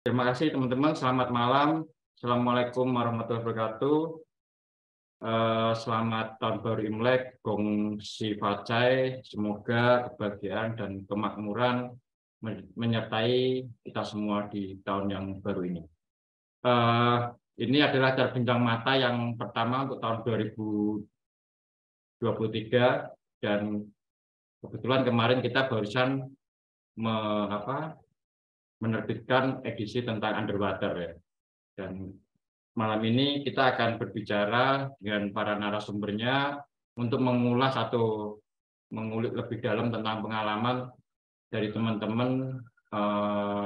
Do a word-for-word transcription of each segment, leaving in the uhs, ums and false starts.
Terima kasih teman-teman. Selamat malam. Assalamualaikum warahmatullahi wabarakatuh. Eh, selamat tahun baru Imlek, Gong Si Facai. Semoga kebahagiaan dan kemakmuran menyertai kita semua di tahun yang baru ini. Eh, ini adalah terbincang mata yang pertama untuk tahun dua ribu dua puluh tiga dan kebetulan kemarin kita barusan me, apa, menerbitkan edisi tentang underwater ya. Dan malam ini kita akan berbicara dengan para narasumbernya untuk mengulas atau mengulik lebih dalam tentang pengalaman dari teman-teman eh,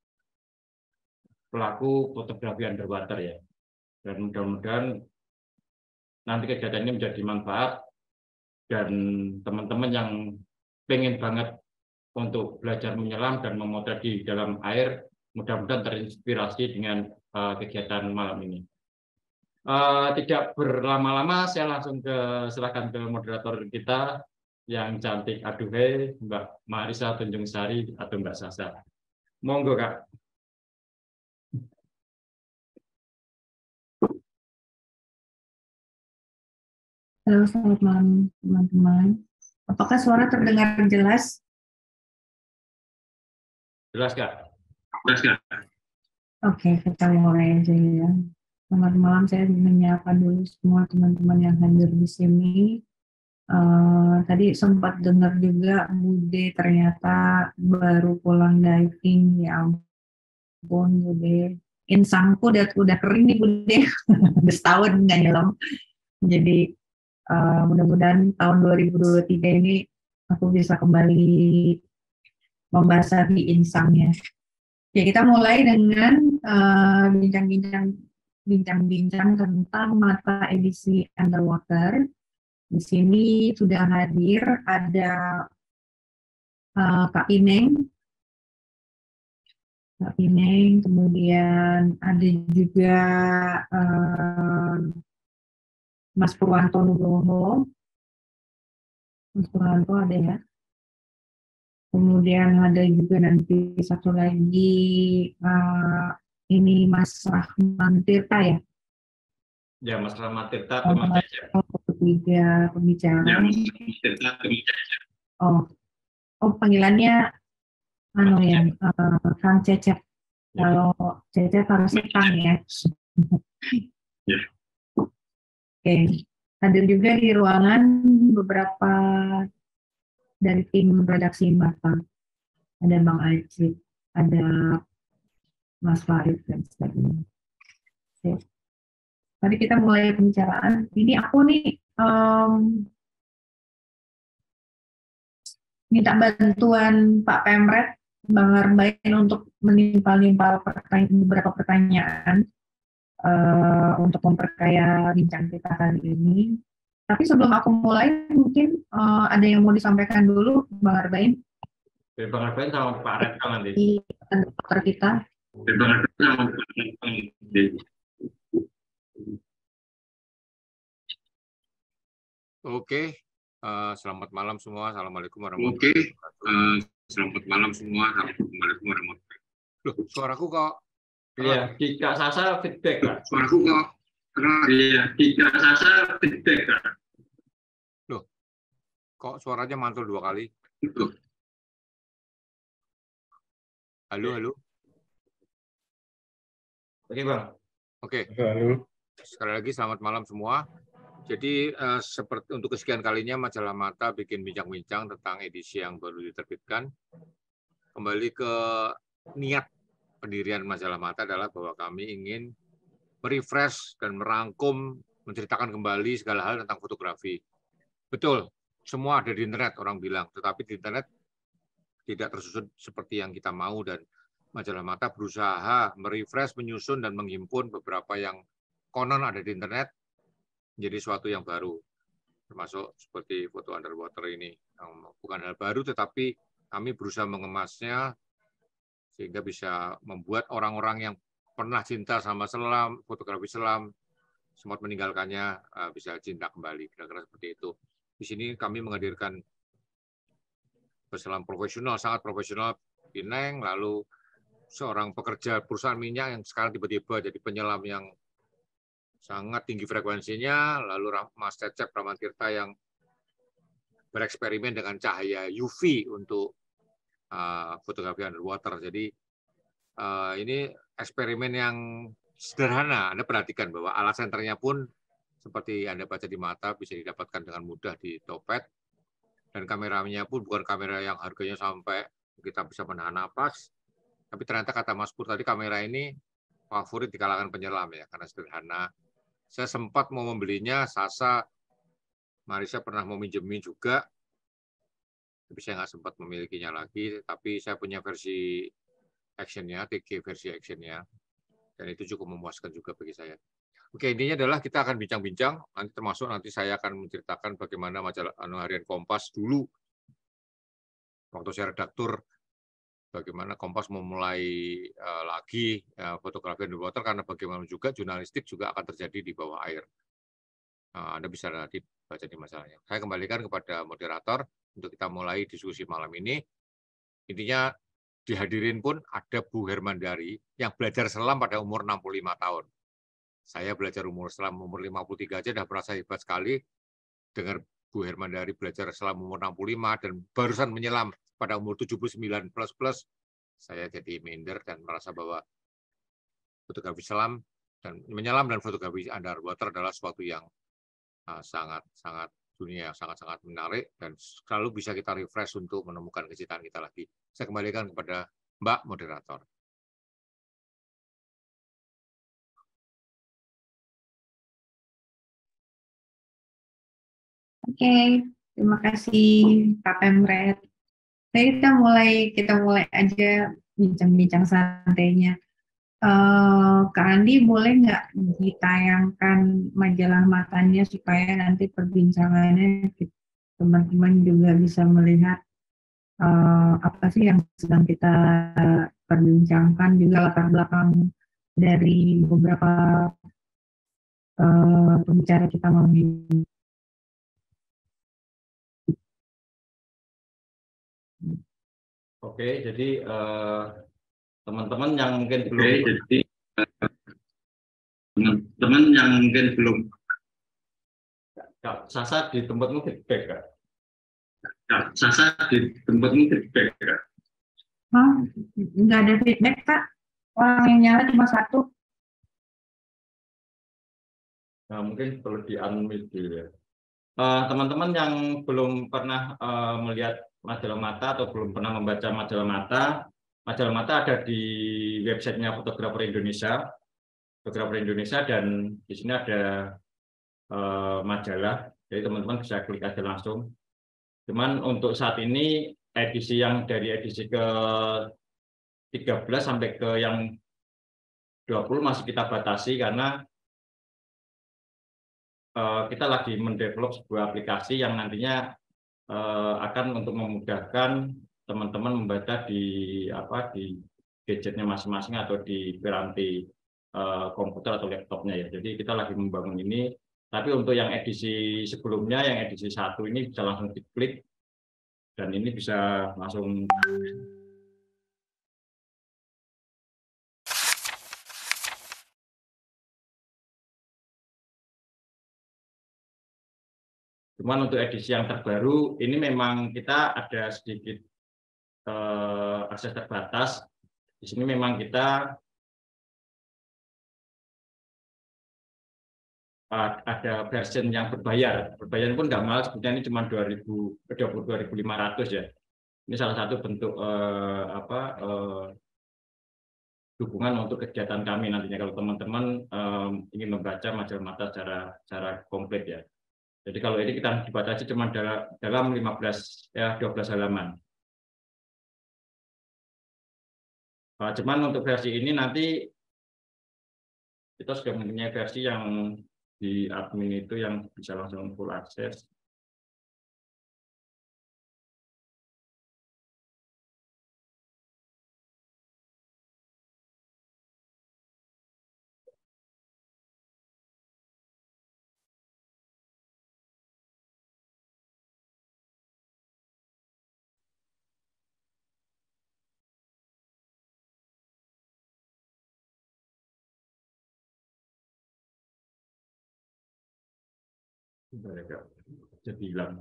pelaku fotografi underwater ya. Dan mudah-mudahan nanti kegiatan ini menjadi manfaat dan teman-teman yang pengen banget untuk belajar menyelam dan memotret di dalam air, mudah-mudahan terinspirasi dengan uh, kegiatan malam ini. Uh, tidak berlama-lama, saya langsung ke silakan ke moderator kita yang cantik, aduhai, Mbak Marisa Tunjung Sari atau Mbak Sasa. Monggo Kak. Halo, selamat malam teman-teman. Apakah suara terdengar jelas? Jelas Kak? Jelas Kak. Oke, kita mulai aja ya. Selamat malam, saya menyapa dulu semua teman-teman yang hadir di sini. Uh, tadi sempat dengar juga Bude ternyata baru pulang diving, ya ampun Bude. Insangku udah, udah kering nih Bude, udah setahun nggak nyelam. Jadi Uh, mudah-mudahan tahun dua ribu dua puluh tiga ini aku bisa kembali membasahi insangnya. Ya, kita mulai dengan bincang-bincang uh, bincang-bincang tentang mata edisi underwater. Di sini sudah hadir ada uh, Kak Ineng, Kak Ineng, kemudian ada juga uh, Mas Purwanto Nugroho, Mas Purwanto ada ya. Kemudian ada juga nanti satu lagi uh, ini Mas Rahman Tirta ya. Ya Mas Rahman Tirta atau Mas Cecep. Oh, ketiga pembicara. Ya, Mas Tirta pembicara. Oh, oh panggilannya anu ya, uh, Kang Cecep. Ya. Kalau Cecep harus Kang ya. Ya. Oke, hadir juga di ruangan beberapa dari tim redaksi Mata. Ada Bang Ajib, ada Mas Farid dan sebagainya. Oke. Tadi kita mulai pembicaraan. Ini aku nih um, minta bantuan Pak Pemret, Bang Arbain untuk menimpal-nimpal pertanya- beberapa pertanyaan Uh, untuk memperkaya bincang kita kali ini. Tapi sebelum aku mulai, mungkin uh, ada yang mau disampaikan dulu, Bang Arbain. Dari Bang Arbain sama Pak Redkal nanti. Di dokter kita. Bang Arbain sama Pak Redkal. Oke, uh, selamat malam semua. Assalamualaikum warahmatullahi wabarakatuh. Oke, uh, selamat malam semua. Assalamualaikum warahmatullahi wabarakatuh. Loh, suaraku kok? Iya, di Kak Sasa feedback Kak. Suaraku kok? Iya, di Kak Sasa feedback Kak. Loh, kok suaranya mantul dua kali? Loh. Halo, halo. Oke Bang. Oke. Halo. Sekali lagi selamat malam semua. Jadi uh, seperti untuk kesekian kalinya Majalah Mata bikin bincang-bincang tentang edisi yang baru diterbitkan. Kembali ke niat pendirian Majalah Mata adalah bahwa kami ingin merefresh dan merangkum, menceritakan kembali segala hal tentang fotografi. Betul, semua ada di internet orang bilang, tetapi di internet tidak tersusun seperti yang kita mau dan Majalah Mata berusaha merefresh, menyusun dan menghimpun beberapa yang konon ada di internet menjadi suatu yang baru, termasuk seperti foto underwater ini. Bukan hal baru, tetapi kami berusaha mengemasnya sehingga bisa membuat orang-orang yang pernah cinta sama selam, fotografi selam, sempat meninggalkannya, bisa cinta kembali. Kira-kira seperti itu. Di sini kami menghadirkan peselam profesional, sangat profesional, Ineng, lalu seorang pekerja perusahaan minyak yang sekarang tiba-tiba jadi penyelam yang sangat tinggi frekuensinya, lalu Mas Cecep Ramatirta yang bereksperimen dengan cahaya U V untuk uh, fotografi underwater. Jadi uh, ini eksperimen yang sederhana. Anda perhatikan bahwa alat senternya pun seperti Anda baca di mata bisa didapatkan dengan mudah di Topet, dan kameranya pun bukan kamera yang harganya sampai kita bisa menahan napas. Tapi ternyata kata Mas Pur tadi, kamera ini favorit di kalangan penyelam ya, karena sederhana. Saya sempat mau membelinya, Sasa, Marisa pernah mau minjemin juga, tapi saya nggak sempat memilikinya lagi. Tapi saya punya versi actionnya, T G versi actionnya, dan itu cukup memuaskan juga bagi saya. Oke, intinya adalah kita akan bincang-bincang, nanti termasuk nanti saya akan menceritakan bagaimana majalah Harian Kompas dulu, waktu saya redaktur, bagaimana Kompas memulai uh, lagi uh, fotografi underwater, karena bagaimana juga jurnalistik juga akan terjadi di bawah air. Uh, Anda bisa nanti baca di masalahnya. Saya kembalikan kepada moderator untuk kita mulai diskusi malam ini. Intinya dihadirin pun ada Bu Hermandari yang belajar selam pada umur enam puluh lima tahun. Saya belajar umur selam umur lima puluh tiga aja sudah merasa hebat sekali. Dengar Bu Hermandari belajar selam umur enam puluh lima dan barusan menyelam pada umur tujuh puluh sembilan plus plus, saya jadi minder dan merasa bahwa fotografi selam dan menyelam dan fotografi underwater adalah suatu yang uh, sangat sangat dunia yang sangat sangat menarik dan selalu bisa kita refresh untuk menemukan kecintaan kita lagi. Saya kembalikan kepada Mbak moderator. Oke, terima kasih Kak Pemret. Jadi kita mulai kita mulai aja bincang-bincang santainya. Uh, Kak Andi boleh nggak ditayangkan majalah matanya supaya nanti perbincangannya teman-teman juga bisa melihat uh, apa sih yang sedang kita perbincangkan, juga latar belakang dari beberapa uh, pembicara kita malam ini. Oke, jadi teman-teman uh, yang mungkin belum Oke, jadi teman-teman uh, yang mungkin belum Kak Sasa di tempatmu feedback Kak. Kak Sasa di tempatmu feedback Kak. Oh, nggak ada feedback Kak. Orang yang nyala cuma satu. Nah, mungkin perlu di-unmute dulu ya. Teman-teman uh, yang belum pernah uh, melihat majalah Mata atau belum pernah membaca majalah Mata, majalah Mata ada di websitenya Fotografer Indonesia, Fotografer Indonesia, dan di sini ada uh, majalah, jadi teman-teman bisa klik aja langsung. Cuman untuk saat ini edisi yang dari edisi ke tiga belas sampai ke yang dua puluh masih kita batasi karena uh, kita lagi mendevelop sebuah aplikasi yang nantinya uh, akan untuk memudahkan teman-teman membaca di apa di gadgetnya masing-masing atau di piranti uh, komputer atau laptopnya ya. Jadi kita lagi membangun ini. Tapi untuk yang edisi sebelumnya, yang edisi satu ini bisa langsung diklik dan ini bisa langsung cuman untuk edisi yang terbaru ini memang kita ada sedikit eh, akses terbatas. Di sini memang kita eh, ada version yang berbayar. Berbayar pun nggak mahal, sebetulnya ini cuma dua puluh dua ribu lima ratus ya. Ini salah satu bentuk eh, apa eh, dukungan untuk kegiatan kami nantinya kalau teman-teman eh, ingin membaca majalah Mata secara secara komplit ya. Jadi kalau ini kita dibaca cuma dalam lima belas ya dua belas halaman. Nah, cuman untuk versi ini nanti kita sudah mempunyai versi yang di admin itu yang bisa langsung full akses. Mereka jadi hilang.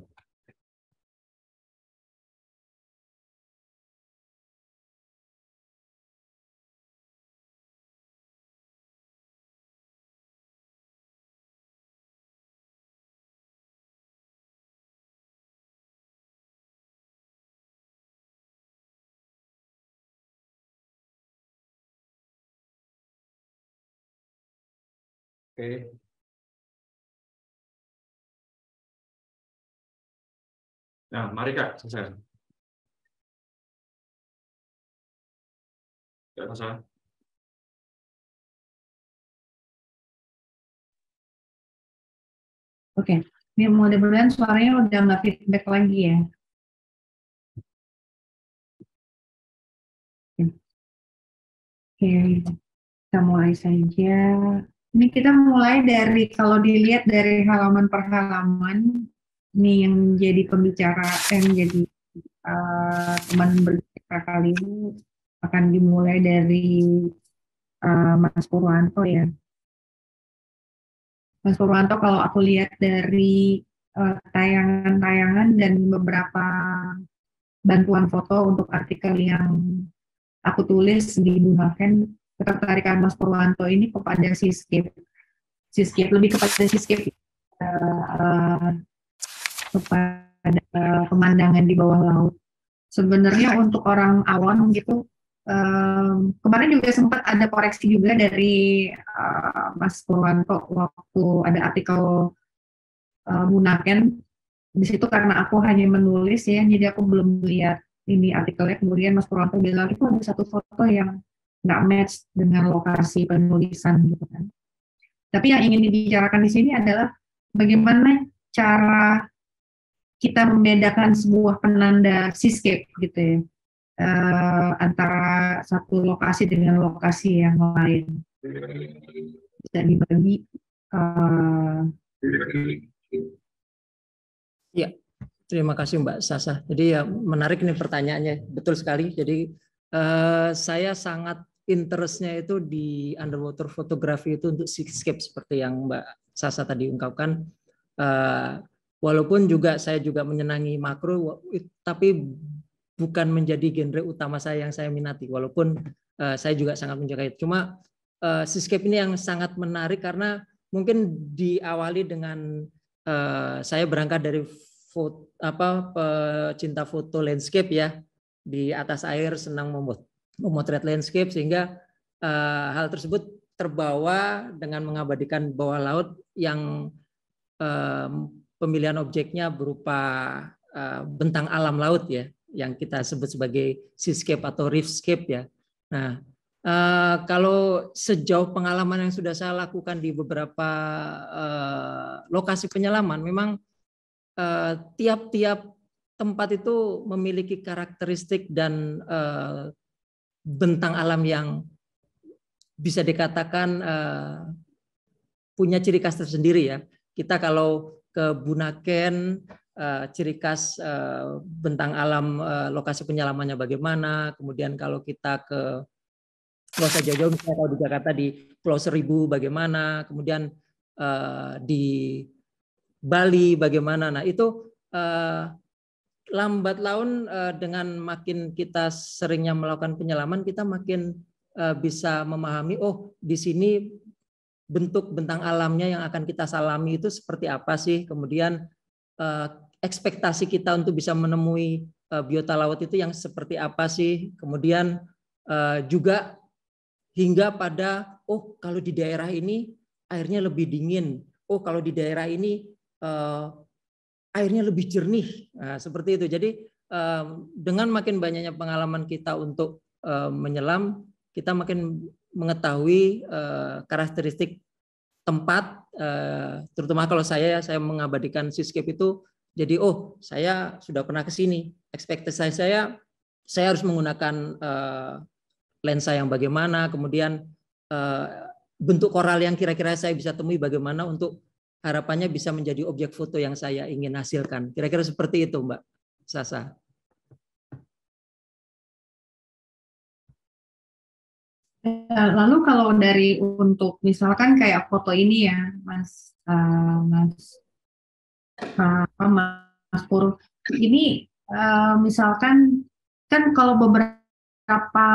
Oke. Nah, mari Kak, selesai. Tidak masalah. Oke, ini mudah-mudahan suaranya udah nggak feedback lagi ya. Oke, kita mulai saja. Ini kita mulai dari, kalau dilihat dari halaman per halaman, ini yang jadi pembicara, yang jadi uh, teman berbicara kali ini akan dimulai dari uh, Mas Purwanto ya. Mas Purwanto, kalau aku lihat dari uh, tayangan-tayangan dan beberapa bantuan foto untuk artikel yang aku tulis di Bunaken, ketertarikan Mas Purwanto ini kepada seascape, seascape lebih kepada seascape, uh, uh, kepada uh, pemandangan di bawah laut. Sebenarnya untuk orang awam gitu, um, kemarin juga sempat ada koreksi juga dari uh, Mas Purwanto waktu ada artikel uh, Bunaken. Di situ karena aku hanya menulis ya, jadi aku belum lihat ini artikelnya. Kemudian Mas Purwanto bilang itu ada satu foto yang nggak match dengan lokasi penulisan gitu kan. Tapi yang ingin dibicarakan di sini adalah bagaimana cara kita membedakan sebuah penanda seascape gitu ya, uh, antara satu lokasi dengan lokasi yang lain. Bisa dibagi. Uh, Ya, terima kasih Mbak Sasa. Jadi ya menarik nih pertanyaannya, betul sekali. Jadi eh, saya sangat interestnya itu di underwater fotografi itu untuk seascape seperti yang Mbak Sasa tadi ungkapkan. Eh, walaupun juga saya juga menyenangi makro, tapi bukan menjadi genre utama saya yang saya minati. Walaupun eh, saya juga sangat menjaga itu. Cuma eh, seascape ini yang sangat menarik karena mungkin diawali dengan Uh, saya berangkat dari foto, apa pecinta foto landscape ya, di atas air senang memotret landscape, sehingga uh, hal tersebut terbawa dengan mengabadikan bawah laut yang uh, pemilihan objeknya berupa uh, bentang alam laut ya, yang kita sebut sebagai seascape atau reefscape ya. Nah, Uh, kalau sejauh pengalaman yang sudah saya lakukan di beberapa uh, lokasi penyelaman, memang tiap-tiap uh, tempat itu memiliki karakteristik dan uh, bentang alam yang bisa dikatakan uh, punya ciri khas tersendiri ya. Kita kalau ke Bunaken, uh, ciri khas uh, bentang alam uh, lokasi penyelamannya bagaimana, kemudian kalau kita ke nggak usah jauh-jauh, misalnya kalau di Jakarta di Pulau Seribu bagaimana, kemudian uh, di Bali bagaimana. Nah itu uh, lambat laun uh, dengan makin kita seringnya melakukan penyelaman, kita makin uh, bisa memahami, oh di sini bentuk bentang alamnya yang akan kita salami itu seperti apa sih, kemudian uh, ekspektasi kita untuk bisa menemui uh, biota laut itu yang seperti apa sih, kemudian uh, juga hingga pada, oh kalau di daerah ini airnya lebih dingin, oh kalau di daerah ini uh, airnya lebih jernih, nah, seperti itu. Jadi uh, dengan makin banyaknya pengalaman kita untuk uh, menyelam, kita makin mengetahui uh, karakteristik tempat, uh, terutama kalau saya saya mengabadikan seascape itu, jadi oh saya sudah pernah ke sini, ekspektasi saya saya harus menggunakan uh, lensa yang bagaimana, kemudian uh, bentuk koral yang kira-kira saya bisa temui bagaimana untuk harapannya bisa menjadi objek foto yang saya ingin hasilkan. Kira-kira seperti itu Mbak Sasa. Lalu kalau dari untuk misalkan kayak foto ini ya Mas uh, Mas apa Mas Pur. Ini uh, misalkan kan kalau beberapa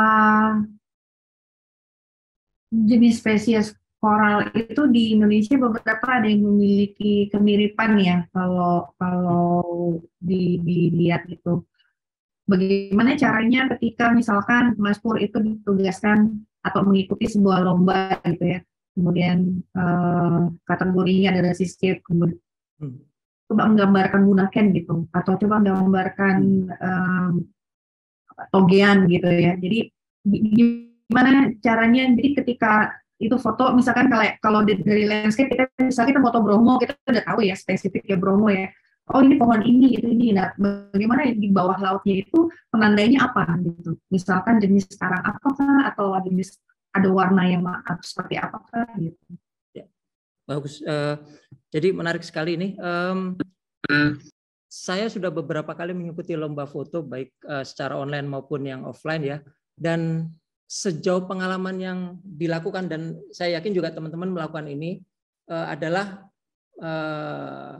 jenis spesies koral itu di Indonesia beberapa ada yang memiliki kemiripan ya kalau kalau di, dilihat itu. Bagaimana caranya ketika misalkan Mas Pur itu ditugaskan atau mengikuti sebuah lomba gitu ya, kemudian uh, kategorinya adalah seascape, kemudian hmm. coba menggambarkan Bunaken gitu, atau coba menggambarkan um, togean gitu ya. Jadi gimana caranya? Jadi ketika itu foto, misalkan kalau kalau dari landscape kita misalnya kita foto Bromo, kita udah tahu ya spesifik ya Bromo ya. Oh ini pohon ini, itu ini. Nah, bagaimana di bawah lautnya itu penandainya apa gitu? Misalkan jenis karang apakah atau jenis ada warna yang atau seperti apakah gitu? Ya, bagus. Uh, jadi menarik sekali ini. Um, saya sudah beberapa kali mengikuti lomba foto baik uh, secara online maupun yang offline ya. Dan sejauh pengalaman yang dilakukan dan saya yakin juga teman-teman melakukan ini uh, adalah uh,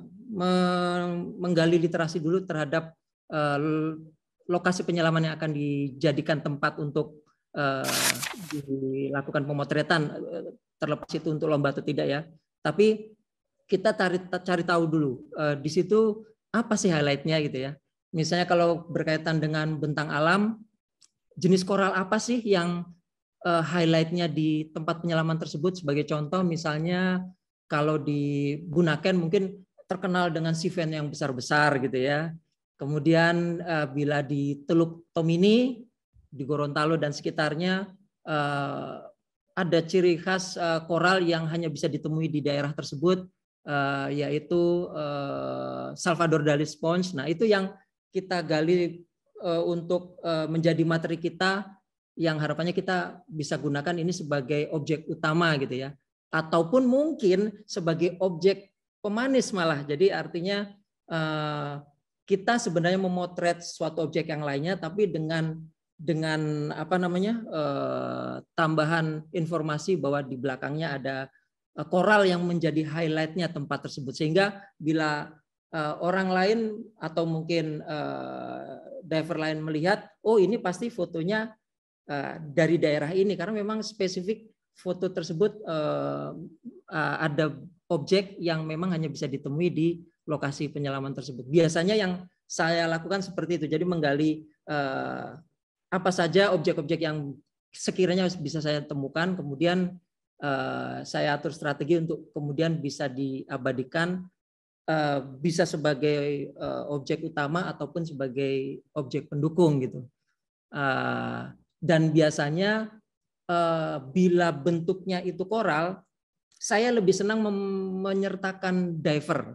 menggali literasi dulu terhadap uh, lokasi penyelaman yang akan dijadikan tempat untuk uh, dilakukan pemotretan, terlepas itu untuk lomba atau tidak ya. Tapi kita cari cari tahu dulu uh, di situ apa sih highlightnya gitu ya. Misalnya kalau berkaitan dengan bentang alam, jenis koral apa sih yang uh, highlightnya di tempat penyelaman tersebut? Sebagai contoh misalnya kalau di Bunaken mungkin terkenal dengan sifen yang besar-besar gitu ya. Kemudian uh, bila di Teluk Tomini, di Gorontalo dan sekitarnya uh, ada ciri khas uh, koral yang hanya bisa ditemui di daerah tersebut, uh, yaitu uh, Salvador Dali sponge. Nah itu yang kita gali uh, untuk uh, menjadi materi kita, yang harapannya kita bisa gunakan ini sebagai objek utama gitu ya. Ataupun mungkin sebagai objek pemanis malah. Jadi artinya uh, kita sebenarnya memotret suatu objek yang lainnya, tapi dengan dengan apa namanya uh, tambahan informasi bahwa di belakangnya ada uh, koral yang menjadi highlightnya tempat tersebut. Sehingga bila uh, orang lain atau mungkin uh, diver lain melihat, oh ini pasti fotonya uh, dari daerah ini, karena memang spesifik foto tersebut uh, uh, ada objek yang memang hanya bisa ditemui di lokasi penyelaman tersebut. Biasanya yang saya lakukan seperti itu, jadi menggali uh, apa saja objek-objek yang sekiranya bisa saya temukan, kemudian uh, saya atur strategi untuk kemudian bisa diabadikan, uh, bisa sebagai uh, objek utama ataupun sebagai objek pendukung gitu. Uh, dan biasanya uh, bila bentuknya itu koral, saya lebih senang menyertakan diver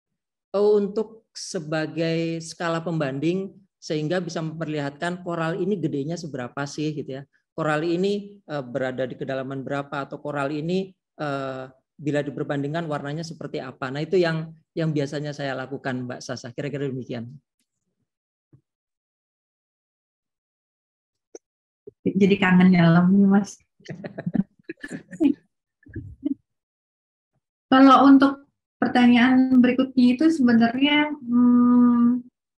untuk sebagai skala pembanding sehingga bisa memperlihatkan koral ini gedenya seberapa sih gitu ya. Koral ini uh, berada di kedalaman berapa, atau koral ini uh, bila diperbandingkan warnanya seperti apa. Nah itu yang yang biasanya saya lakukan Mbak Sasa. Kira-kira demikian. Jadi kangen nyelam nih Mas. Kalau untuk pertanyaan berikutnya itu sebenarnya hmm,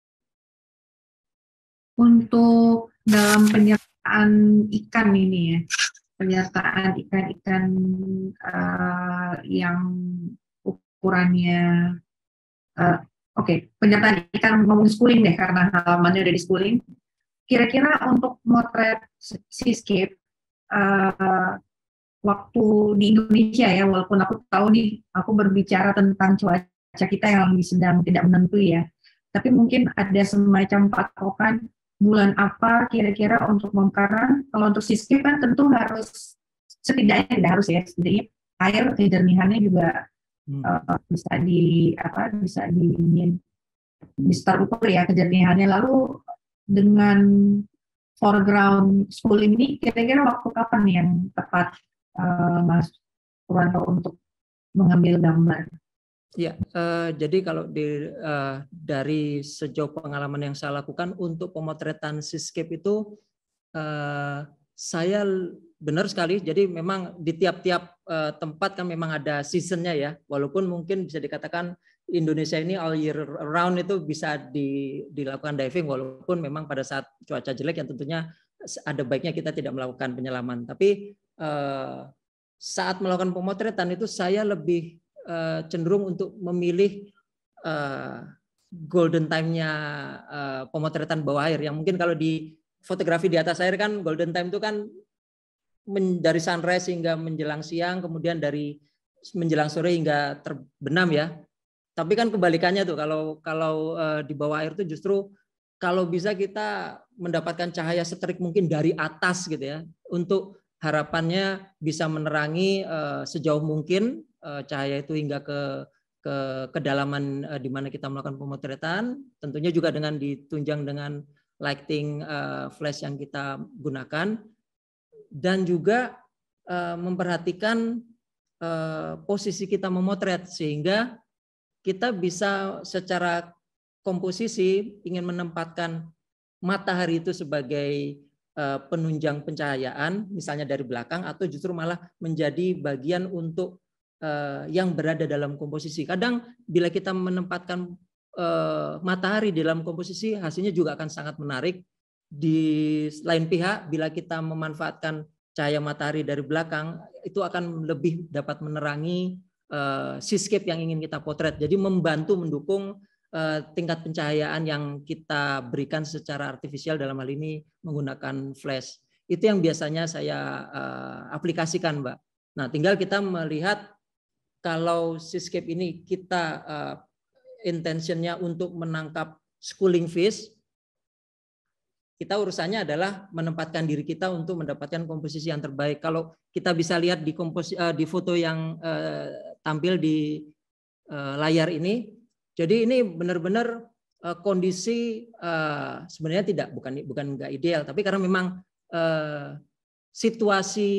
untuk dalam penyertaan ikan ini ya, penyertaan ikan-ikan uh, yang ukurannya, uh, oke, okay, penyertaan ikan ngomong schooling deh karena halamannya udah di schooling. Kira-kira untuk motret seascape uh, waktu di Indonesia ya, walaupun aku tahu nih, aku berbicara tentang cuaca kita yang lagi sedang tidak menentu ya, tapi mungkin ada semacam patokan bulan apa kira-kira untuk memkarang. Kalau untuk seascape kan tentu harus, setidaknya tidak harus ya, setidaknya air kejernihannya juga hmm. uh, bisa di apa bisa di bisa terukur ya kejernihannya. Lalu dengan foreground school ini kira-kira waktu kapan yang tepat Uh, Mas Purwanto untuk mengambil gambar? Ya, uh, jadi kalau di, uh, dari sejauh pengalaman yang saya lakukan untuk pemotretan seascape itu, uh, saya benar sekali. Jadi memang di tiap-tiap uh, tempat kan memang ada seasonnya ya. Walaupun mungkin bisa dikatakan Indonesia ini all year round itu bisa di, dilakukan diving, walaupun memang pada saat cuaca jelek yang tentunya ada baiknya kita tidak melakukan penyelaman. Tapi eh, saat melakukan pemotretan itu saya lebih eh, cenderung untuk memilih eh, golden time-nya eh, pemotretan bawah air. Yang mungkin kalau di fotografi di atas air kan golden time itu kan men, dari sunrise hingga menjelang siang, kemudian dari menjelang sore hingga terbenam ya. Tapi kan kebalikannya tuh, kalau kalau uh, di bawah air tuh justru kalau bisa kita mendapatkan cahaya seterik mungkin dari atas gitu ya, untuk harapannya bisa menerangi uh, sejauh mungkin uh, cahaya itu hingga ke ke kedalaman uh, di mana kita melakukan pemotretan. Tentunya juga dengan ditunjang dengan lighting uh, flash yang kita gunakan, dan juga uh, memperhatikan uh, posisi kita memotret sehingga kita bisa secara komposisi ingin menempatkan matahari itu sebagai penunjang pencahayaan, misalnya dari belakang, atau justru malah menjadi bagian untuk yang berada dalam komposisi. Kadang bila kita menempatkan matahari dalam komposisi, hasilnya juga akan sangat menarik. Di lain pihak, bila kita memanfaatkan cahaya matahari dari belakang, itu akan lebih dapat menerangi Uh, seascape yang ingin kita potret. Jadi membantu mendukung uh, tingkat pencahayaan yang kita berikan secara artifisial, dalam hal ini menggunakan flash. Itu yang biasanya saya uh, aplikasikan, Mbak. Nah, tinggal kita melihat kalau seascape ini kita uh, intentionnya untuk menangkap schooling fish, kita urusannya adalah menempatkan diri kita untuk mendapatkan komposisi yang terbaik. Kalau kita bisa lihat di komposi, uh, di foto yang uh, tampil di uh, layar ini, jadi ini benar-benar uh, kondisi uh, sebenarnya tidak bukan bukan nggak ideal, tapi karena memang uh, situasi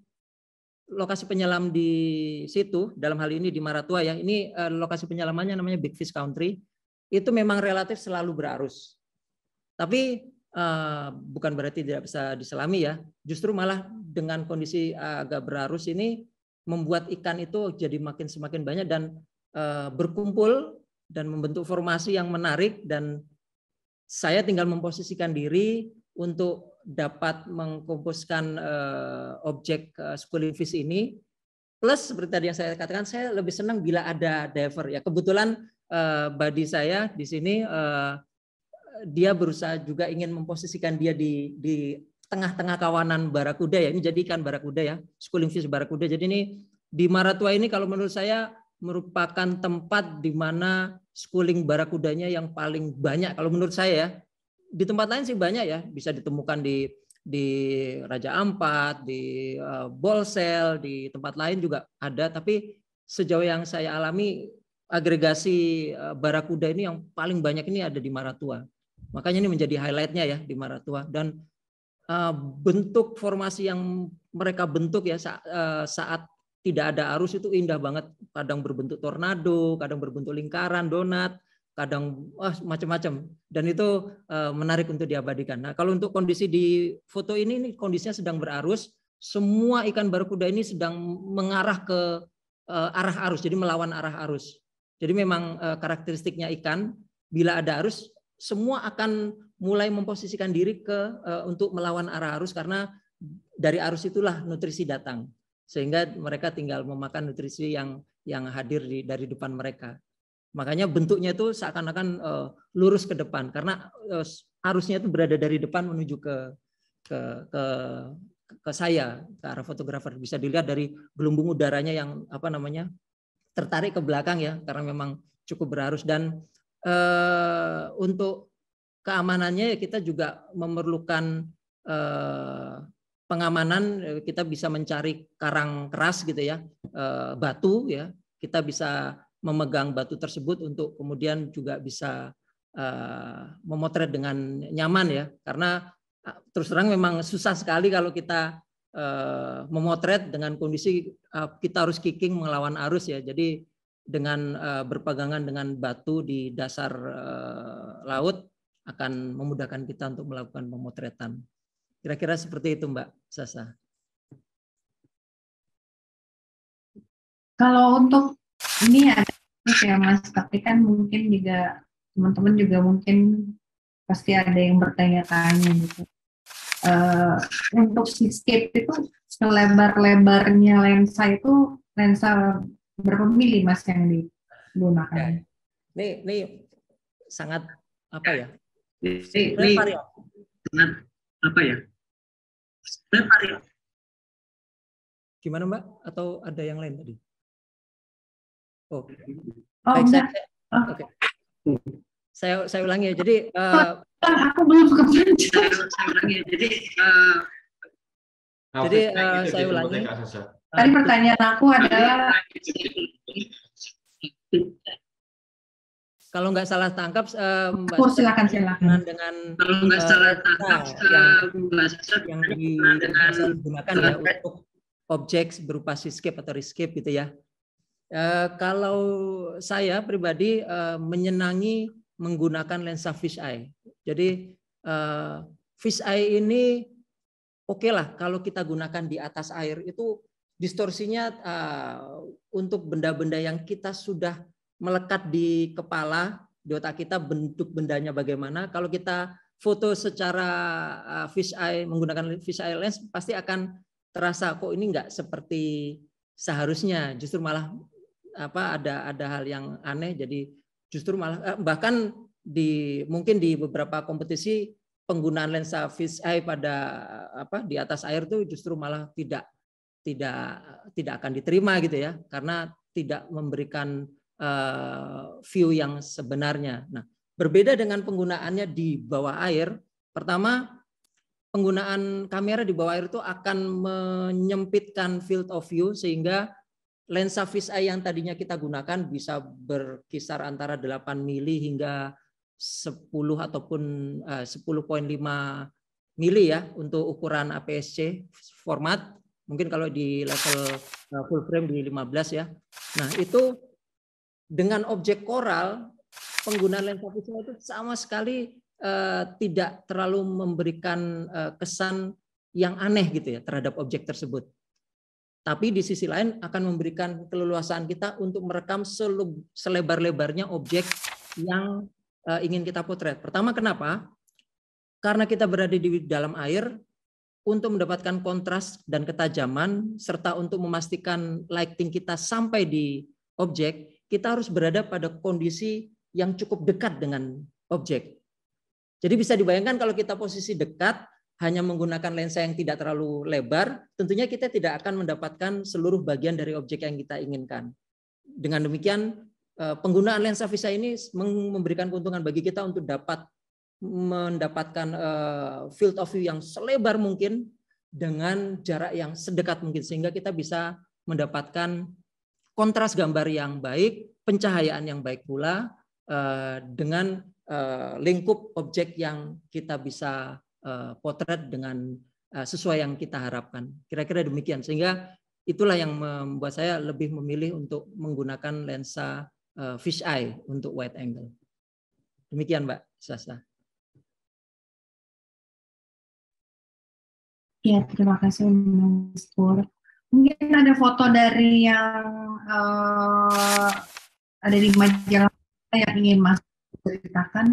lokasi penyelam di situ, dalam hal ini di Maratua ya, ini uh, lokasi penyelamannya namanya Big Fish Country, itu memang relatif selalu berarus. Tapi Uh, bukan berarti tidak bisa diselami ya, justru malah dengan kondisi agak berarus ini membuat ikan itu jadi makin semakin banyak dan uh, berkumpul dan membentuk formasi yang menarik, dan saya tinggal memposisikan diri untuk dapat mengkomposkan uh, objek uh, schooling fish ini. Plus seperti tadi yang saya katakan, saya lebih senang bila ada diver ya. Kebetulan uh, buddy saya di sini uh, dia berusaha juga ingin memposisikan dia di di tengah-tengah kawanan barakuda ya. Ini jadi ikan barakuda ya, schooling fish barakuda. Jadi ini di Maratua ini kalau menurut saya merupakan tempat di mana schooling barakudanya yang paling banyak kalau menurut saya ya. Di tempat lain sih banyak ya, bisa ditemukan di di Raja Ampat, di uh, Bolsel, di tempat lain juga ada, tapi sejauh yang saya alami agregasi uh, barakuda ini yang paling banyak ini ada di Maratua. Makanya ini menjadi highlightnya ya di Maratua, dan uh, bentuk formasi yang mereka bentuk ya saat, uh, saat tidak ada arus itu indah banget. Kadang berbentuk tornado, kadang berbentuk lingkaran, donat, kadang wah, macam-macam. Dan itu uh, menarik untuk diabadikan. Nah, kalau untuk kondisi di foto ini, ini kondisinya sedang berarus. Semua ikan barakuda ini sedang mengarah ke uh, arah arus, jadi melawan arah arus. Jadi memang uh, karakteristiknya ikan bila ada arus, semua akan mulai memposisikan diri ke uh, untuk melawan arah arus, karena dari arus itulah nutrisi datang, sehingga mereka tinggal memakan nutrisi yang yang hadir di, dari depan mereka. Makanya bentuknya itu seakan-akan uh, lurus ke depan, karena uh, arusnya itu berada dari depan menuju ke ke ke ke saya, ke arah fotografer. Bisa dilihat dari gelombung udaranya yang apa namanya tertarik ke belakang ya, karena memang cukup berarus. Dan Uh, untuk keamanannya kita juga memerlukan uh, pengamanan. Kita bisa mencari karang keras gitu ya, uh, batu ya, kita bisa memegang batu tersebut untuk kemudian juga bisa uh, memotret dengan nyaman ya, karena uh, terus terang memang susah sekali kalau kita uh, memotret dengan kondisi uh, kita harus kicking melawan arus ya. Jadi dengan uh, berpegangan dengan batu di dasar uh, laut akan memudahkan kita untuk melakukan pemotretan. Kira-kira seperti itu, Mbak Sasa. Kalau untuk ini ada ya Mas, tapi kan mungkin juga teman-teman juga mungkin pasti ada yang bertanya-tanya gitu. Uh, untuk seascape itu selebar-lebarnya lensa itu lensa berapa mili Mas yang digunakan? Ya, ini, ini sangat apa ya? Ini, ini variatif. Sangat apa ya? Sebenarnya variatif. Gimana Mbak? Atau ada yang lain tadi? Oh, oh baik, saya, oh. Oke. Okay. Saya saya ulangi ya. Jadi uh, aku belum kebaca. Saya ulangi ya. Jadi uh, jadi uh, saya ulangi. Tadi pertanyaan aku adalah kalau nggak salah tangkap uh, Mbak oh, silakan silakan dengan kalau nggak uh, salah tangkap yang, yang digunakan ya untuk objek berupa seascape atau rescape gitu ya. Uh, kalau saya pribadi uh, menyenangi menggunakan lensa fisheye. Jadi uh, fisheye ini oke okay lah kalau kita gunakan di atas air, itu distorsinya uh, untuk benda-benda yang kita sudah melekat di kepala, di otak kita bentuk bendanya bagaimana. Kalau kita foto secara uh, fisheye menggunakan fisheye lens pasti akan terasa kok ini enggak seperti seharusnya, justru malah apa ada ada hal yang aneh, jadi justru malah bahkan di mungkin di beberapa kompetisi penggunaan lensa fisheye pada apa di atas air tuh justru malah tidak tidak tidak akan diterima gitu ya, karena tidak memberikan uh, view yang sebenarnya. Nah, berbeda dengan penggunaannya di bawah air. Pertama, penggunaan kamera di bawah air itu akan menyempitkan field of view sehingga lensa fisheye yang tadinya kita gunakan bisa berkisar antara delapan mili hingga sepuluh ataupun uh, sepuluh koma lima mili ya untuk ukuran A P S C format. Mungkin kalau di level uh, full frame di lima belas ya. Nah, itu dengan objek koral penggunaan lensa fisheye itu sama sekali uh, tidak terlalu memberikan uh, kesan yang aneh gitu ya terhadap objek tersebut. Tapi di sisi lain akan memberikan keleluasaan kita untuk merekam selebar-lebarnya objek yang uh, ingin kita potret. Pertama, kenapa? Karena kita berada di dalam air, untuk mendapatkan kontras dan ketajaman, serta untuk memastikan lighting kita sampai di objek, kita harus berada pada kondisi yang cukup dekat dengan objek. Jadi bisa dibayangkan kalau kita posisi dekat, hanya menggunakan lensa yang tidak terlalu lebar, tentunya kita tidak akan mendapatkan seluruh bagian dari objek yang kita inginkan. Dengan demikian, penggunaan lensa fisheye ini memberikan keuntungan bagi kita untuk dapat mendapatkan field of view yang selebar mungkin dengan jarak yang sedekat mungkin, sehingga kita bisa mendapatkan kontras gambar yang baik, pencahayaan yang baik pula, dengan lingkup objek yang kita bisa potret dengan sesuai yang kita harapkan. Kira-kira demikian. Sehingga itulah yang membuat saya lebih memilih untuk menggunakan lensa fisheye untuk wide angle. Demikian Mbak Sasa. Ya, terima kasih Mas Pur. Mungkin ada foto dari yang uh, ada di majalah yang ingin Mas ceritakan.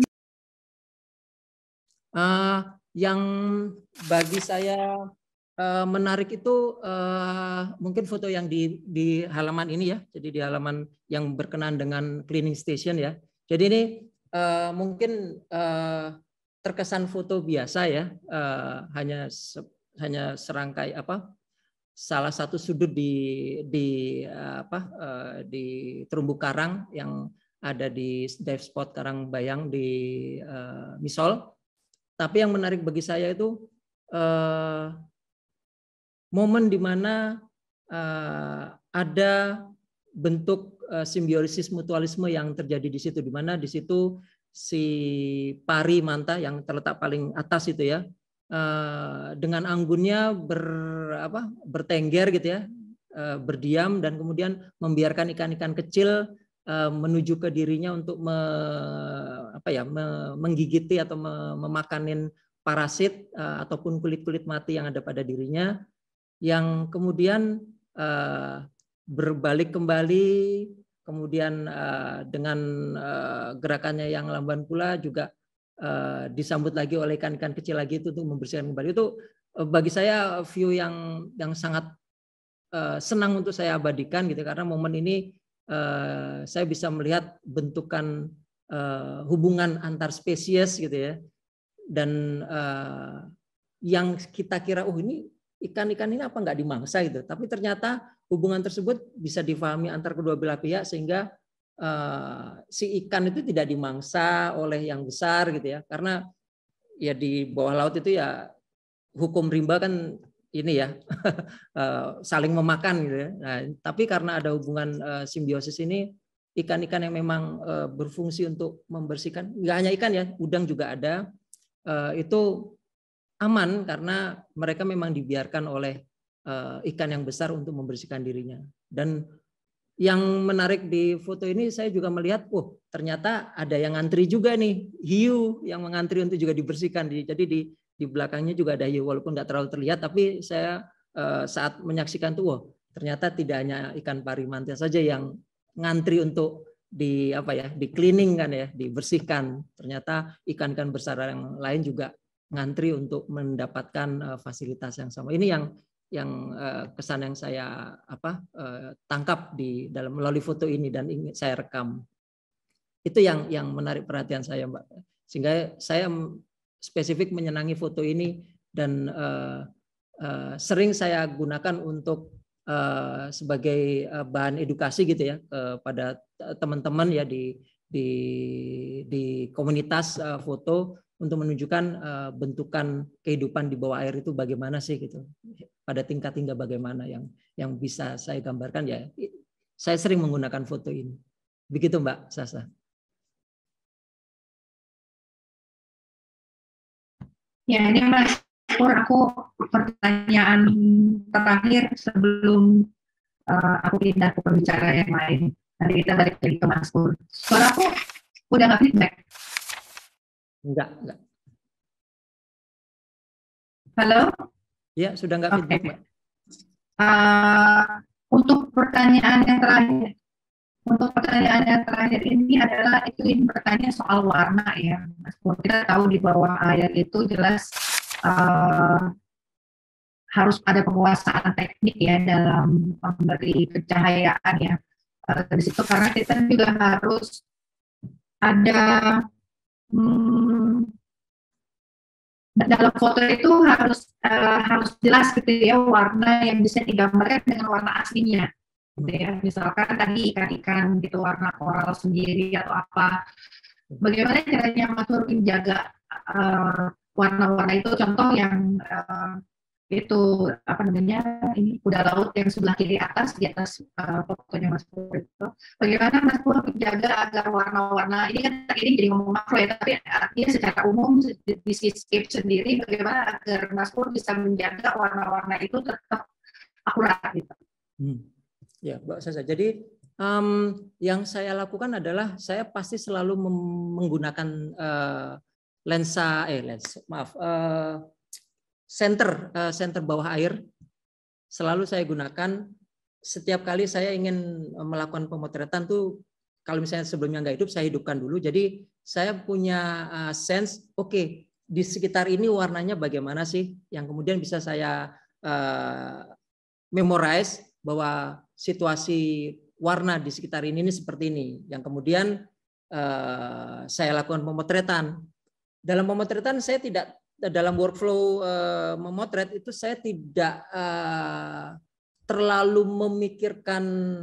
Uh, yang bagi saya uh, menarik itu uh, mungkin foto yang di, di halaman ini ya, jadi di halaman yang berkenaan dengan cleaning station ya. Jadi ini uh, mungkin uh, terkesan foto biasa ya, uh, hanya se, hanya serangkai apa salah satu sudut di di uh, apa uh, di terumbu karang yang ada di dive spot Karangbayang di uh, Misol. Tapi yang menarik bagi saya itu eh, momen di mana eh, ada bentuk eh, simbiosis mutualisme yang terjadi di situ, di mana di situ si pari manta yang terletak paling atas itu ya, eh, dengan anggunnya ber, apa, bertengger gitu ya, eh, berdiam dan kemudian membiarkan ikan-ikan kecil menuju ke dirinya untuk me, apa ya, me, menggigiti atau me, memakanin parasit uh, ataupun kulit-kulit mati yang ada pada dirinya, yang kemudian uh, berbalik kembali kemudian dengan gerakannya yang lamban pula juga disambut lagi oleh ikan-ikan kecil lagi itu untuk membersihkan kembali. Itu bagi saya view yang yang sangat senang untuk saya abadikan gitu, karena momen ini saya bisa melihat bentukan hubungan antar spesies gitu ya, dan yang kita kira oh ini ikan-ikan ini apa nggak dimangsa gitu, tapi ternyata hubungan tersebut bisa difahami antar kedua belah pihak sehingga Uh, si ikan itu tidak dimangsa oleh yang besar gitu ya, karena ya di bawah laut itu ya hukum rimba kan ini ya uh, saling memakan gitu ya. Nah, tapi karena ada hubungan uh, simbiosis ini, ikan-ikan yang memang uh, berfungsi untuk membersihkan, nggak hanya ikan ya, udang juga ada, uh, itu aman karena mereka memang dibiarkan oleh uh, ikan yang besar untuk membersihkan dirinya. Dan yang menarik di foto ini saya juga melihat, oh ternyata ada yang ngantri juga nih, hiu yang mengantri untuk juga dibersihkan. Jadi di di belakangnya juga ada hiu, walaupun nggak terlalu terlihat, tapi saya eh, saat menyaksikan tuh, oh ternyata tidak hanya ikan pari mantis saja yang ngantri untuk di apa ya, di cleaning kan ya, dibersihkan. Ternyata ikan-ikan besar yang lain juga ngantri untuk mendapatkan eh, fasilitas yang sama. Ini yang yang uh, kesan yang saya apa uh, tangkap di dalam melalui foto ini dan ingin saya rekam. Itu yang yang menarik perhatian saya, Mbak. Sehingga saya spesifik menyenangi foto ini dan uh, uh, sering saya gunakan untuk uh, sebagai uh, bahan edukasi gitu ya kepada teman-teman ya di di di komunitas uh, foto, untuk menunjukkan uh, bentukan kehidupan di bawah air itu bagaimana sih gitu, pada tingkat hingga bagaimana yang yang bisa saya gambarkan ya. Saya sering menggunakan foto ini. Begitu Mbak Sasa. Ya, ini Mas Pur, aku pertanyaan terakhir sebelum uh, aku pindah ke pembicara yang lain. Nanti kita balik lagi ke Mas Pur. Suara aku udah nggak feedback? Enggak, enggak. Halo? Ya, sudah enggak feedback, Mbak. Uh, untuk pertanyaan yang terakhir, untuk pertanyaan yang terakhir ini adalah itu ini bertanya soal warna ya, Mas Pur. Kita tahu di bawah air itu jelas uh, harus ada penguasaan teknik ya dalam memberi pencahayaan ya. Uh, di situ karena kita juga harus ada Hmm, dalam foto itu harus uh, harus jelas gitu ya warna yang bisa digambarkan dengan warna aslinya, gitu ya. Misalkan tadi ikan-ikan gitu warna koral sendiri atau apa. Bagaimana caranya Mas Pur menjaga uh, warna-warna itu? Contoh yang uh, itu apa namanya ini kuda laut yang sebelah kiri atas di atas uh, fotonya Mas Pur itu, bagaimana Mas Pur menjaga agar warna-warna ini kan ini jadi ngomong makro ya, tapi artinya secara umum di seascape sendiri bagaimana agar Mas Pur bisa menjaga warna-warna itu tetap akurat gitu. Hmm. Ya Mbak Sasa, jadi um, yang saya lakukan adalah saya pasti selalu menggunakan uh, lensa eh lensa maaf uh, Center, uh, center bawah air selalu saya gunakan setiap kali saya ingin melakukan pemotretan tuh. Kalau misalnya sebelumnya nggak hidup, saya hidupkan dulu. Jadi saya punya uh, sense, oke okay, di sekitar ini warnanya bagaimana sih, yang kemudian bisa saya uh, memorize bahwa situasi warna di sekitar ini, ini seperti ini. Yang kemudian uh, saya lakukan pemotretan. Dalam pemotretan saya tidak dalam workflow uh, memotret itu saya tidak uh, terlalu memikirkan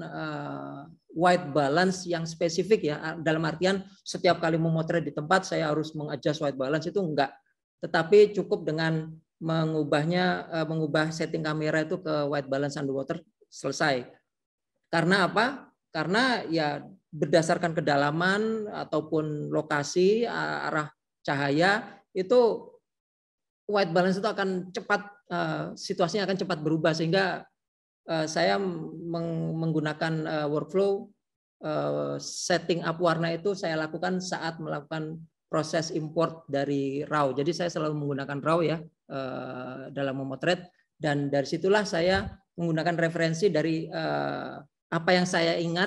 uh, white balance yang spesifik ya, dalam artian setiap kali memotret di tempat saya harus mengadjust white balance, itu enggak, tetapi cukup dengan mengubahnya uh, mengubah setting kamera itu ke white balance underwater, selesai. Karena apa? Karena ya berdasarkan kedalaman ataupun lokasi arah cahaya itu white balance itu akan cepat, uh, situasinya akan cepat berubah, sehingga uh, saya meng menggunakan uh, workflow uh, setting up warna itu saya lakukan saat melakukan proses import dari RAW. Jadi saya selalu menggunakan RAW ya uh, dalam memotret, dan dari situlah saya menggunakan referensi dari uh, apa yang saya ingat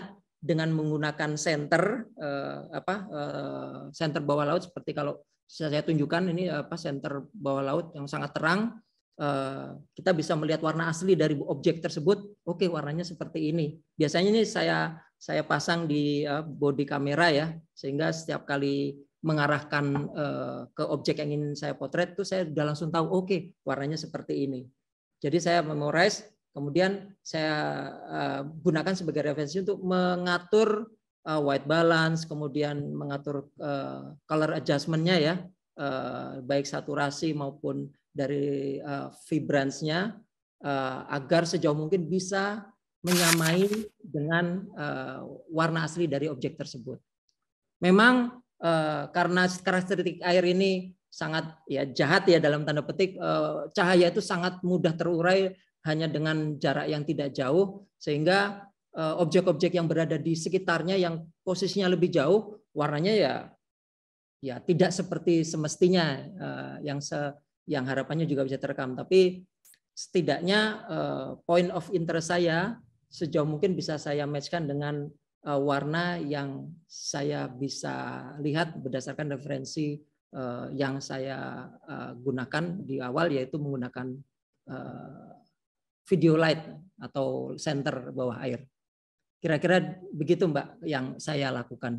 dengan menggunakan senter eh, apa eh, senter bawah laut seperti kalau saya tunjukkan ini apa senter bawah laut yang sangat terang, eh, kita bisa melihat warna asli dari objek tersebut. Oke, warnanya seperti ini. Biasanya ini saya saya pasang di uh, body kamera ya, sehingga setiap kali mengarahkan uh, ke objek yang ingin saya potret itu saya sudah langsung tahu oke okay, warnanya seperti ini. Jadi saya memorize, kemudian saya uh, gunakan sebagai referensi untuk mengatur uh, white balance, kemudian mengatur uh, color adjustment-nya ya, uh, baik saturasi maupun dari uh, vibrance-nya uh, agar sejauh mungkin bisa menyamai dengan uh, warna asli dari objek tersebut. Memang uh, karena karakteristik air ini sangat ya jahat ya dalam tanda petik, uh, cahaya itu sangat mudah terurai hanya dengan jarak yang tidak jauh, sehingga uh, objek-objek yang berada di sekitarnya yang posisinya lebih jauh warnanya ya ya tidak seperti semestinya uh, yang se yang harapannya juga bisa terekam. Tapi setidaknya uh, point of interest saya sejauh mungkin bisa saya matchkan dengan uh, warna yang saya bisa lihat berdasarkan referensi uh, yang saya uh, gunakan di awal, yaitu menggunakan uh, video light atau senter bawah air. Kira-kira begitu Mbak yang saya lakukan.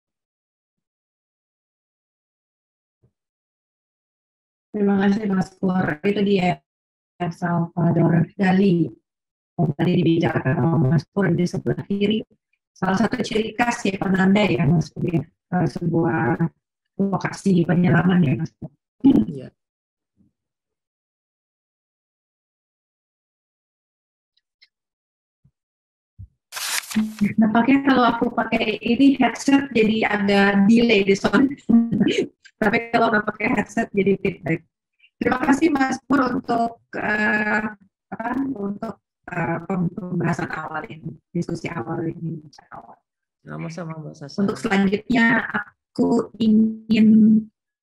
Terima kasih Mas Pur. Itu dia Salvador Dali. Yang tadi dibicarakan sama Mas Pur di sebelah kiri, salah satu ciri khas ya penanda ya Mas Pur ya, sebuah lokasi penyelaman ya Mas Pur. Iya. Nampaknya kalau aku pakai ini headset jadi ada delay di sound. Tapi kalau nggak pakai headset jadi feedback. Terima kasih Mas Pur untuk uh, apa, untuk Uh, pembahasan awal ini, diskusi awal ini. Sama-sama Mbak Sasa. Untuk selanjutnya aku ingin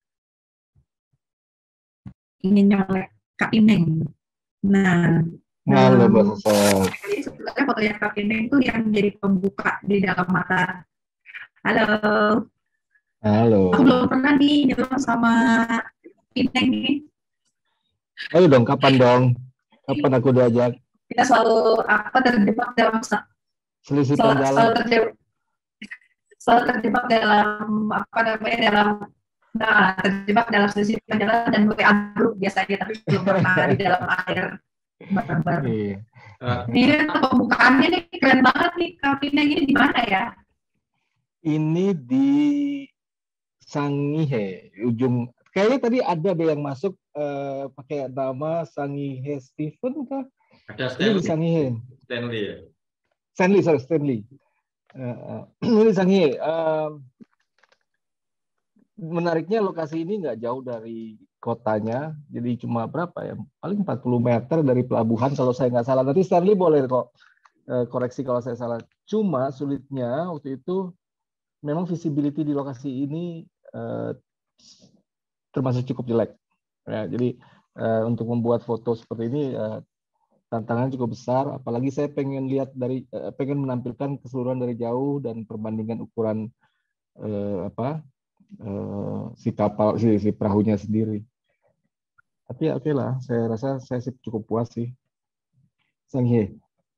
ingin nyolek Kak Ineng. Nah, halo Mbak Sasa. Jadi sebetulnya fotonya Kak Ineng itu yang jadi pembuka di dalam mata. Halo. Halo. Aku belum pernah nih nyelam sama Ineng nih. Ayo dong, kapan dong? Kapan aku diajak? Kita selalu apa terjebak dalam selisih selalu, jalan. Selalu terjebak, selalu terjebak dalam apa namanya dalam nah terjebak dalam selisih jalan dan W A grup biasanya, tapi belum pernah di dalam air bareng-bareng. Iya. Ini pembukaannya nih keren banget nih, Kapinnya ini di mana ya? Ini di Sangihe, ujung. Kayaknya tadi ada deh yang masuk uh, pakai nama Sangihe Stephen kah? Ada Ini di Stanley. Sangihe. Stanley ya. Stanley, sorry Stanley. Uh, uh, ini di Sangihe. Uh, menariknya lokasi ini nggak jauh dari kotanya, jadi cuma berapa ya? Paling empat puluh meter dari pelabuhan kalau saya nggak salah. Nanti Stanley boleh kok uh, koreksi kalau saya salah. Cuma sulitnya waktu itu memang visibility di lokasi ini uh, termasuk cukup jelek. Ya, jadi uh, untuk membuat foto seperti ini uh, tantangan cukup besar, apalagi saya pengen lihat dari uh, pengen menampilkan keseluruhan dari jauh dan perbandingan ukuran uh, apa uh, si kapal si, si perahunya sendiri. Tapi ya oke okay lah, saya rasa saya sih cukup puas sih. Sangihe.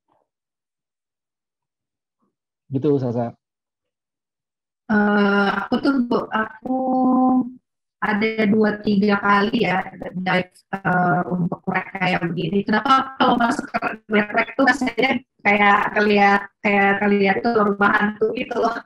Gitu Sasa. Uh, aku tuh aku ada dua tiga kali ya dive uh, untuk rek kayak begini. Kenapa kalau masuk ke rek tuh rasanya kayak kelihat kayak kelihat itu rumah hantu gitu loh.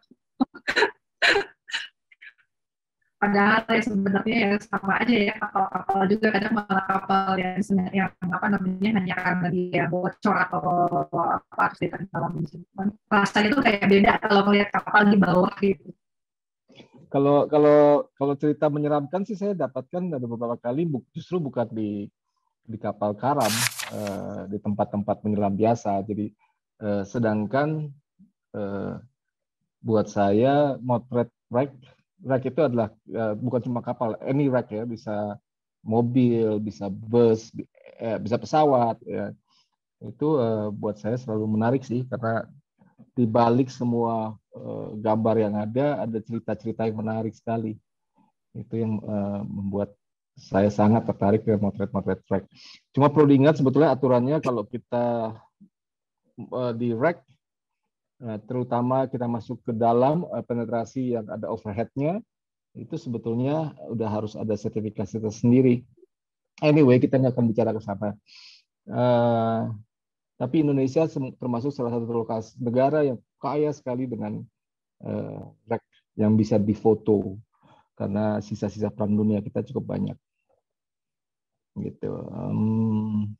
Padahal ya sebenarnya ya sama aja ya, kapal-kapal juga kadang malah kapal yang yang apa namanya hanya karena dia bocor atau apa harus ditenggelam. Rasanya itu kayak beda kalau melihat kapal di bawah gitu. Kalau kalau kalau cerita menyeramkan sih saya dapatkan ada beberapa kali justru bukan di di kapal karam, eh, di tempat-tempat menyelam biasa. Jadi eh, sedangkan eh, buat saya motret wreck, wreck itu adalah eh, bukan cuma kapal, any wreck ya, bisa mobil, bisa bus, eh, bisa pesawat ya. Itu eh, buat saya selalu menarik sih karena di balik semua uh, gambar yang ada, ada cerita-cerita yang menarik sekali. Itu yang uh, membuat saya sangat tertarik dengan motret-motret track. Cuma perlu diingat sebetulnya aturannya kalau kita uh, di rack, uh, terutama kita masuk ke dalam uh, penetrasi yang ada overhead-nya, itu sebetulnya udah harus ada sertifikasi tersendiri. Anyway, kita nggak akan bicara ke sana. Uh, tapi Indonesia termasuk salah satu lokasi negara yang kaya sekali dengan uh, rack yang bisa difoto karena sisa-sisa perang dunia kita cukup banyak. Gitu. Um,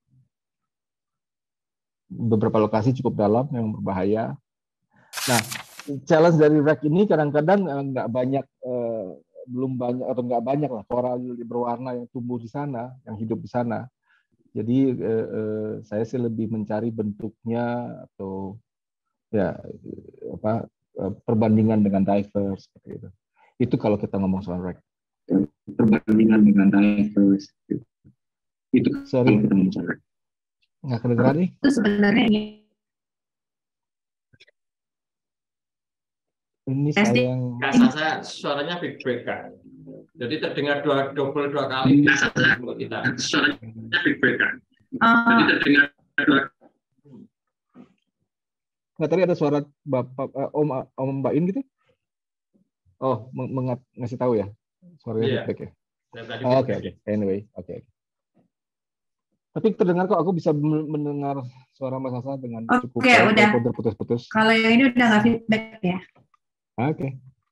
beberapa lokasi cukup dalam yang berbahaya. Nah, challenge dari rack ini kadang-kadang nggak banyak, uh, belum banyak atau nggak banyak lah koral berwarna yang tumbuh di sana, yang hidup di sana. Jadi eh, eh, saya sih lebih mencari bentuknya atau ya apa perbandingan dengan divers seperti itu. Itu kalau kita ngomong soal rack. Perbandingan dengan divers. Itu sorry kita ngomong soal rack. Nggak kedengeran nih. Itu sebenarnya ini. Ini Testing. sayang. Kasa saya suaranya feedback kan. Jadi terdengar dua double dua kali. Kasa saya kita. Suaranya feedback kan. Uh, Jadi terdengar dua. Nggak, tadi ada suara bapak uh, om om Mbak In gitu. Oh, meng mengat ngasih tahu ya suaranya Iya. feedback ya. Oke, Oke oke. Anyway, oke. Okay. Tapi terdengar kok, aku bisa mendengar suara Mas Sasa dengan cukup Oke, baik, udah. walaupun terputus-putus. Kalau yang ini udah nggak feedback ya. Oke. Okay.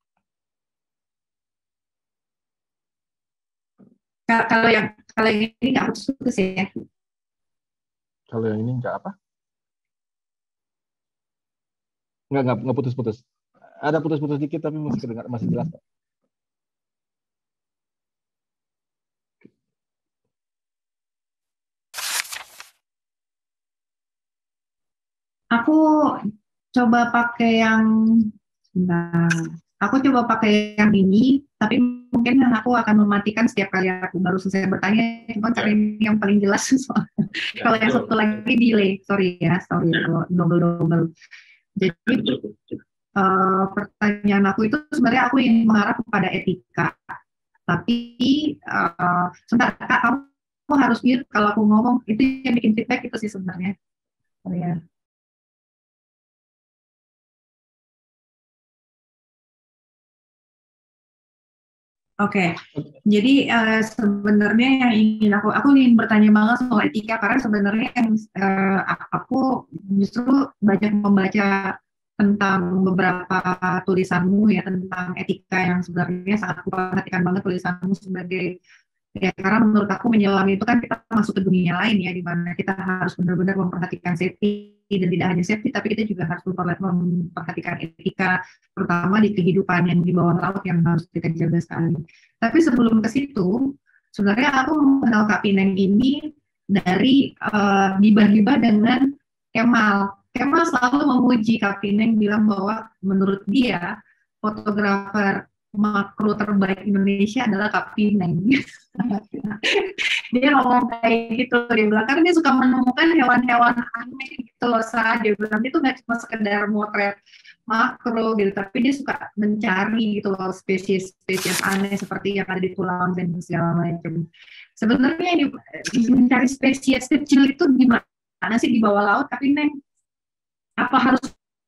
Kalau yang kalau yang ini nggak putus-putus ya. Kalau yang ini nggak apa? Nggak, nggak, nggak putus-putus. Ada putus-putus dikit tapi masih kedengar, masih jelas. Aku coba pakai yang, sebentar. Aku coba pakai yang ini, tapi mungkin aku akan mematikan setiap kali aku baru selesai bertanya, cuma karena ini yang paling jelas soalnya. Ya, Kalau yang betul. satu lagi delay, sorry ya, sorry kalau double-double. Jadi uh, pertanyaan aku itu sebenarnya aku ingin mengarah kepada etika, tapi uh, sebentar, Kak, kamu harus mute kalau aku ngomong, itu yang bikin feedback itu sih sebenarnya. Oh ya. Oke, okay. Jadi uh, sebenarnya yang ingin aku, aku ingin bertanya banget soal etika, karena sebenarnya yang uh, aku justru banyak membaca tentang beberapa tulisanmu ya tentang etika yang sebenarnya sangat aku perhatikan banget tulisanmu sebagai ya, karena menurut aku menyelam itu kan kita masuk ke dunia lain ya, di mana kita harus benar-benar memperhatikan safety dan tidak hanya safety, tapi kita juga harus memperhatikan etika, terutama di kehidupan yang di bawah laut yang harus kita jaga sekali. Tapi sebelum ke situ, sebenarnya aku mengenal Kak Pineng ini dari uh, gibah-gibah dengan Kemal. Kemal selalu memuji Kak Pineng, bilang bahwa menurut dia fotografer makro terbaik Indonesia adalah Kak Pineng. Dia ngomong kayak gitu, dia bilang karena dia suka menemukan hewan-hewan aneh gitu loh, Sa. Dia bilang itu nggak cuma sekedar motret makro gitu, tapi dia suka mencari gitu loh spesies-spesies aneh seperti yang ada di pulau dan segala macam. Sebenarnya ini mencari spesies kecil itu gimana sih di bawah laut, Kak Pineng? Apa harus?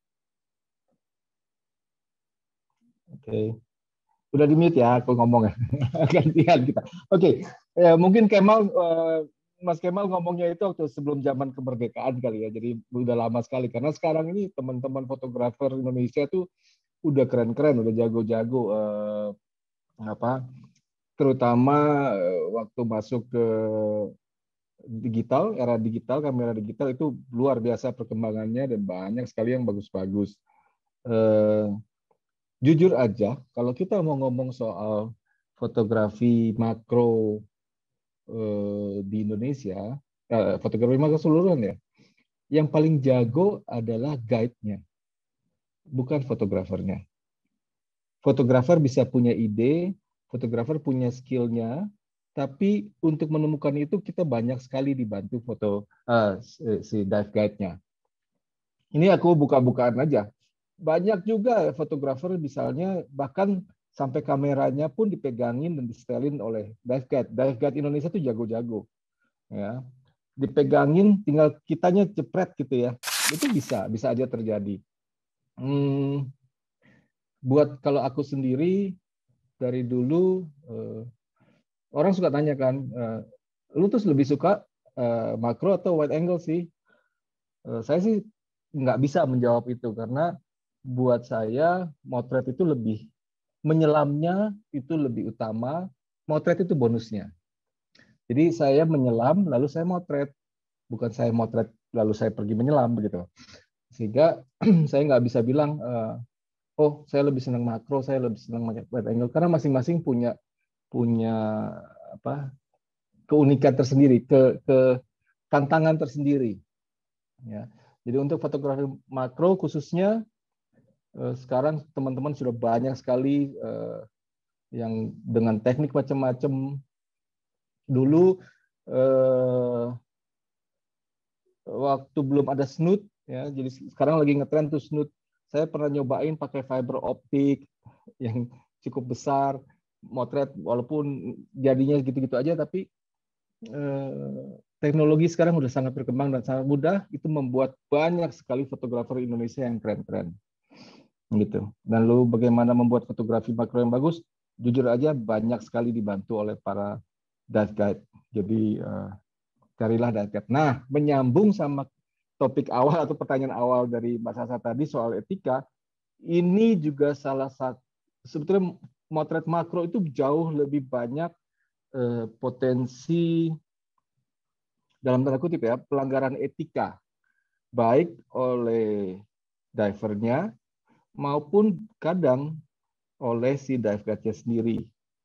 Oke. Okay. Udah di mute ya, aku ngomong ya. Gantian kita. Oke, okay. Ya, mungkin Kemal, uh, Mas Kemal ngomongnya itu waktu sebelum zaman kemerdekaan kali ya, jadi udah lama sekali. Karena sekarang ini teman-teman fotografer Indonesia tuh udah keren-keren, udah jago-jago. Uh, apa? Terutama uh, waktu masuk ke digital, era digital, kamera digital itu luar biasa perkembangannya dan banyak sekali yang bagus-bagus. Uh, Jujur aja, kalau kita mau ngomong soal fotografi makro eh, di Indonesia, eh, fotografi makro keseluruhan ya, yang paling jago adalah guide-nya, bukan fotografernya. Fotografer bisa punya ide, fotografer punya skill-nya, tapi untuk menemukan itu kita banyak sekali dibantu foto uh, si dive guide-nya. Ini aku buka-bukaan aja. Banyak juga fotografer misalnya bahkan sampai kameranya pun dipegangin dan disetelin oleh dive guide. Dive guide Indonesia tuh jago-jago. Ya. Dipegangin tinggal kitanya jepret gitu ya. Itu bisa, bisa aja terjadi. Hmm, buat kalau aku sendiri dari dulu eh, orang suka tanya kan, eh, lu tuh lebih suka eh, makro atau wide angle sih? Eh, saya sih nggak bisa menjawab itu karena buat saya motret itu lebih menyelamnya itu lebih utama, motret itu bonusnya. Jadi saya menyelam lalu saya motret, bukan saya motret lalu saya pergi menyelam begitu. Sehingga saya nggak bisa bilang oh saya lebih senang makro, saya lebih senang wide angle karena masing-masing punya punya apa keunikan tersendiri, ke, ke tantangan tersendiri. Ya. Jadi untuk fotografi makro khususnya eh, sekarang teman-teman sudah banyak sekali eh, yang dengan teknik macam-macam. Dulu eh, waktu belum ada snoot, ya, jadi sekarang lagi ngetren tuh snoot. Saya pernah nyobain pakai fiber optik yang cukup besar, motret walaupun jadinya gitu-gitu aja, tapi eh, teknologi sekarang udah sangat berkembang dan sangat mudah, itu membuat banyak sekali fotografer Indonesia yang keren-keren. Gitu. Dan lalu bagaimana membuat fotografi makro yang bagus? Jujur aja banyak sekali dibantu oleh para dive guide. Jadi eh, carilah dive guide. Nah, menyambung sama topik awal atau pertanyaan awal dari Mbak Sasa tadi soal etika, ini juga salah satu, sebetulnya motret makro itu jauh lebih banyak eh, potensi dalam tanda kutip ya, pelanggaran etika, baik oleh divernya maupun kadang oleh si dive guide-nya sendiri.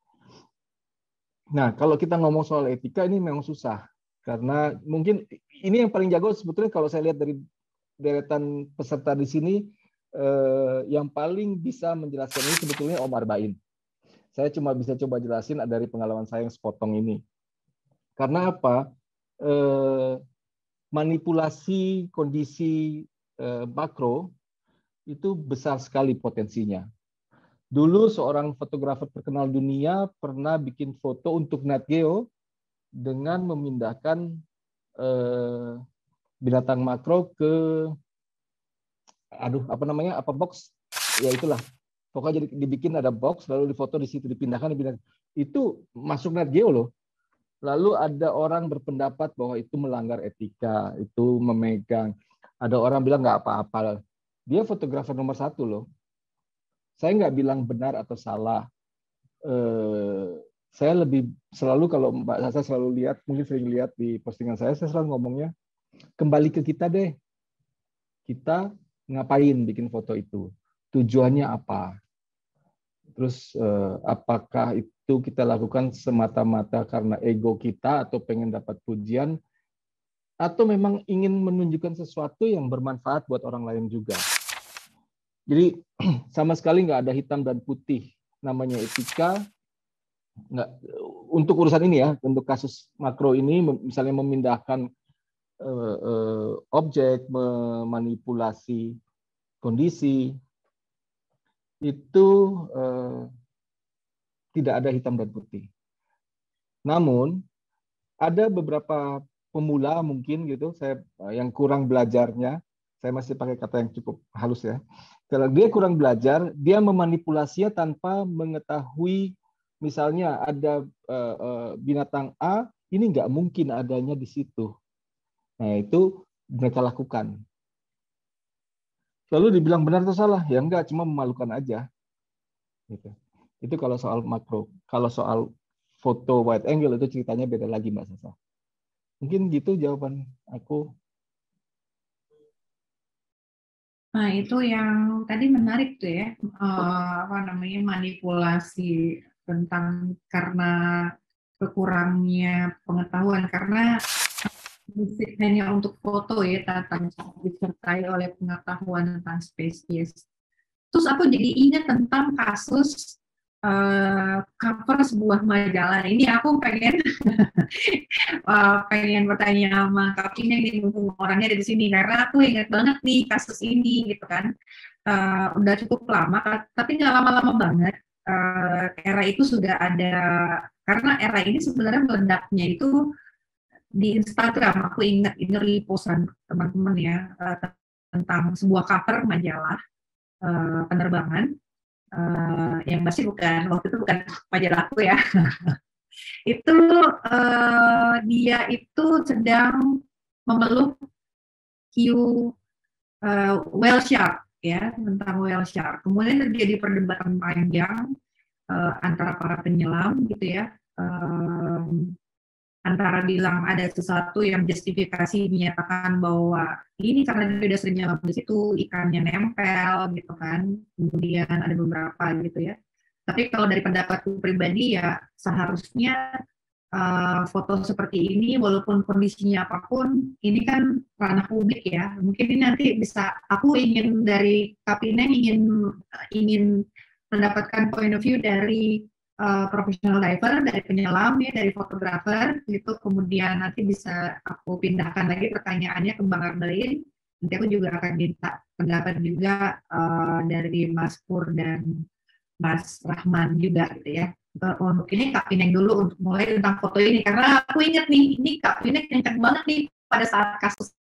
Nah, kalau kita ngomong soal etika ini memang susah. Karena mungkin ini yang paling jago sebetulnya kalau saya lihat dari deretan peserta di sini, eh, yang paling bisa menjelaskan ini sebetulnya Om Arbain. Saya cuma bisa coba jelasin dari pengalaman saya yang sepotong ini. Karena apa? Eh, manipulasi kondisi eh, makro itu besar sekali potensinya. Dulu seorang fotografer terkenal dunia pernah bikin foto untuk Nat Geo dengan memindahkan eh, binatang makro ke, aduh apa namanya, apa box, ya itulah. Pokoknya jadi dibikin ada box, lalu difoto di situ, dipindahkan, dipindahkan. Itu masuk Nat Geo loh. Lalu ada orang berpendapat bahwa itu melanggar etika, itu memegang. Ada orang bilang nggak apa-apa. Dia fotografer nomor satu loh. Saya nggak bilang benar atau salah. Eh, saya lebih selalu kalau Mbak Sasa selalu lihat, mungkin sering lihat di postingan saya, saya selalu ngomongnya, kembali ke kita deh. Kita ngapain bikin foto itu? Tujuannya apa? Terus eh, apakah itu kita lakukan semata-mata karena ego kita atau pengen dapat pujian, atau memang ingin menunjukkan sesuatu yang bermanfaat buat orang lain juga? Jadi sama sekali nggak ada hitam dan putih, namanya etika. Nggak, untuk urusan ini ya, untuk kasus makro ini, misalnya memindahkan eh, eh, objek, memanipulasi kondisi, itu eh, tidak ada hitam dan putih. Namun ada beberapa pemula mungkin gitu, saya yang kurang belajarnya, saya masih pakai kata yang cukup halus ya. Kalau dia kurang belajar, dia memanipulasinya tanpa mengetahui, misalnya ada uh, uh, binatang A, ini nggak mungkin adanya di situ. Nah itu mereka lakukan. Lalu dibilang benar atau salah? Ya enggak, cuma memalukan aja. Gitu. Itu kalau soal makro. Kalau soal foto wide angle itu ceritanya beda lagi Mbak Sasa. Mungkin gitu jawaban aku. Nah, itu yang tadi menarik tuh ya, uh, apa namanya, manipulasi tentang karena kekurangnya pengetahuan, karena hanya untuk foto ya, tanpa disertai oleh pengetahuan tentang spesies. Terus aku jadi ingat tentang kasus uh, cover sebuah majalah. Ini aku pengen uh, pengen bertanya sama Kak Pine nih, mumpung orangnya ada di sini, karena aku ingat banget nih kasus ini gitu kan. Uh, udah cukup lama, tapi nggak lama-lama banget. Uh, era itu sudah ada, karena era ini sebenarnya meledaknya itu di Instagram. Aku ingat ini posan teman-teman ya, uh, tentang sebuah cover majalah uh, penerbangan. Uh, yang masih bukan, waktu itu bukan majalah aku ya. Itu uh, dia itu sedang memeluk hiu uh, whale shark ya, tentang whale shark. Kemudian terjadi perdebatan panjang uh, antara para penyelam gitu ya, um, antara bilang ada sesuatu yang justifikasi menyatakan bahwa ini karena dia sudah sering nyelam di situ, ikannya nempel gitu kan, kemudian ada beberapa gitu ya. Tapi kalau dari pendapatku pribadi ya seharusnya uh, foto seperti ini walaupun kondisinya apapun, ini kan ranah publik ya. Mungkin ini nanti bisa, aku ingin dari Kapinen ingin ingin mendapatkan point of view dari uh, professional diver, dari penyelam ya, dari fotografer gitu. Kemudian nanti bisa aku pindahkan lagi pertanyaannya ke Bang Ardelin. Nanti aku juga akan minta pendapat juga uh, dari Mas Pur dan Mas Rahman juga gitu ya. Untuk ini Kak Pineng dulu untuk mulai tentang foto ini, karena aku ingat nih, ini Kak Pineng kencang banget nih pada saat kasus.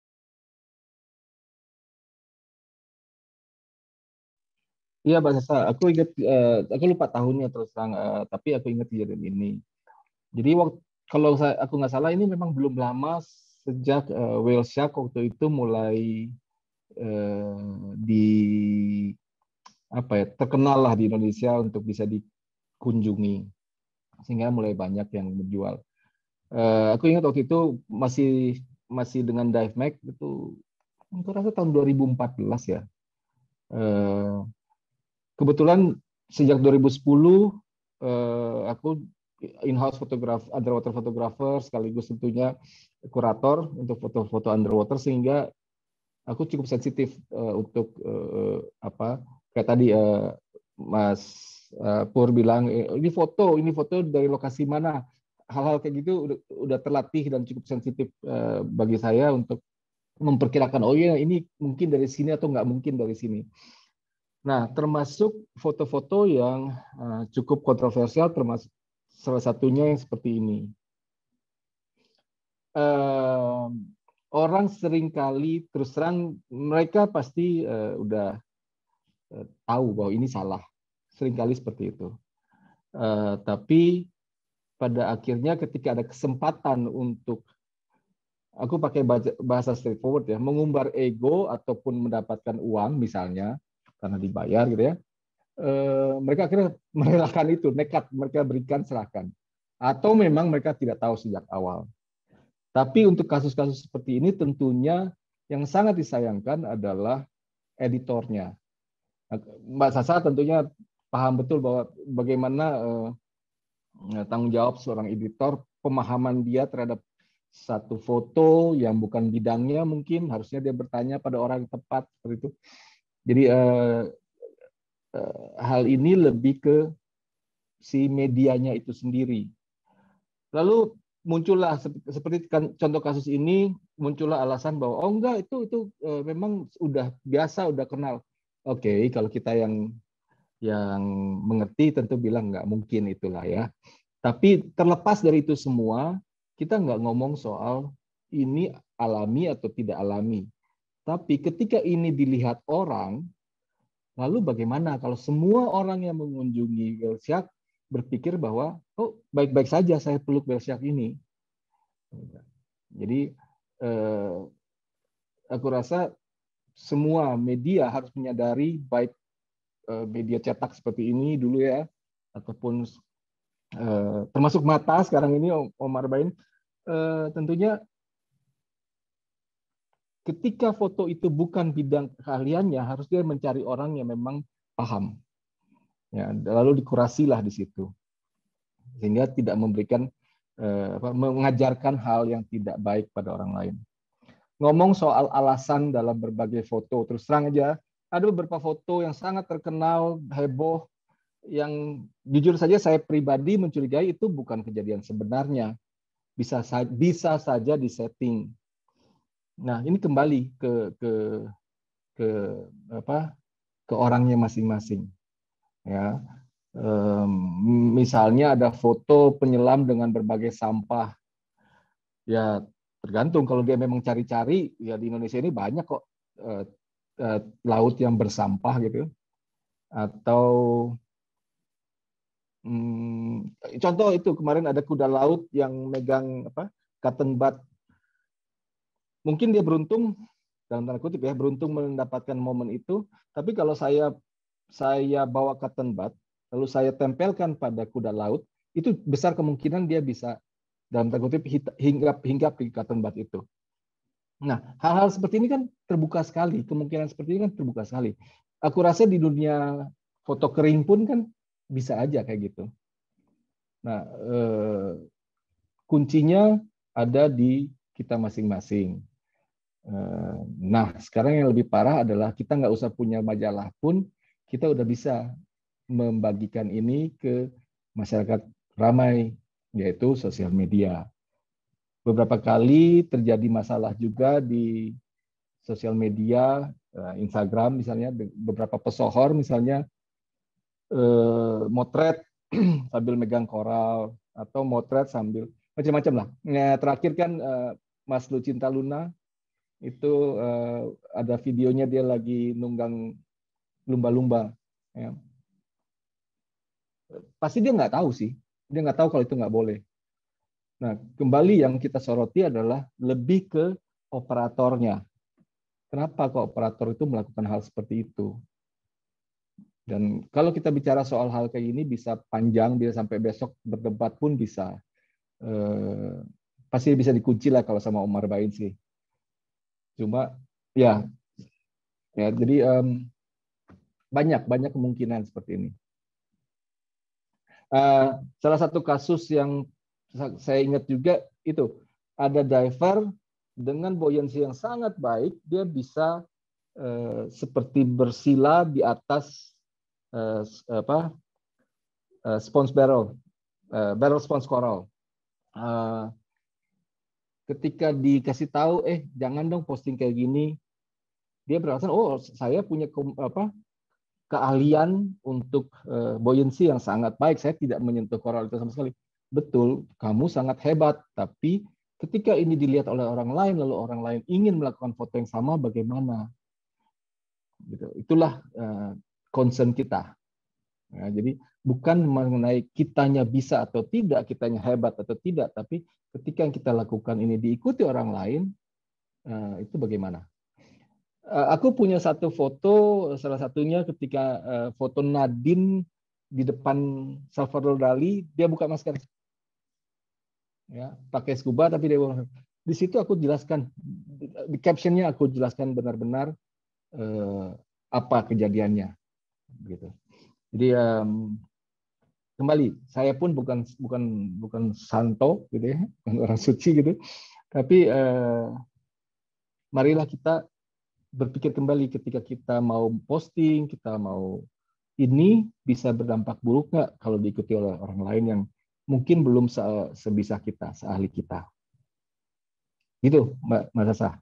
Iya, Mbak Sasa, aku ingat, uh, aku lupa tahunnya terus terang, uh, tapi aku ingat kejadian ini. Jadi waktu, kalau saya, aku nggak salah, ini memang belum lama sejak uh, whale shark waktu itu mulai uh, di apa ya, terkenal lah di Indonesia untuk bisa dikunjungi, sehingga mulai banyak yang menjual. Uh, aku ingat waktu itu masih masih dengan Dive Mag itu, aku rasa tahun dua ribu empat belas ya. Uh, kebetulan sejak dua ribu sepuluh uh, aku in-house photographer, underwater photographer, sekaligus tentunya kurator untuk foto-foto underwater, sehingga aku cukup sensitif uh, untuk uh, apa kayak tadi uh, Mas uh, Pur bilang, ini foto, ini foto dari lokasi mana, hal-hal kayak gitu udah, udah terlatih dan cukup sensitif uh, bagi saya untuk memperkirakan, oh iya ini mungkin dari sini atau nggak mungkin dari sini. Nah, termasuk foto-foto yang uh, cukup kontroversial, termasuk salah satunya yang seperti ini. Uh, orang seringkali terus terang mereka pasti uh, udah tahu bahwa ini salah, seringkali seperti itu. Uh, tapi pada akhirnya ketika ada kesempatan untuk, aku pakai bahasa straightforward ya, mengumbar ego ataupun mendapatkan uang misalnya karena dibayar gitu ya, uh, mereka akhirnya merelakan itu, nekat mereka berikan, serahkan. Atau memang mereka tidak tahu sejak awal. Tapi untuk kasus-kasus seperti ini tentunya yang sangat disayangkan adalah editornya. Mbak Sasa tentunya paham betul bahwa bagaimana eh, tanggung jawab seorang editor, pemahaman dia terhadap satu foto yang bukan bidangnya, mungkin harusnya dia bertanya pada orang yang tepat seperti itu. Jadi eh, eh, hal ini lebih ke si medianya itu sendiri. Lalu muncullah seperti kan, contoh kasus ini, muncullah alasan bahwa oh enggak, itu itu eh, memang udah biasa, udah kenal. Oke, okay, kalau kita yang yang mengerti tentu bilang nggak mungkin itulah ya. Tapi terlepas dari itu semua, kita nggak ngomong soal ini alami atau tidak alami. Tapi ketika ini dilihat orang, lalu bagaimana kalau semua orang yang mengunjungi whale shark berpikir bahwa oh baik-baik saja saya peluk whale shark ini. Jadi eh, aku rasa semua media harus menyadari, baik media cetak seperti ini dulu ya, ataupun eh, termasuk Mata sekarang ini, Om Arbain, eh, tentunya ketika foto itu bukan bidang keahliannya, harus dia mencari orang yang memang paham. Ya, lalu dikurasilah di situ, sehingga tidak memberikan, eh, mengajarkan hal yang tidak baik pada orang lain. Ngomong soal alasan dalam berbagai foto, terus terang aja, ada beberapa foto yang sangat terkenal, heboh, yang jujur saja saya pribadi mencurigai itu bukan kejadian sebenarnya. Bisa bisa saja disetting. Nah, ini kembali ke ke ke apa? ke orangnya masing-masing. Ya. Um, misalnya ada foto penyelam dengan berbagai sampah. Ya, tergantung kalau dia memang cari-cari, ya di Indonesia ini banyak kok uh, uh, laut yang bersampah gitu. Atau Hmm, contoh itu kemarin ada kuda laut yang megang apa cotton bud. Mungkin dia beruntung dalam tanda kutip ya beruntung mendapatkan momen itu. Tapi kalau saya saya bawa cotton bud lalu saya tempelkan pada kuda laut, itu besar kemungkinan dia bisa dalam tanda kutip hinggap hinggap di cotton bud itu. Nah, hal-hal seperti ini kan terbuka sekali, kemungkinan seperti ini kan terbuka sekali. Aku rasa di dunia foto kering pun kan bisa aja kayak gitu. Nah, eh, kuncinya ada di kita masing-masing. Eh, nah, sekarang yang lebih parah adalah kita nggak usah punya majalah pun, kita udah bisa membagikan ini ke masyarakat ramai, yaitu sosial media. Beberapa kali terjadi masalah juga di sosial media, Instagram misalnya, beberapa pesohor misalnya, eh, motret sambil megang koral atau motret sambil macam-macam lah. Nah, terakhir kan eh, Mas Lucinta Luna itu eh, ada videonya dia lagi nunggang lumba-lumba. Ya. Pasti dia nggak tahu sih, dia nggak tahu kalau itu nggak boleh. Nah, kembali yang kita soroti adalah lebih ke operatornya. Kenapa kok operator itu melakukan hal seperti itu? Dan kalau kita bicara soal hal kayak ini bisa panjang, bisa sampai besok berdebat pun bisa. Eh, pasti bisa dikunci lah kalau sama Omar Bain sih. Cuma ya, ya jadi um, banyak banyak kemungkinan seperti ini. Uh, salah satu kasus yang saya ingat juga itu ada diver dengan buoyancy yang sangat baik, dia bisa uh, seperti bersila di atas Uh, apa uh, sponge barrel, uh, barrel sponge coral. Uh, ketika dikasih tahu, eh jangan dong posting kayak gini, dia beralasan, oh saya punya ke, apa keahlian untuk uh, buoyancy yang sangat baik, saya tidak menyentuh coral itu sama sekali. Betul, kamu sangat hebat, tapi ketika ini dilihat oleh orang lain, lalu orang lain ingin melakukan foto yang sama, bagaimana? Gitu. Itulah uh, concern kita. Ya, jadi bukan mengenai kitanya bisa atau tidak, kitanya hebat atau tidak, tapi ketika yang kita lakukan ini diikuti orang lain, uh, itu bagaimana? Uh, aku punya satu foto, salah satunya ketika uh, foto Nadine di depan Salvador Dali, dia buka masker, ya, pakai scuba tapi dia buka. Di situ aku jelaskan, di captionnya aku jelaskan benar-benar uh, apa kejadiannya, gitu. Jadi um, kembali, saya pun bukan bukan bukan santo gitu ya, bukan orang suci gitu. Tapi uh, marilah kita berpikir kembali ketika kita mau posting, kita mau ini bisa berdampak buruk nggak kalau diikuti oleh orang lain yang mungkin belum se sebisa kita, seahli kita. Gitu, Mbak Sasa.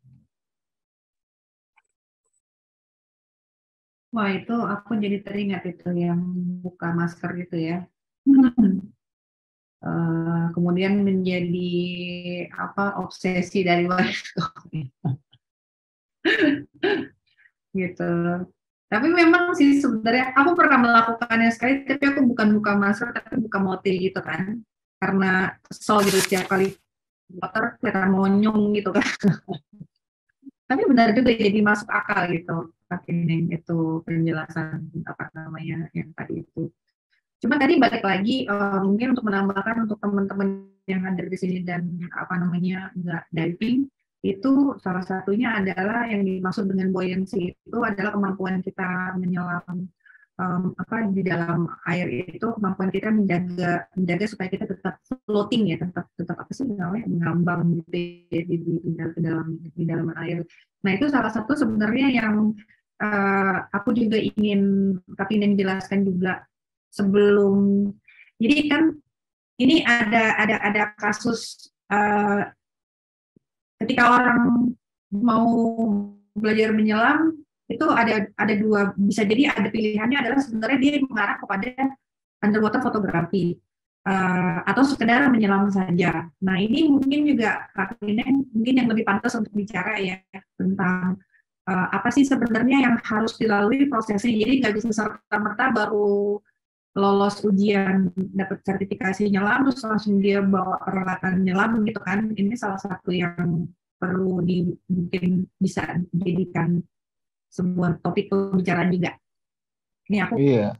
Wah, itu aku jadi teringat itu yang buka masker gitu ya. Uh, kemudian menjadi apa obsesi dari warga gitu. Tapi memang sih sebenarnya aku pernah melakukannya sekali, tapi aku bukan buka masker, tapi buka motil gitu kan. Karena kesel gitu setiap kali water kelihatan monyong gitu kan. Tapi benar juga jadi masuk akal gitu. Ini itu penjelasan apa namanya yang tadi itu. Cuma tadi balik lagi uh, mungkin untuk menambahkan untuk teman-teman yang hadir di sini dan apa namanya nggak diving, itu salah satunya adalah yang dimaksud dengan buoyancy itu adalah kemampuan kita menyelam um, apa di dalam air itu, kemampuan kita menjaga menjaga supaya kita tetap floating ya, tetap tetap apa sih namanya mengambang gitu ya, di, di, di dalam di dalam air. Nah itu salah satu sebenarnya yang uh, aku juga ingin tapi ingin jelaskan juga sebelum, jadi kan ini ada ada ada kasus uh, ketika orang mau belajar menyelam itu ada ada dua, bisa jadi ada pilihannya adalah sebenarnya dia mengarah kepada underwater fotografi uh, atau sekedar menyelam saja. Nah ini mungkin juga Kak Pineng mungkin yang lebih pantas untuk bicara ya tentang uh, apa sih sebenarnya yang harus dilalui prosesnya. Jadi nggak bisa serta-merta baru lolos ujian dapat sertifikasi nyelam terus langsung dia bawa peralatan nyelam gitu kan. Ini salah satu yang perlu di, mungkin bisa dijadikan sebuah topik pembicaraan juga. Ini aku. Iya.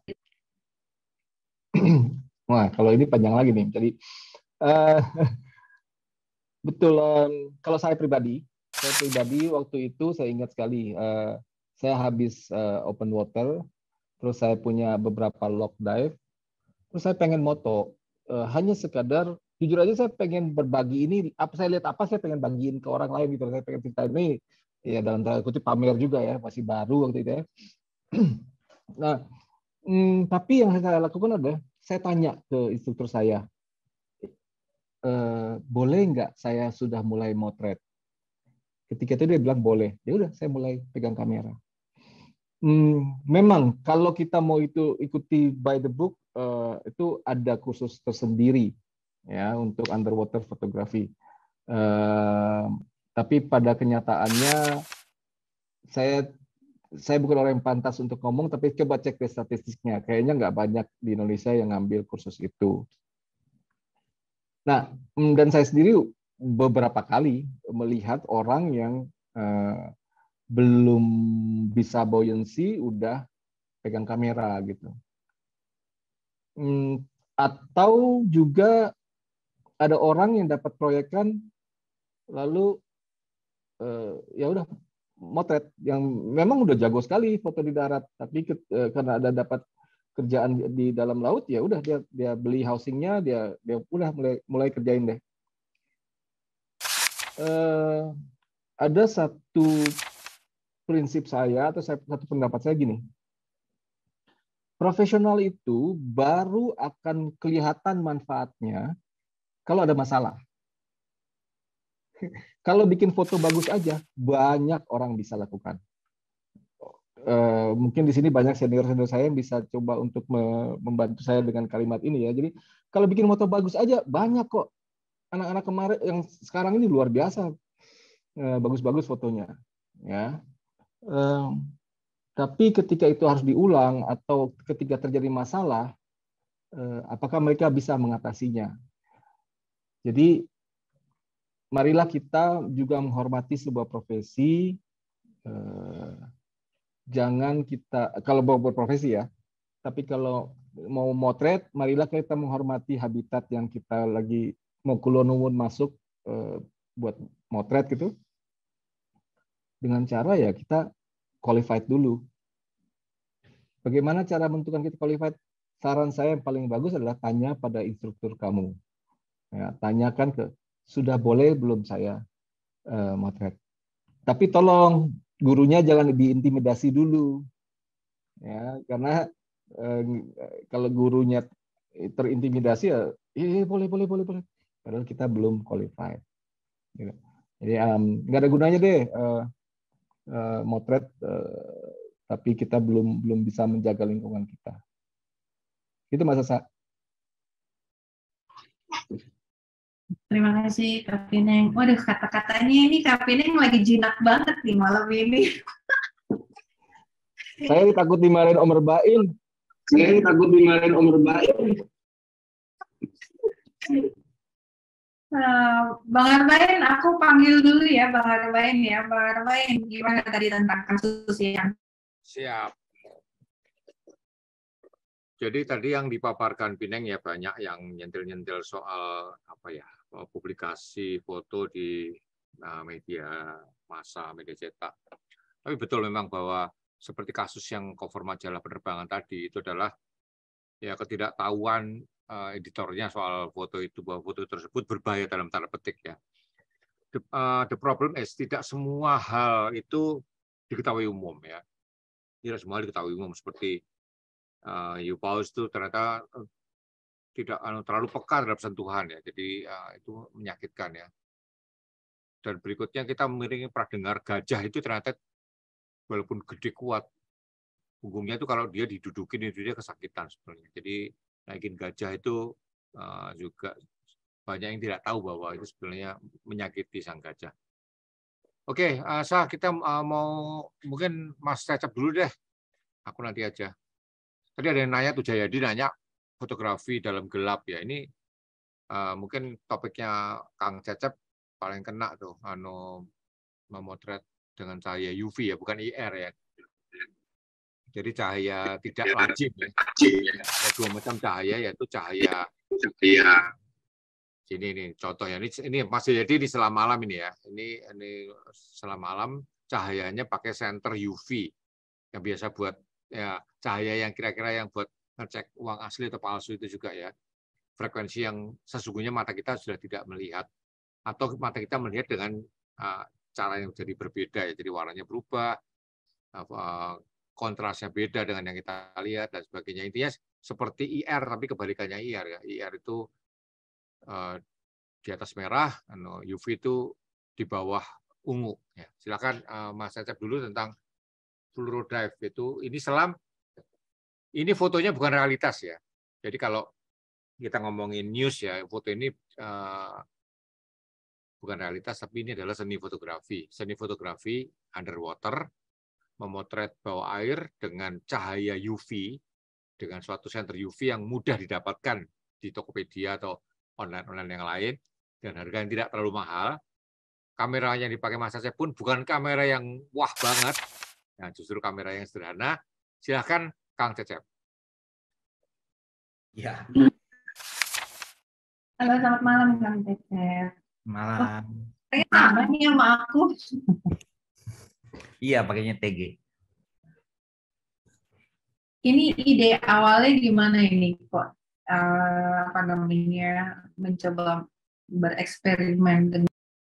Wah, kalau ini panjang lagi nih. Jadi uh, betul. Um, kalau saya pribadi, saya pribadi waktu itu saya ingat sekali. Uh, saya habis uh, open water. Terus saya punya beberapa log dive, terus saya pengen moto, uh, hanya sekadar, jujur aja saya pengen berbagi ini, apa saya lihat apa saya pengen bagiin ke orang lain gitu, saya pengen cerita ini, ya dalam tanda kutip pamer juga ya, masih baru waktu itu ya. Nah, hmm, tapi yang saya lakukan adalah, saya tanya ke instruktur saya, e, boleh nggak saya sudah mulai motret? Ketika itu dia bilang boleh, ya udah saya mulai pegang kamera. Hmm, memang kalau kita mau itu ikuti by the book uh, itu ada kursus tersendiri ya untuk underwater fotografi. Uh, tapi pada kenyataannya saya saya bukan orang yang pantas untuk ngomong, tapi coba cek ke statistiknya, kayaknya nggak banyak di Indonesia yang ngambil kursus itu. Nah, dan saya sendiri beberapa kali melihat orang yang uh, belum bisa buoyancy udah pegang kamera gitu. Hmm, atau juga ada orang yang dapat proyekan lalu eh, ya udah motret yang memang udah jago sekali foto di darat, tapi ke, eh, karena ada dapat kerjaan di dalam laut ya udah dia dia beli housingnya, dia dia udah mulai mulai kerjain deh. Eh, ada satu prinsip saya atau satu pendapat saya gini, profesional itu baru akan kelihatan manfaatnya kalau ada masalah. Kalau bikin foto bagus aja, banyak orang bisa lakukan. Uh, mungkin di sini banyak senior-senior saya yang bisa coba untuk membantu saya dengan kalimat ini ya. Jadi kalau bikin foto bagus aja, banyak kok anak-anak kemarin yang sekarang ini luar biasa bagus-bagus uh, fotonya, ya. Um, tapi ketika itu harus diulang atau ketika terjadi masalah, uh, apakah mereka bisa mengatasinya? Jadi marilah kita juga menghormati sebuah profesi. Uh, jangan kita kalau mau berprofesi ya, tapi kalau mau motret, marilah kita menghormati habitat yang kita lagi mau kulonumun masuk uh, buat motret gitu. Dengan cara ya kita qualified dulu. Bagaimana cara menentukan kita qualified? Saran saya yang paling bagus adalah tanya pada instruktur kamu. Ya, tanyakan ke, sudah boleh belum saya uh, motret? Tapi tolong gurunya jangan diintimidasi dulu. Ya, karena uh, kalau gurunya terintimidasi ya, eh, boleh, boleh, boleh, boleh. Padahal kita belum qualified. Gitu. Jadi um, nggak ada gunanya deh. Uh, Uh, motret uh, tapi kita belum belum bisa menjaga lingkungan kita. Itu Mas Asa. Terima kasih Kak Pineng. Waduh, kata-katanya ini Kak Pineng lagi jinak banget nih malam ini. Saya takut dimarahin Om Rebain. Saya takut dimarahin Om Rebain. Uh, Bang Arbain, aku panggil dulu ya Bang Arbain ya. Bang Arbain, gimana tadi tentang kasus yang? Siap. Jadi tadi yang dipaparkan Pineng ya banyak yang nyentil-nyentil soal apa ya publikasi foto di nah, media massa, media cetak. Tapi betul memang bahwa seperti kasus yang cover majalah penerbangan tadi itu adalah ya ketidaktahuan uh, editornya soal foto itu, bahwa foto tersebut berbahaya dalam tanda petik ya. The, uh, the problem is tidak semua hal itu diketahui umum ya. Tidak semua hal diketahui umum seperti uh, hiu paus itu ternyata uh, tidak uh, terlalu peka terhadap sentuhan ya, jadi uh, itu menyakitkan ya. Dan berikutnya kita mengiringi pradengar gajah itu ternyata walaupun gede kuat, punggungnya itu kalau dia didudukin itu dia kesakitan sebenarnya. Jadi naikin gajah itu uh, juga banyak yang tidak tahu bahwa itu sebenarnya menyakiti sang gajah. Oke, uh, Sah, kita uh, mau mungkin Mas Cecep dulu deh. Aku nanti aja. Tadi ada yang nanya tuh Jayadi nanya fotografi dalam gelap ya. Ini uh, mungkin topiknya Kang Cecep paling kena tuh, anu memotret dengan cahaya U V ya, bukan I R ya. Jadi cahaya tidak lazim ya. Ada dua macam cahaya, yaitu cahaya cahaya. Sini nih contohnya, ini ini masih jadi di selama malam ini ya. Ini ini selama malam cahayanya pakai senter U V yang biasa buat ya cahaya yang kira-kira yang buat ngecek uang asli atau palsu itu juga ya. Frekuensi yang sesungguhnya mata kita sudah tidak melihat. Atau mata kita melihat dengan uh, cara yang jadi berbeda ya, jadi warnanya berubah, uh, kontrasnya beda dengan yang kita lihat dan sebagainya. Intinya seperti I R tapi kebalikannya I R ya. I R itu uh, di atas merah, U V itu di bawah ungu. Ya, silakan uh, Mas Cecep dulu tentang fluorodrive itu. Ini selam, ini fotonya bukan realitas ya. Jadi kalau kita ngomongin news ya, foto ini uh, bukan realitas, tapi ini adalah seni fotografi. Seni fotografi underwater, memotret bawah air dengan cahaya U V, dengan suatu senter U V yang mudah didapatkan di Tokopedia atau online-online yang lain, dan harga yang tidak terlalu mahal. Kamera yang dipakai Mas Cecep pun bukan kamera yang wah banget, nah, justru kamera yang sederhana. Silahkan Kang Cecep. Ya. Halo, selamat malam Kang Cecep. Malam. Kayaknya sama nih sama aku. Iya, pakainya T G. Ini ide awalnya gimana ini kok? Uh, apa namanya, mencoba bereksperimen dengan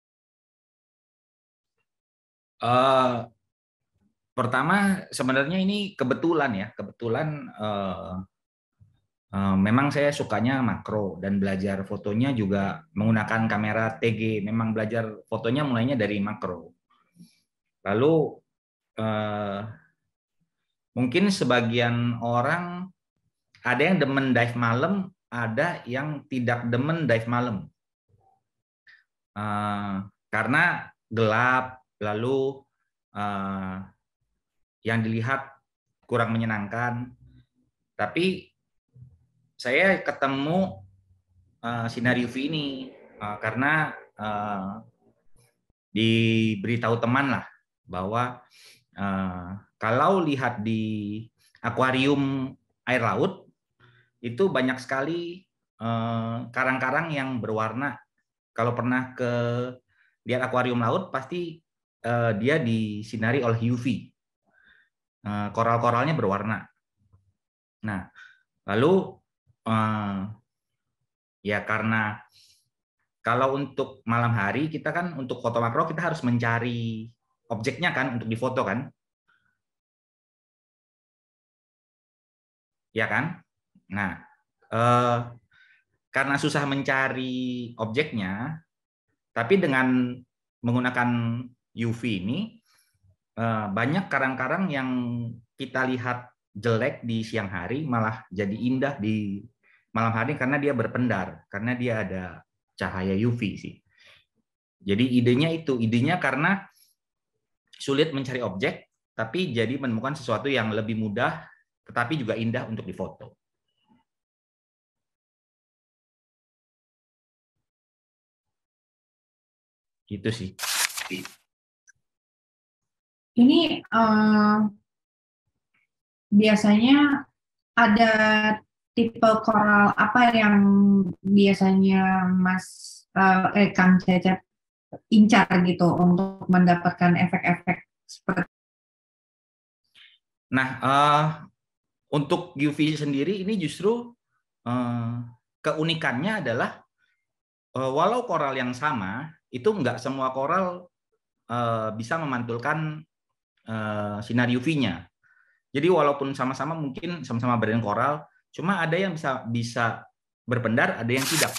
Uh, pertama sebenarnya ini kebetulan ya, kebetulan uh, uh, memang saya sukanya makro dan belajar fotonya juga menggunakan kamera T G. Memang belajar fotonya mulainya dari makro. Lalu uh, mungkin sebagian orang ada yang demen dive malam, ada yang tidak demen dive malam. Uh, karena gelap, lalu uh, yang dilihat kurang menyenangkan. Tapi saya ketemu uh, sinar U V ini uh, karena uh, diberitahu teman lah bahwa uh, kalau lihat di akuarium air laut itu banyak sekali karang-karang uh, yang berwarna. Kalau pernah ke lihat akuarium laut pasti uh, dia disinari oleh U V. Uh, koral-koralnya berwarna. Nah, lalu uh, ya karena kalau untuk malam hari kita kan untuk foto makro kita harus mencari objeknya kan untuk difoto kan, ya kan? Nah, eh, karena susah mencari objeknya, tapi dengan menggunakan U V ini eh, banyak karang-karang yang kita lihat jelek di siang hari malah jadi indah di malam hari karena dia berpendar, karena dia ada cahaya U V sih. Jadi idenya itu, idenya karena sulit mencari objek, tapi jadi menemukan sesuatu yang lebih mudah, tetapi juga indah untuk difoto. Gitu sih. ini uh, biasanya ada tipe koral apa yang biasanya Mas uh, eh Kang Cecep incar gitu untuk mendapatkan efek-efek seperti. Nah, uh, untuk U V sendiri ini justru uh, keunikannya adalah uh, walau koral yang sama itu nggak semua koral uh, bisa memantulkan uh, sinar U V-nya. Jadi walaupun sama-sama mungkin sama-sama berlian koral, cuma ada yang bisa bisa berpendar, ada yang tidak.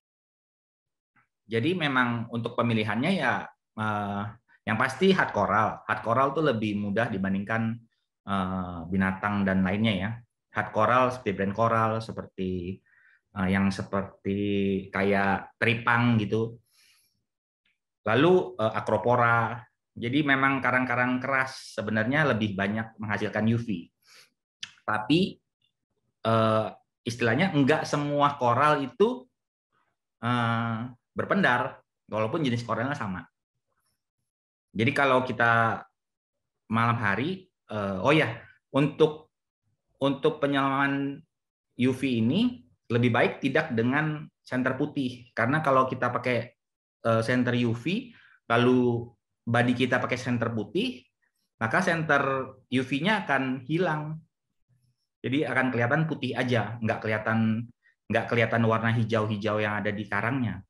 Jadi memang untuk pemilihannya ya eh, yang pasti hard coral. Hard coral tuh lebih mudah dibandingkan eh, binatang dan lainnya ya. Hard coral seperti brand coral, seperti eh, yang seperti kayak teripang gitu. Lalu eh, acropora. Jadi memang karang-karang keras sebenarnya lebih banyak menghasilkan U V. Tapi eh, istilahnya enggak semua koral itu eh, berpendar, walaupun jenis koralnya sama. Jadi kalau kita malam hari, eh, oh ya, untuk untuk penyelaman U V ini lebih baik tidak dengan senter putih, karena kalau kita pakai eh, senter U V, lalu body kita pakai senter putih, maka senter U V-nya akan hilang. Jadi akan kelihatan putih aja, nggak kelihatan nggak kelihatan warna hijau-hijau yang ada di karangnya.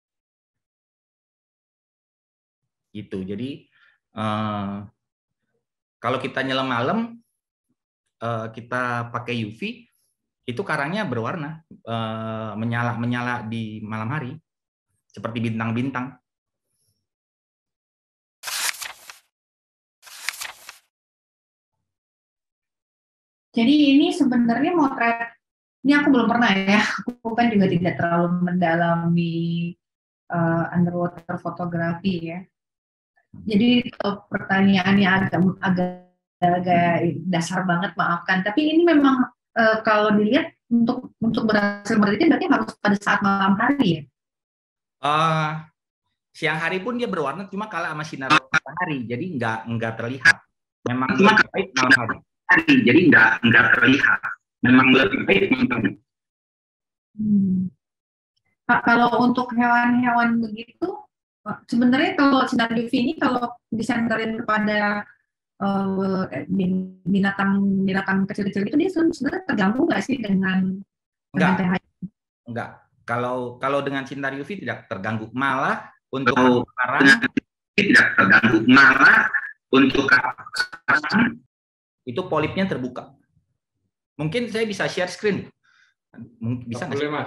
Gitu. Jadi eh, kalau kita nyelam malam, eh, kita pakai U V, itu karangnya berwarna, eh, menyala menyala di malam hari, seperti bintang-bintang. Jadi ini sebenarnya motret, ini aku belum pernah ya, aku kan juga tidak terlalu mendalami uh, underwater fotografi ya. Jadi kalau pertanyaannya agak agak agak dasar banget, maafkan. Tapi ini memang uh, kalau dilihat untuk untuk berhasil meneliti berarti harus pada saat malam hari ya. Uh, siang hari pun dia berwarna, cuma kalah sama sinar matahari, jadi nggak nggak terlihat. Memang lebih baik malam hari. Jadi nggak nggak terlihat. Memang lebih baik malam hari. Hmm. Kalau untuk hewan-hewan begitu, sebenarnya kalau sinar U V ini kalau disenterin kepada uh, binatang binatang kecil-kecil itu dia sebenarnya terganggu nggak sih dengan enggak dengan enggak kalau kalau dengan sinar U V tidak terganggu, malah untuk karang tidak terganggu, malah untuk karang itu polipnya terbuka. Mungkin saya bisa share screen, mungkin bisa nggak? Boleh Mas.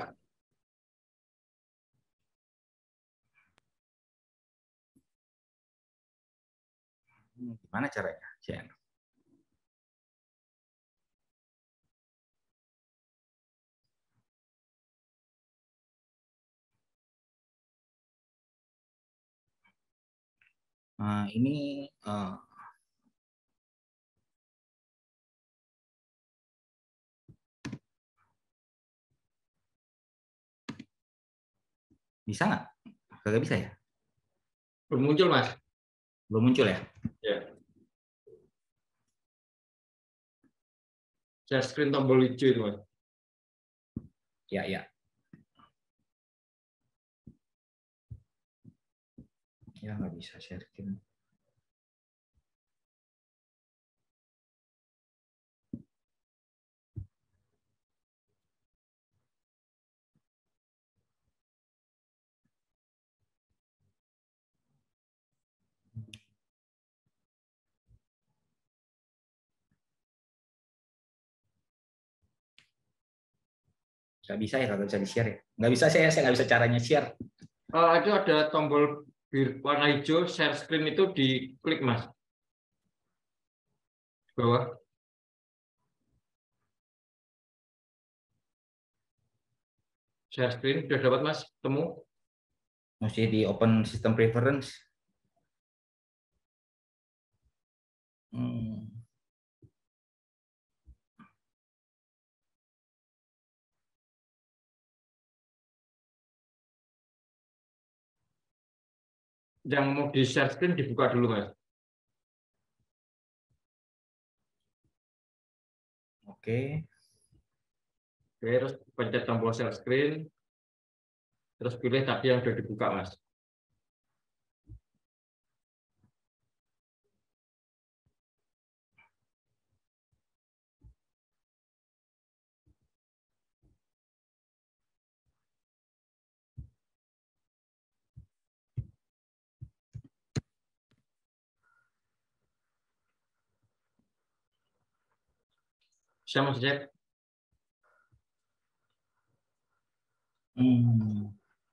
Gimana caranya? Share. Nah, ini uh, bisa nggak? Kagak bisa ya? Belum muncul Mas. Belum muncul ya? Ya. Share screen tombol hijau itu Mas. Ya, ya. Ya nggak bisa share screen. Nggak bisa ya, kalau bisa di-share ya. Nggak bisa, saya saya nggak bisa caranya share. Oh, itu ada tombol bir warna hijau share screen itu diklik Mas. Bawah. Share screen sudah dapat Mas? Temu? Mesti di open system preference. Hmm. Yang mau di share screen dibuka dulu Mas. Oke. Oke, terus pencet tombol share screen. Terus pilih tadi yang sudah dibuka Mas. Bisa Mas Cecep? Hmm.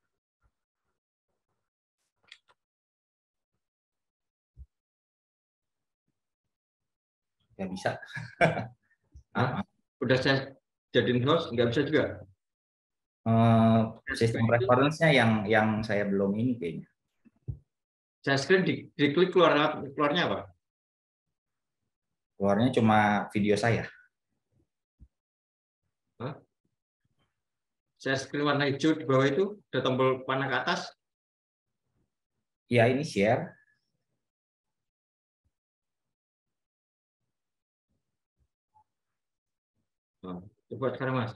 Nggak bisa. Hah? Udah saya jadiin host, nggak bisa juga? Uh, sistem reference-nya yang yang saya belum ini kayaknya. Saya screen di, diklik keluar keluarnya apa? Keluarnya cuma video saya. Hah? Saya screen warna hijau di bawah itu, ada tombol panah ke atas. Ya, ini share. Oh, coba sekarang Mas.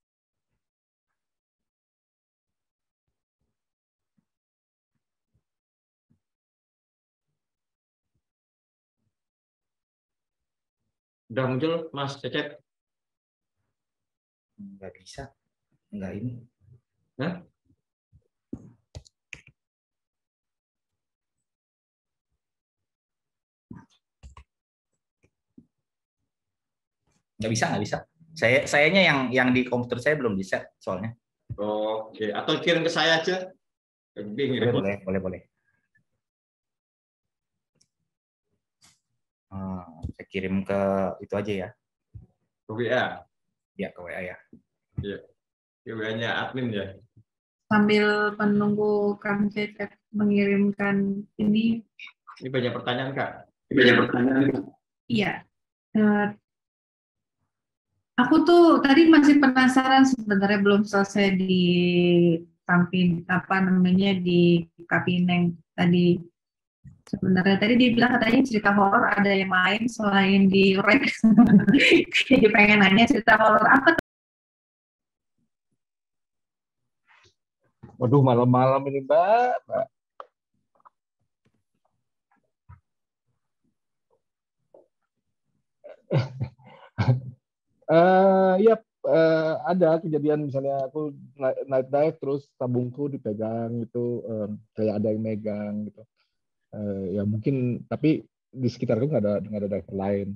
Udah muncul Mas Cecep? Nggak bisa. Nggak ini. Hah? Nggak bisa, nggak bisa. Saya sayanya yang yang di komputer saya belum di set soalnya. Oke, atau kirim ke saya aja. Boleh, boleh, boleh, boleh. Hmm, saya kirim ke itu aja ya. Ke W A. Ya, ke W A ya. Iya. Ke W A-nya admin ya. Sambil menunggu Kang Cecep mengirimkan ini. Ini banyak pertanyaan Kak. Banyak pertanyaan. Iya. Uh, aku tuh tadi masih penasaran sebenarnya belum selesai di tampil apa namanya di Kapineng tadi. Sebenarnya tadi dibilang katanya cerita horor ada yang lain selain di Rek. Jadi pengen nanya cerita horor apa? Waduh, malam-malam ini Mbak. Mbak. uh, ya uh, ada kejadian misalnya aku night dive terus tabungku dipegang gitu, um, kayak ada yang megang gitu. Uh, ya mungkin tapi di sekitarku nggak ada nggak ada diver lain.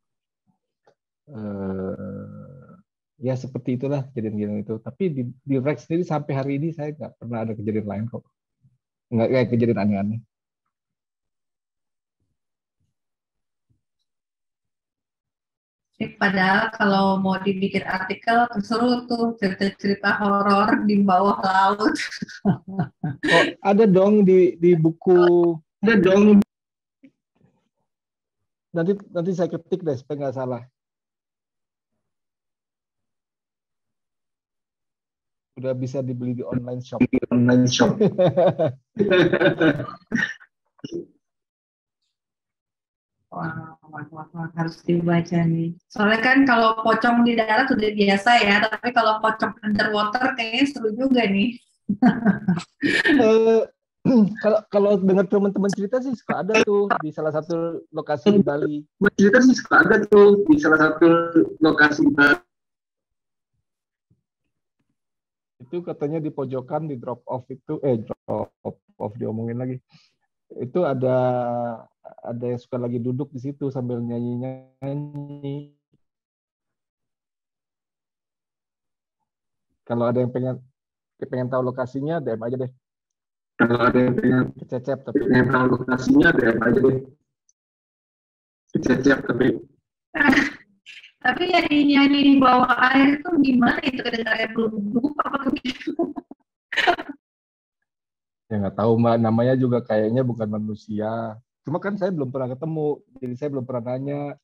Uh, ya seperti itulah kejadian-kejadian itu. Tapi di, di Rex sendiri sampai hari ini saya nggak pernah ada kejadian lain kok. Nggak kayak kejadian aneh-aneh. Padahal kalau mau dibikin artikel seru tuh cerita-cerita horor di bawah laut. Oh, ada dong di di buku. Ada dong. Nanti nanti saya ketik deh supaya nggak salah. Udah bisa dibeli di online shop. Di online shop. Wah, wah, wah, wah, harus dibaca nih. Soalnya kan kalau pocong di darat udah biasa ya, tapi kalau pocong underwater kayaknya seru juga nih. uh, kalau kalau dengar teman-teman cerita sih suka ada tuh di salah satu lokasi di Bali. Cerita sih suka ada tuh di salah satu lokasi di Bali. Itu katanya di pojokan di drop off itu eh drop off diomongin lagi. Itu ada ada yang suka lagi duduk di situ sambil nyanyi-nyanyi. Kalau ada yang pengen pengen tahu lokasinya, D M aja deh. Kalau ada yang pengen Cecep tapi pengen tahu lokasinya, D M aja deh. Cecep tapi. Tapi nyanyi-nyanyi di bawah air itu gimana itu kedengarannya belum apa begitu? Ya nggak tahu Mbak, namanya juga kayaknya bukan manusia. Cuma kan saya belum pernah ketemu, jadi saya belum pernah nanya.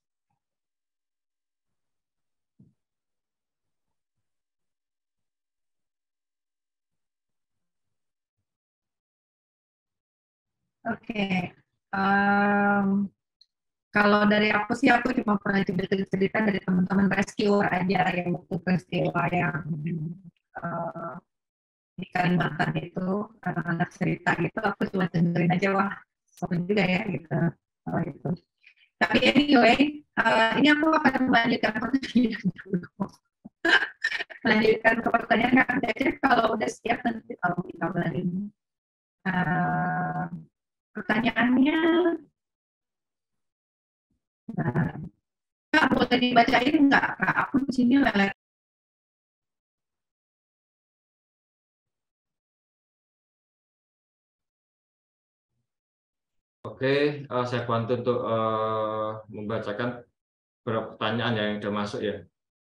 Oke, okay. um, kalau dari aku sih aku cuma pernah cerita dari teman-teman rescuer aja yang waktu peristiwa yang uh, di Kalimantan itu anak-anak cerita gitu, aku cuma dengerin aja wah seru juga ya gitu. Oh, gitu. Tapi anyway, uh, ini aku akan melanjutkan pertanyaan dulu. Melanjutkan ke pertanyaan Kak Cecep, kalau udah siap nanti kalau kita balik. Uh, pertanyaannya, nah, Kak, boleh dibacain nggak? Kak, aku di sini lelet. Oke, uh, saya bantu untuk uh, membacakan beberapa pertanyaan yang sudah masuk ya.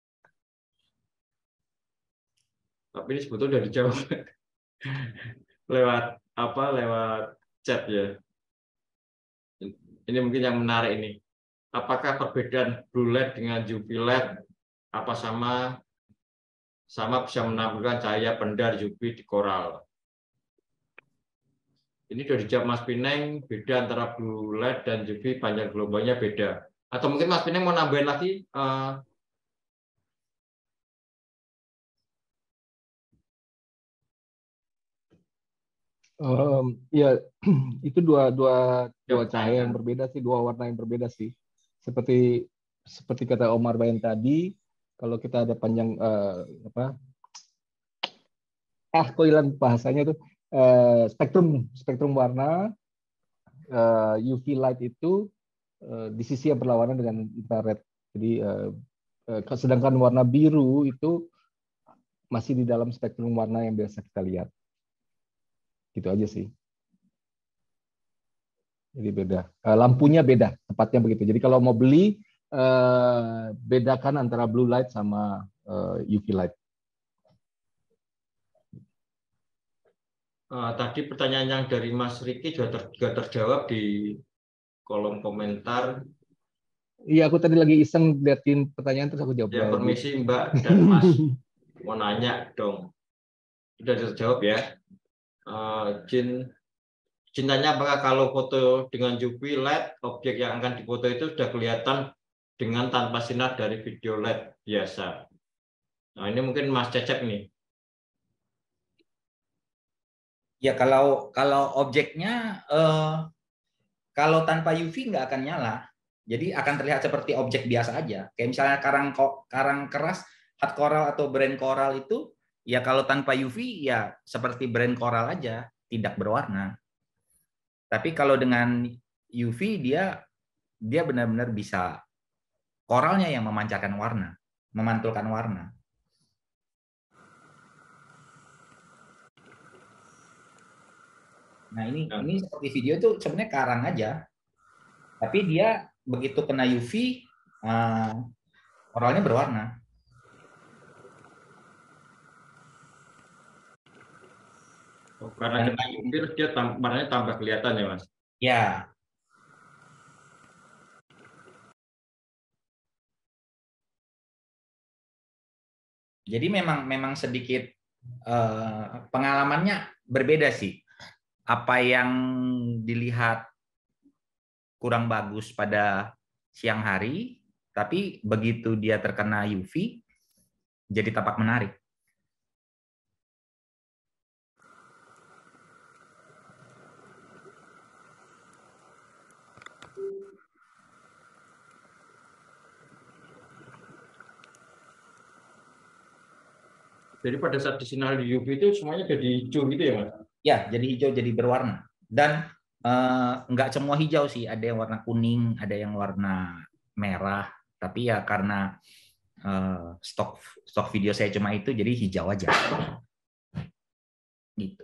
Tapi ini sebetulnya sudah dijawab lewat apa? Lewat chat ya. Ini mungkin yang menarik ini. Apakah perbedaan blue light dengan U V light apa sama sama bisa menampilkan cahaya pendar U V di koral? Ini sudah dijawab Mas Pineng, beda antara blue light dan U V, panjang gelombangnya beda. Atau mungkin Mas Pineng mau nambahin lagi? Uh, Um, ya, itu dua dua dua cahaya yang berbeda sih, dua warna yang berbeda sih. Seperti seperti kata Omar Bayan tadi, kalau kita ada panjang uh, apa? Ah, kok hilang bahasanya tuh uh, spektrum spektrum warna uh, U V light itu uh, di sisi yang berlawanan dengan infrared. Jadi uh, uh, sedangkan warna biru itu masih di dalam spektrum warna yang biasa kita lihat. Gitu aja sih. Jadi beda. Lampunya beda, tepatnya begitu. Jadi kalau mau beli, bedakan antara blue light sama U V light. Uh, tadi pertanyaan yang dari Mas Riki juga, ter, juga terjawab di kolom komentar. Iya, aku tadi lagi iseng liatin pertanyaan terus aku jawab. Ya, permisi Mbak dan Mas, mau nanya dong. Sudah terjawab ya. Uh, Jin, cintanya apakah kalau foto dengan U V light, objek yang akan difoto itu sudah kelihatan dengan tanpa sinar dari video light biasa? Nah, ini mungkin Mas Cecep nih. Ya kalau kalau objeknya eh, kalau tanpa U V nggak akan nyala, jadi akan terlihat seperti objek biasa aja. Kayak misalnya karang karang keras, hard coral atau brand coral itu, ya kalau tanpa U V ya seperti brand coral aja, tidak berwarna. Tapi kalau dengan U V dia dia benar-benar bisa koralnya yang memancarkan warna, memantulkan warna. Nah ini ini seperti video itu sebenarnya karang aja, tapi dia begitu kena U V uh, koralnya berwarna. Oh, karena kena U V dia tam, warnanya tambah kelihatan ya Mas? Ya. Jadi memang memang sedikit uh, pengalamannya berbeda sih. Apa yang dilihat kurang bagus pada siang hari, tapi begitu dia terkena U V, jadi tampak menarik. Jadi pada saat disinari U V itu semuanya jadi hijau gitu ya Mas? Ya, jadi hijau, jadi berwarna. Dan eh, nggak semua hijau sih, ada yang warna kuning, ada yang warna merah. Tapi ya karena eh, stok stok video saya cuma itu, jadi hijau aja. Gitu.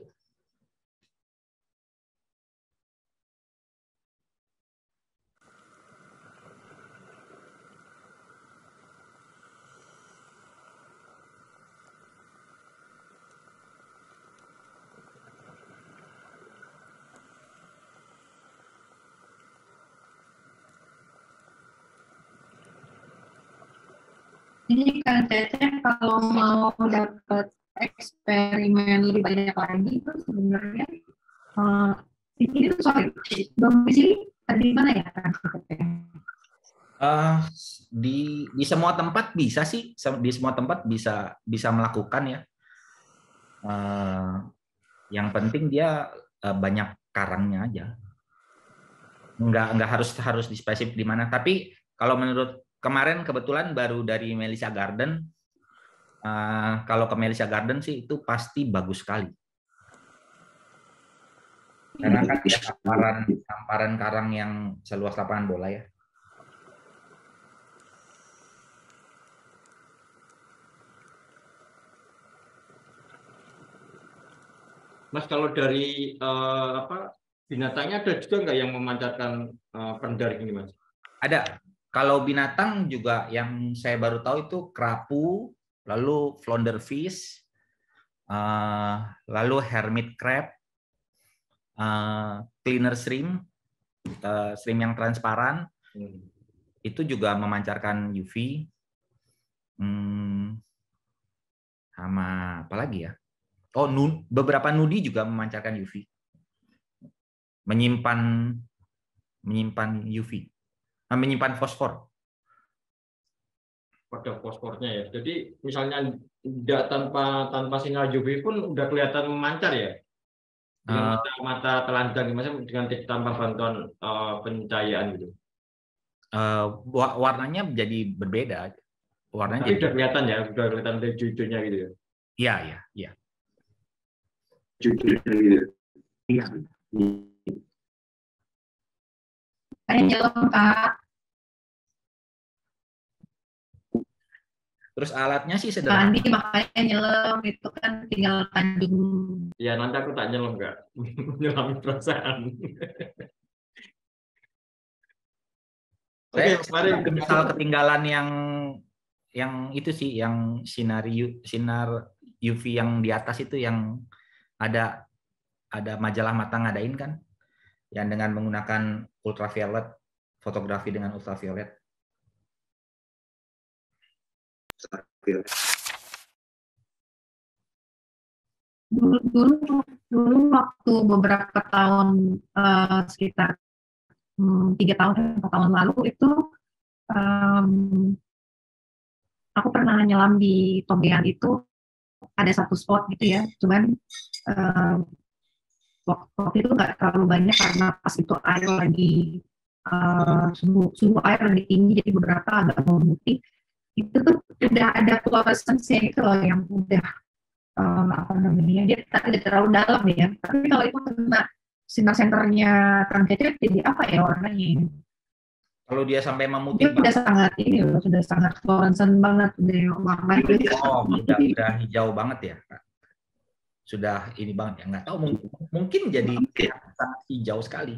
Ini kan Cecep kalau mau dapat eksperimen lebih banyak lagi itu sebenarnya uh, ini tuh sorry domisili di mana ya kan? Uh, di di semua tempat bisa sih, di semua tempat bisa bisa melakukan ya. Uh, yang penting dia uh, banyak karangnya aja. Nggak nggak harus harus di spesifik di mana. Tapi kalau menurut kemarin kebetulan baru dari Melissa Garden. Uh, kalau ke Melissa Garden sih itu pasti bagus sekali. Karena kan ada hamparan hamparan karang yang seluas lapangan bola ya. Mas kalau dari uh, apa binatangnya ada juga nggak yang memancarkan uh, peredar ini, Mas? Ada. Kalau binatang juga yang saya baru tahu itu kerapu, lalu flounderfish, uh, lalu hermit crab, uh, cleaner shrimp, uh, shrimp yang transparan, hmm. itu juga memancarkan U V. Hmm, sama apa lagi ya? Oh, beberapa nudi juga memancarkan U V, menyimpan menyimpan U V. Menyimpan fosfor. Pada fosfornya ya. Jadi misalnya tidak tanpa tanpa sinar U V pun udah kelihatan memancar ya. Dengan uh, mata, mata telanjang, misalnya dengan tanpa bantuan uh, pencahayaan gitu. Uh, warnanya jadi berbeda. Warnanya Tapi jadi udah kelihatan ya, udah kelihatan dari jujurnya gitu ya. Iya, iya, iya. Jujurnya gitu. Iya. Saya nyelam, Kak. Terus alatnya sih sederhana. Mandi makanya nyelam itu kan tinggal tanjung. Ya nanti aku tak nyelam nggak, nyelam perasaan. Oke, mari misal ketinggalan yang yang itu sih, yang sinar sinar U V yang di atas itu yang ada ada majalah mata ngadain kan, yang dengan menggunakan ultraviolet, fotografi dengan ultraviolet. Dulu, dulu, dulu waktu beberapa tahun uh, sekitar um, tiga tahun atau tahun lalu itu um, aku pernah nyelam di Togean itu ada satu spot gitu ya, cuman uh, waktu itu nggak terlalu banyak karena pas itu air lagi uh, suhu, suhu air lebih tinggi, jadi beberapa agak memutih. Itu tuh udah ada fluorescensi itu loh yang udah um, apa namanya, dia tidak terlalu dalam ya, tapi kalau itu kena sinar senternya transcatheter jadi apa ya warnanya? Kalau dia sampai memutih, dia udah sangat ini loh, sudah sangat fluorescent banget, udah warna itu. Oh, udah, udah hijau banget ya, Kak. Sudah ini banget ya, nggak tahu mungkin, mungkin jadi sangat hijau sekali.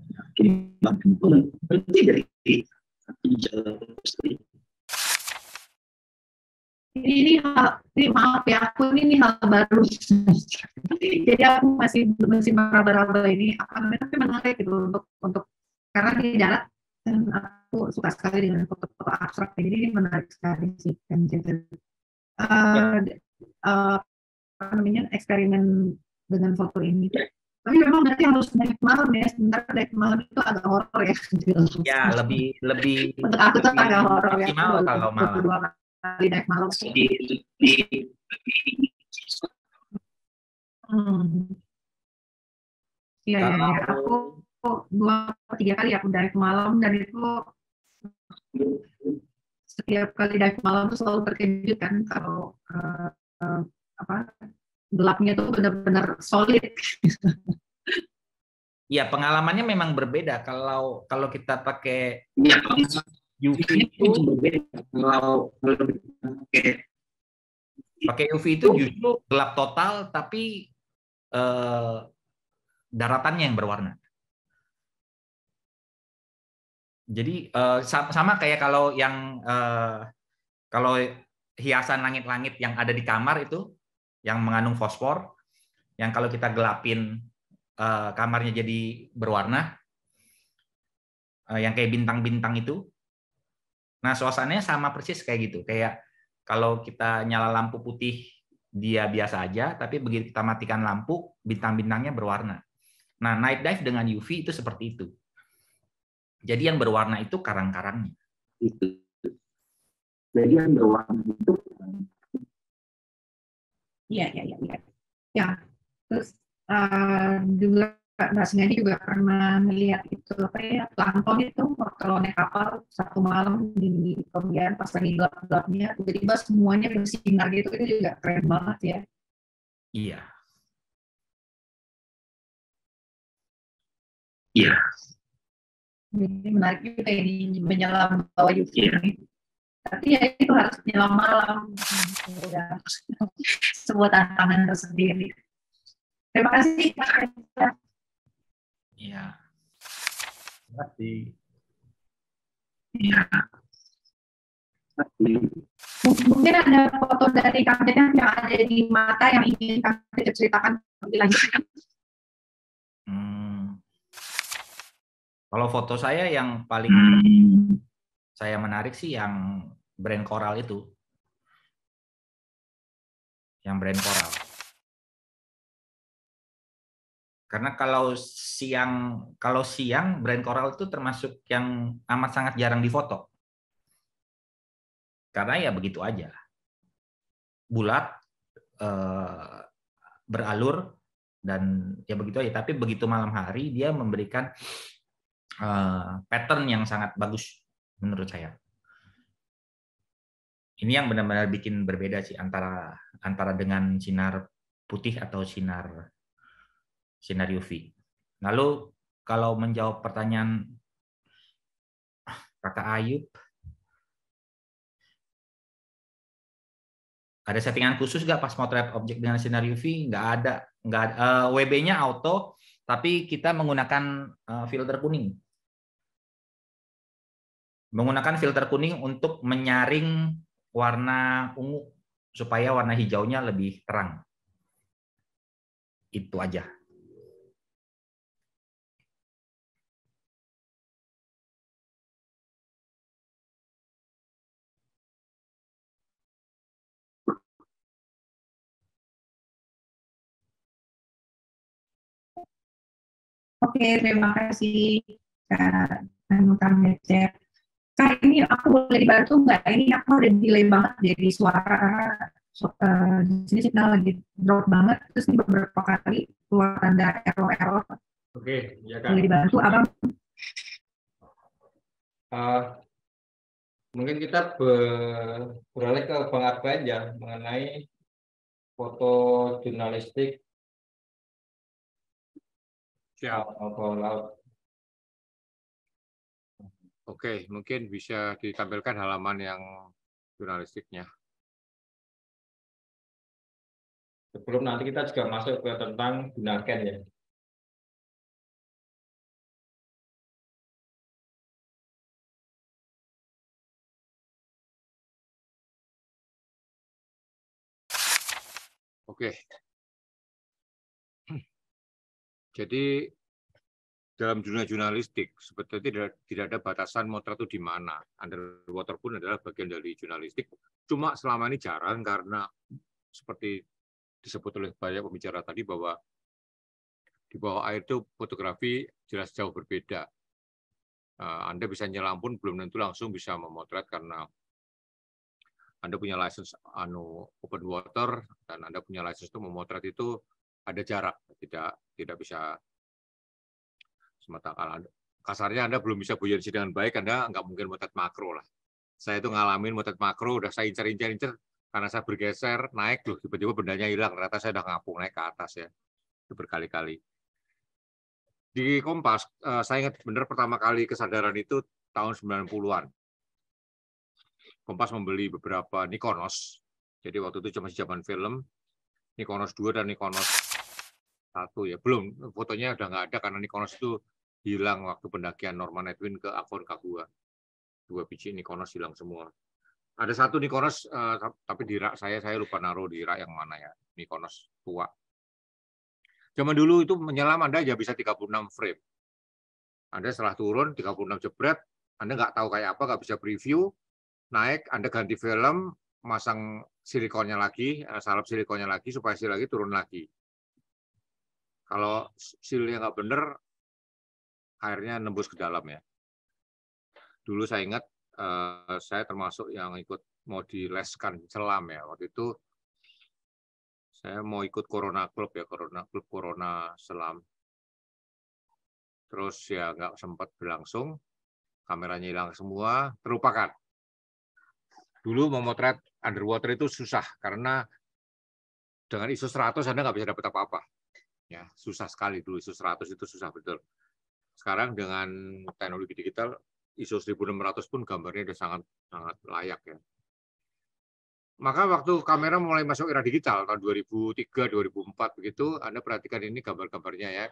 Berarti dari hijau sekali. Ini hal, ini maaf ya, aku ini, ini hal baru. Jadi aku masih masih meraba-raba ini apa namanya, tapi menarik gitu untuk untuk karena di darat dan aku suka sekali dengan foto-foto abstrak. Jadi ini menarik sekali sih kan. Jadi uh, uh, apa namanya, eksperimen dengan foto ini. Tapi memang berarti harus naik malam ya, sebentar naik malam itu agak horor ya. Ya lebih lebih. Untuk aku tuh agak horor ya. Kalau malam. Kali naik malam di, di, hmm. ya, ya, ya, aku dua tiga kali aku naik malam, dan itu setiap kali naik malam tuh selalu terkejut kan kalau uh, uh, apa gelapnya tuh benar-benar solid. Ya, pengalamannya memang berbeda kalau kalau kita pakai ya, U V itu kalau pakai U V itu justru gelap total, tapi eh, daratannya yang berwarna. Jadi eh, sama kayak kalau yang eh, kalau hiasan langit-langit yang ada di kamar itu yang mengandung fosfor, yang kalau kita gelapin eh, kamarnya jadi berwarna, eh, yang kayak bintang-bintang itu. Nah, suasananya sama persis kayak gitu. Kayak kalau kita nyala lampu putih, dia biasa aja, tapi begitu kita matikan lampu, bintang-bintangnya berwarna. Nah, night dive dengan U V itu seperti itu. Jadi yang berwarna itu karang-karangnya. Itu. Jadi yang berwarna itu. Iya, iya, iya. Ya. Ya. Terus uh, juga Mbak Sinadi juga pernah melihat itu apa ya, plankton itu kalau naik kapal satu malam di Togean pas lagi gelap-gelapnya tiba-tiba semuanya bersinar gitu, itu juga keren banget ya. Iya. Iya. Jadi menarik juga ini menyelam bawah U V ini. Tapi ya itu harus menyelam malam. Udah sebuah tantangan tersendiri. Terima kasih. Iya. Terima kasih. Iya. Mungkin ada foto dari Kang Cecep yang ada di mata yang ingin Kang Cecep ceritakan lebih lanjut. Hmm. Kalau foto saya yang paling Hmm. saya menarik sih yang brand Coral itu. Yang brand Coral. Karena kalau siang kalau siang brand Coral itu termasuk yang amat sangat jarang difoto. Karena ya begitu aja. Bulat, eh, beralur, dan ya begitu aja. Tapi begitu malam hari dia memberikan uh, pattern yang sangat bagus menurut saya. Ini yang benar-benar bikin berbeda sih antara antara dengan sinar putih atau sinar sinar U V. Lalu kalau menjawab pertanyaan Kakak Ayub, ada settingan khusus nggak pas motret objek dengan sinar U V? Nggak ada. Nggak ada. Uh, W B-nya auto, tapi kita menggunakan uh, filter kuning. Menggunakan filter kuning untuk menyaring warna ungu supaya warna hijaunya lebih terang. Itu aja. Oke, terima kasih Kak Kang Cecep. Kak, ini aku boleh dibantu nggak? Ini aku udah delay banget jadi suara. So, uh, di sini signal lagi drop banget, terus ini beberapa kali keluar tanda error-error. Oke, ya Kak. Boleh dibantu, Abang? Uh, mungkin kita ber beralih ke Bang Arba aja mengenai foto jurnalistik bawah laut. Oke, mungkin bisa ditampilkan halaman yang jurnalistiknya. Sebelum nanti kita juga masuk ke tentang gunakan ya. Oke. Jadi dalam dunia jurnalistik sebetulnya tidak tidak ada batasan motret itu di mana. Underwater pun adalah bagian dari jurnalistik. Cuma selama ini jarang karena seperti disebut oleh banyak pembicara tadi bahwa di bawah air itu fotografi jelas jauh berbeda. Anda bisa nyelam pun belum tentu langsung bisa memotret karena Anda punya license anu open water dan Anda punya license itu memotret itu ada jarak, tidak tidak bisa semata kalau kasarnya Anda belum bisa buoyancy dengan baik, Anda nggak mungkin motret makro lah. Saya itu ngalamin motret makro, udah saya incer-incer-incer karena saya bergeser naik loh, tiba-tiba bendanya hilang, ternyata saya udah ngapung naik ke atas ya, itu berkali-kali. Di Kompas, saya ingat benar pertama kali kesadaran itu tahun sembilan puluhan. Kompas membeli beberapa Nikonos, jadi waktu itu cuma zaman film, Nikonos dua dan Nikonos satu ya, belum, fotonya udah nggak ada karena Nikonos itu hilang waktu pendakian Norman Edwin ke Aconcagua. Dua biji Nikonos hilang semua. Ada satu Nikonos, uh, tapi di rak saya, saya lupa naruh di rak yang mana ya, Nikonos tua. Zaman dulu itu menyelam Anda aja bisa tiga puluh enam frame. Anda setelah turun, tiga puluh enam jebret, Anda nggak tahu kayak apa, nggak bisa preview, naik, Anda ganti film, masang silikonnya lagi, salep silikonnya lagi, supaya sil lagi turun lagi. Kalau silnya nggak bener, airnya nembus ke dalam ya. Dulu saya ingat, uh, saya termasuk yang ikut mau dileskan selam ya. Waktu itu saya mau ikut Corona Club ya, Corona Club Corona Selam. Terus ya nggak sempat berlangsung, kameranya hilang semua, terlupakan. Dulu memotret underwater itu susah karena dengan I S O seratus Anda nggak bisa dapat apa-apa. Ya, susah sekali dulu I S O seratus itu susah betul. Sekarang dengan teknologi digital I S O seribu enam ratus pun gambarnya sudah sangat sangat layak ya. Maka waktu kamera mulai masuk era digital tahun dua ribu tiga, dua ribu empat begitu, Anda perhatikan ini gambar-gambarnya ya.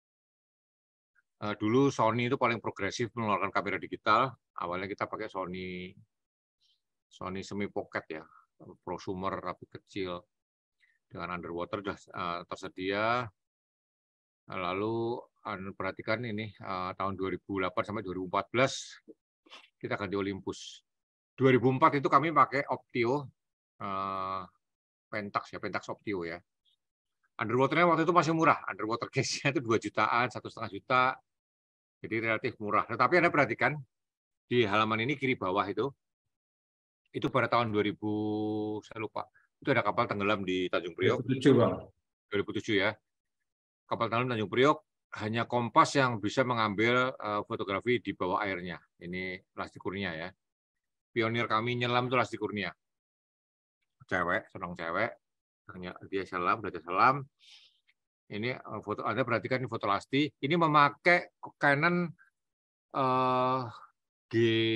Dulu Sony itu paling progresif mengeluarkan kamera digital. Awalnya kita pakai Sony Sony semi pocket ya, prosumer tapi kecil dengan underwater sudah tersedia. Lalu Anda perhatikan ini tahun dua ribu delapan sampai dua ribu empat belas kita ganti Olympus. dua ribu empat itu kami pakai Optio Uh, Pentax ya, Pentax Optio ya. Underwater-nya waktu itu masih murah, underwater case-nya itu dua jutaan, satu setengah juta, jadi relatif murah. Tetapi Anda perhatikan di halaman ini kiri bawah itu, itu pada tahun dua ribu, saya lupa, itu ada kapal tenggelam di Tanjung Priok. dua ribu tujuh, Bang. dua ribu tujuh ya. Kapal tenggelam Tanjung Priok, hanya Kompas yang bisa mengambil uh, fotografi di bawah airnya. Ini Lasti Kurnia ya. Pionir kami nyelam itu Lasti Kurnia. Cewek, senang cewek, dia selam, belajar selam. Ini foto, Anda perhatikan ini foto Lasti. Ini memakai Canon uh, G,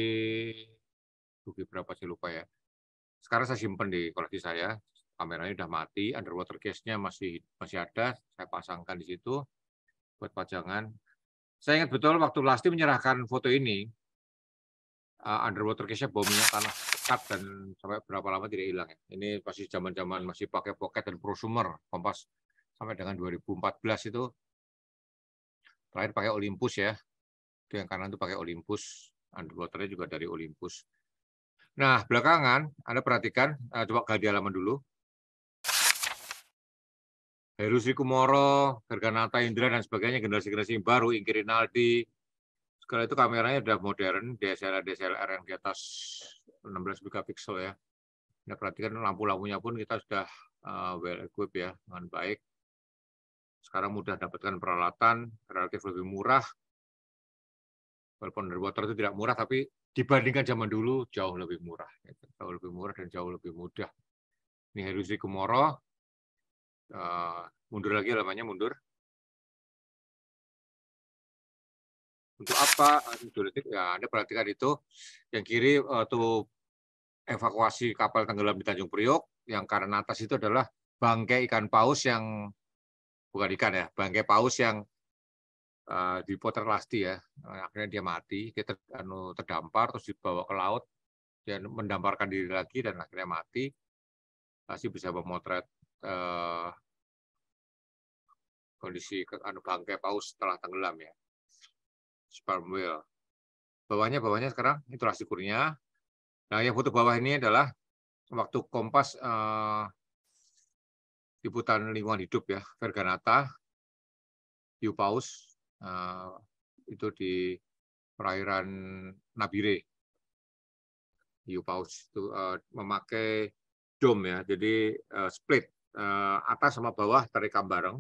G berapa sih lupa ya. Sekarang saya simpan di koleksi saya. Kameranya udah mati, underwater case-nya masih masih ada. Saya pasangkan di situ buat pajangan. Saya ingat betul waktu Lasti menyerahkan foto ini, uh, underwater case-nya bau minyak tanah pekat dan sampai berapa lama tidak hilang ya. Ini pasti zaman-zaman masih pakai pocket dan prosumer Kompas sampai dengan dua ribu empat belas itu. Terakhir pakai Olympus ya. Itu yang kanan itu pakai Olympus, underwater-nya juga dari Olympus. Nah, belakangan Anda perhatikan, uh, coba ganti halaman dulu. Heru Sri Kumoro, Garganata Indra dan sebagainya, generasi-generasi baru, Inki Rinaldi. Sekali itu kameranya sudah modern, D S L R D S L R yang di atas enam belas megapiksel ya. Anda perhatikan lampu-lampunya pun kita sudah uh, well equipped ya, dengan baik. Sekarang mudah dapatkan peralatan, relatif lebih murah. Walaupun underwater itu tidak murah, tapi dibandingkan zaman dulu jauh lebih murah. Jauh lebih murah dan jauh lebih mudah. Ini Heru Sri Kumoro. Uh, mundur lagi lamanya, mundur. Untuk apa? Ya, Anda perhatikan itu. Yang kiri itu evakuasi kapal tenggelam di Tanjung Priok. Yang kanan atas itu adalah bangkai ikan paus yang, bukan ikan ya, bangkai paus yang uh, dipotret Lasti ya. Akhirnya dia mati, dia ter, anu, terdampar, terus dibawa ke laut. Dia mendamparkan diri lagi dan akhirnya mati. Lasti bisa memotret uh, kondisi anu, bangkai paus setelah tenggelam ya. Sperm whale. Bawahnya, bawahnya sekarang itu Lasti Kurnia. Nah, yang foto bawah ini adalah waktu Kompas uh, liputan lingkungan hidup ya, Verganata, hiu paus, uh, itu di perairan Nabire. Hiu paus itu uh, memakai dome ya, jadi uh, split uh, atas sama bawah terekam bareng.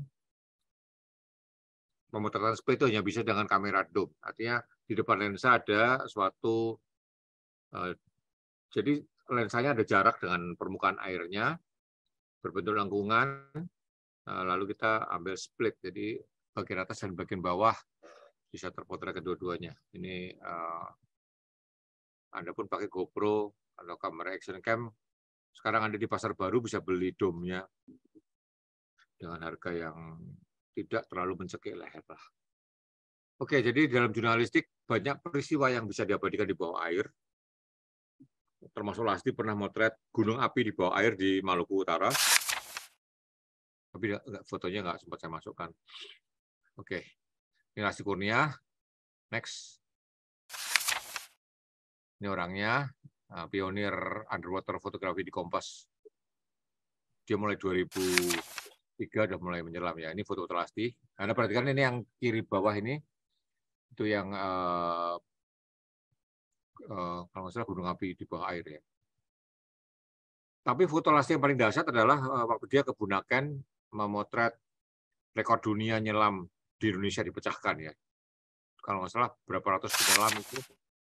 Pemotretan split itu hanya bisa dengan kamera dome. Artinya di depan lensa ada suatu, uh, jadi lensanya ada jarak dengan permukaan airnya, berbentuk lengkungan, uh, lalu kita ambil split. Jadi bagian atas dan bagian bawah bisa terpotret kedua-duanya. Ini uh, Anda pun pakai GoPro atau kamera action cam, sekarang ada di pasar baru bisa beli dome-nya dengan harga yang tidak terlalu mencekik leher lah. Oke, jadi dalam jurnalistik banyak peristiwa yang bisa diabadikan di bawah air. Termasuk Lasti pernah motret gunung api di bawah air di Maluku Utara. Tapi fotonya nggak sempat saya masukkan. Oke, ini Lasti Kurnia. Next. Ini orangnya, pionir underwater fotografi di Kompas. Dia mulai dua ribu tiga udah mulai menyelam ya. Ini foto Lasti. Anda perhatikan ini yang kiri bawah ini, itu yang uh, uh, kalau nggak salah gunung api di bawah air ya. Tapi foto Lasti yang paling dahsyat adalah uh, waktu dia ke Bunaken memotret rekor dunia nyelam di Indonesia dipecahkan ya. Kalau nggak salah berapa ratus penyelam itu.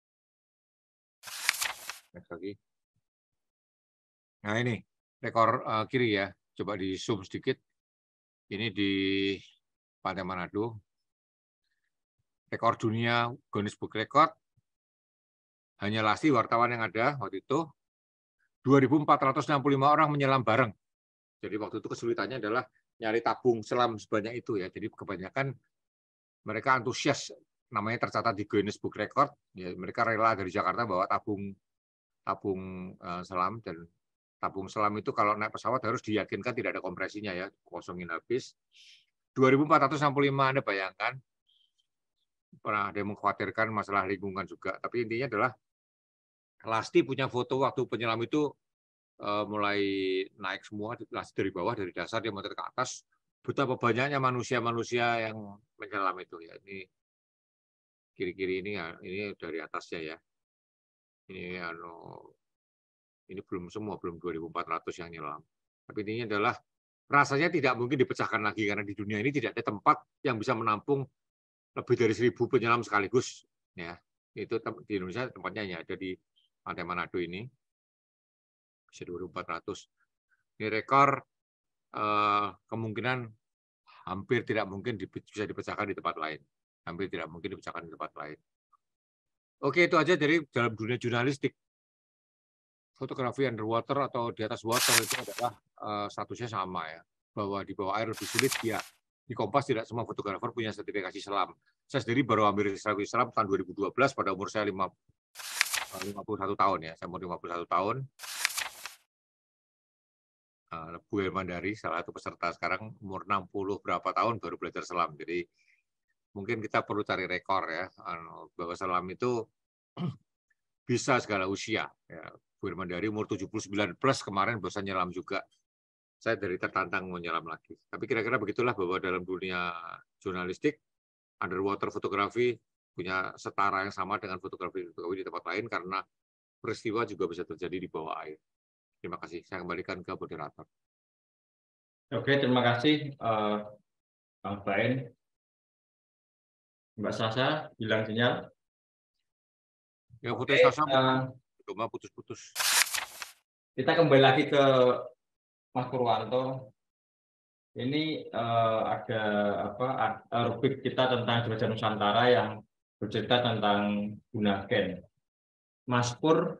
Next lagi. Nah ini rekor uh, kiri ya. Coba di zoom sedikit. Ini di Pantai Manado. Rekor dunia Guinness Book Record. Hanya Lasti wartawan yang ada waktu itu. dua ribu empat ratus enam puluh lima orang menyelam bareng. Jadi waktu itu kesulitannya adalah nyari tabung selam sebanyak itu ya. Jadi kebanyakan mereka antusias, namanya tercatat di Guinness Book Record. Ya, mereka rela dari Jakarta bawa tabung tabung uh, selam, dan tabung selam itu kalau naik pesawat harus diyakinkan tidak ada kompresinya ya, kosongin habis. dua ribu empat ratus enam puluh lima Anda bayangkan, pernah ada yang mengkhawatirkan masalah lingkungan juga. Tapi intinya adalah Lasti punya foto waktu penyelam itu uh, mulai naik semua, Lasti dari bawah, dari dasar dia muter ke atas. Betapa banyaknya manusia-manusia yang menyelam itu ya. Ini kiri-kiri ini ya, ini dari atasnya ya. Ini anu, ini belum semua, belum dua ribu empat ratus yang nyelam. Tapi intinya adalah rasanya tidak mungkin dipecahkan lagi karena di dunia ini tidak ada tempat yang bisa menampung lebih dari seribu penyelam sekaligus. Ya, itu di Indonesia tempatnya ya ada di Pantai Manado ini, bisa dua ribu empat ratus. Ini rekor eh, kemungkinan hampir tidak mungkin bisa dipecahkan di tempat lain. Hampir tidak mungkin dipecahkan di tempat lain. Oke, itu aja dari dalam dunia jurnalistik. Fotografi underwater atau di atas water itu adalah uh, statusnya sama ya. Bahwa di bawah air lebih sulit, ya. Di Kompas tidak semua fotografer punya sertifikasi selam. Saya sendiri baru ambil sertifikasi selam tahun dua ribu dua belas pada umur saya lima puluh satu tahun ya. Saya umur lima puluh satu tahun. Uh, Bu Elmandari, salah satu peserta sekarang umur enam puluh berapa tahun baru belajar selam. Jadi mungkin kita perlu cari rekor ya, bahwa selam itu bisa segala usia. Ya, Bu Irman dari umur tujuh puluh sembilan plus kemarin bosan nyelam juga. Saya dari tertantang mau nyelam lagi. Tapi kira-kira begitulah bahwa dalam dunia jurnalistik, underwater fotografi punya setara yang sama dengan fotografi-fotografi di tempat lain karena peristiwa juga bisa terjadi di bawah air. Terima kasih. Saya kembalikan ke moderator. Oke, terima kasih uh, Bang Bain. Mbak Sasa, hilang sinyal. Ya, foto Sasa uh, putus-putus. Kita kembali lagi ke Mas Purwanto. Ini uh, ada apa? Uh, rubrik kita tentang Jelajah Nusantara yang bercerita tentang Bunaken. Mas Pur,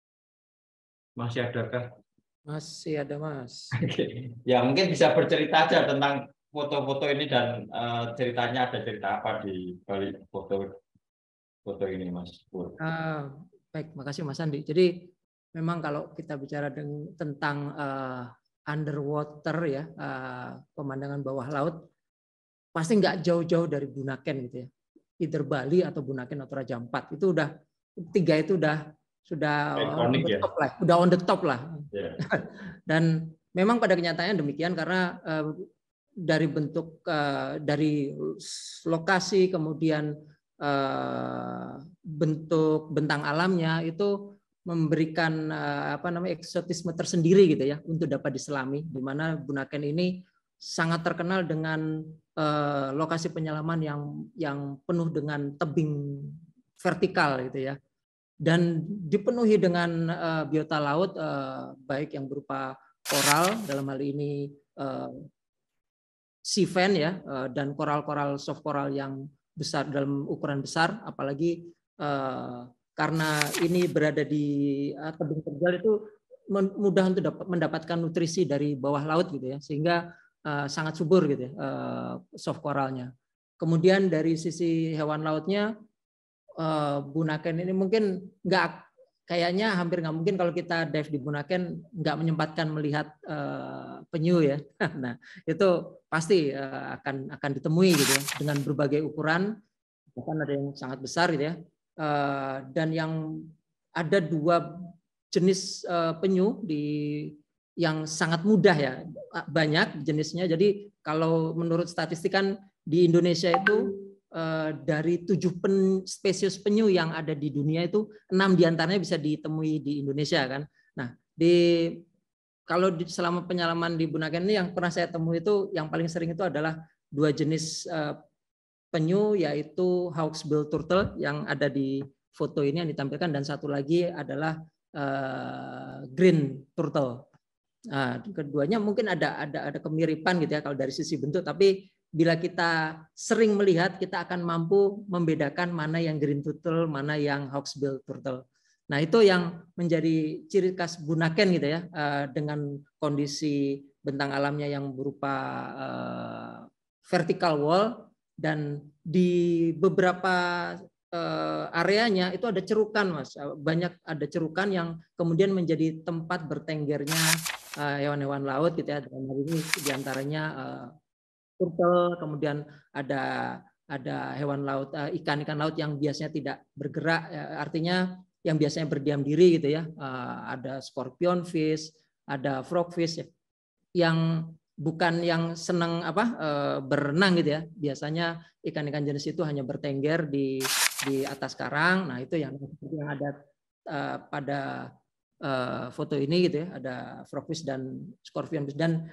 masih adakah? Masih ada, Mas. Ya, mungkin bisa bercerita aja tentang foto-foto ini dan uh, ceritanya, ada cerita apa di balik foto foto ini, Mas Pur? Uh, baik, makasih Mas Andi. Jadi memang kalau kita bicara dengan, tentang uh, underwater ya, uh, pemandangan bawah laut, pasti nggak jauh-jauh dari Bunaken gitu ya. Either Bali atau Bunaken atau Raja Ampat itu udah tiga itu udah sudah on the top lah, udah on the top lah. Yeah. Dan memang pada kenyataannya demikian karena uh, dari bentuk uh, dari lokasi kemudian uh, bentuk bentang alamnya itu memberikan uh, apa namanya eksotisme tersendiri gitu ya untuk dapat diselami, di mana Bunaken ini sangat terkenal dengan uh, lokasi penyelaman yang yang penuh dengan tebing vertikal gitu ya, dan dipenuhi dengan uh, biota laut uh, baik yang berupa koral, dalam hal ini uh, sea fan ya, dan koral-koral soft coral yang besar dalam ukuran besar, apalagi uh, karena ini berada di uh, tebing terjal itu mudah untuk dapat mendapatkan nutrisi dari bawah laut gitu ya, sehingga uh, sangat subur gitu ya, uh, soft coralnya. Kemudian dari sisi hewan lautnya, uh, Bunaken ini mungkin nggak kayaknya hampir nggak mungkin kalau kita dive di Bunaken nggak menyempatkan melihat uh, penyu ya. Nah itu pasti uh, akan akan ditemui gitu ya, dengan berbagai ukuran, bahkan ada yang sangat besar gitu ya. Uh, dan yang ada dua jenis uh, penyu di yang sangat mudah ya, banyak jenisnya. Jadi kalau menurut statistik kan di Indonesia itu dari tujuh pen, spesies penyu yang ada di dunia itu enam diantaranya bisa ditemui di Indonesia kan. Nah di kalau di, selama penyelaman di Bunaken ini yang pernah saya temui itu yang paling sering itu adalah dua jenis uh, penyu, yaitu hawksbill turtle yang ada di foto ini yang ditampilkan, dan satu lagi adalah uh, green turtle. Nah, keduanya mungkin ada ada ada kemiripan gitu ya kalau dari sisi bentuk, tapi bila kita sering melihat, kita akan mampu membedakan mana yang green turtle, mana yang hawksbill turtle. Nah, itu yang menjadi ciri khas Bunaken gitu ya, dengan kondisi bentang alamnya yang berupa vertical wall, dan di beberapa areanya itu ada cerukan, Mas. Banyak ada cerukan yang kemudian menjadi tempat bertenggernya hewan-hewan laut gitu ya. Dalam hal ini diantaranya turtle, kemudian ada ada hewan laut, ikan-ikan laut yang biasanya tidak bergerak, artinya yang biasanya berdiam diri gitu ya. Ada scorpion fish, ada frogfish yang bukan yang senang apa berenang gitu ya. Biasanya ikan-ikan jenis itu hanya bertengger di di atas karang. Nah, itu yang yang ada pada foto ini gitu ya. Ada frogfish dan scorpion fish, dan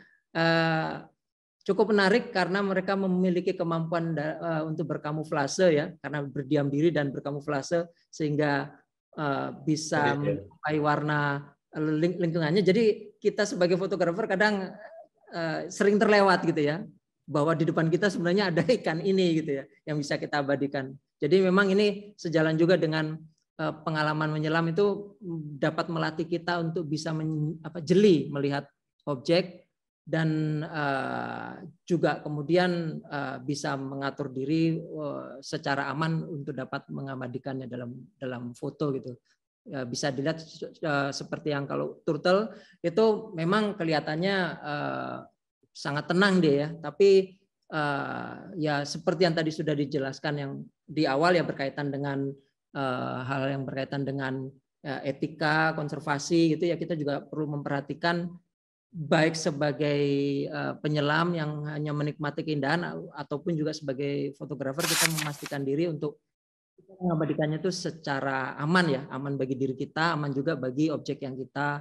cukup menarik karena mereka memiliki kemampuan uh, untuk berkamuflase ya, karena berdiam diri dan berkamuflase sehingga uh, bisa menyerupai warna ling lingkungannya. Jadi kita sebagai fotografer kadang uh, sering terlewat gitu ya, bahwa di depan kita sebenarnya ada ikan ini gitu ya, yang bisa kita abadikan. Jadi memang ini sejalan juga dengan uh, pengalaman menyelam, itu dapat melatih kita untuk bisa men, apa, jeli melihat objek, dan uh, juga kemudian uh, bisa mengatur diri uh, secara aman untuk dapat mengabadikannya dalam dalam foto gitu. Uh, bisa dilihat uh, seperti yang kalau turtle itu memang kelihatannya uh, sangat tenang dia ya, tapi uh, ya seperti yang tadi sudah dijelaskan yang di awal ya, berkaitan dengan uh, hal yang berkaitan dengan uh, etika konservasi gitu ya, kita juga perlu memperhatikan baik sebagai uh, penyelam yang hanya menikmati keindahan ataupun juga sebagai fotografer kita memastikan diri untuk mengabadikannya itu secara aman ya, aman bagi diri kita, aman juga bagi objek yang kita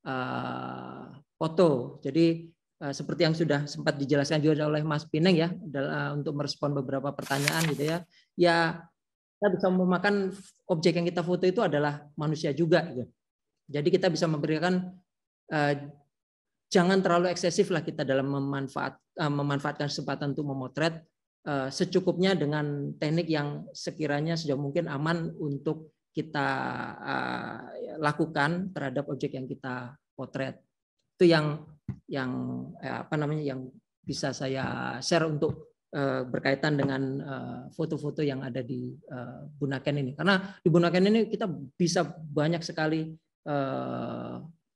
uh, foto. Jadi uh, seperti yang sudah sempat dijelaskan juga oleh Mas Pineng ya, adalah untuk merespon beberapa pertanyaan gitu ya. Ya, kita bisa memakan objek yang kita foto itu adalah manusia juga gitu. Jadi kita bisa memberikan uh, jangan terlalu eksesif lah kita dalam memanfaat, uh, memanfaatkan kesempatan untuk memotret, uh, secukupnya dengan teknik yang sekiranya sejauh mungkin aman untuk kita uh, lakukan terhadap objek yang kita potret. Itu yang yang eh, apa namanya yang bisa saya share untuk uh, berkaitan dengan foto-foto uh, yang ada di uh, Bunaken ini. Karena di Bunaken ini kita bisa banyak sekali uh,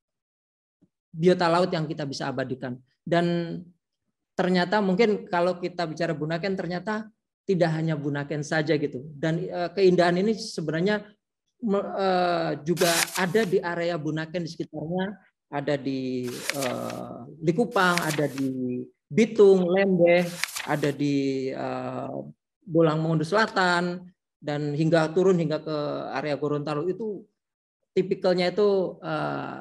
biota laut yang kita bisa abadikan, dan ternyata mungkin kalau kita bicara Bunaken ternyata tidak hanya Bunaken saja gitu, dan e, keindahan ini sebenarnya e, juga ada di area Bunaken, di sekitarnya, ada di e, Likupang, ada di Bitung, Lembeh, ada di e, Bolang Mongondo Selatan, dan hingga turun hingga ke area Gorontalo. Itu tipikalnya itu e,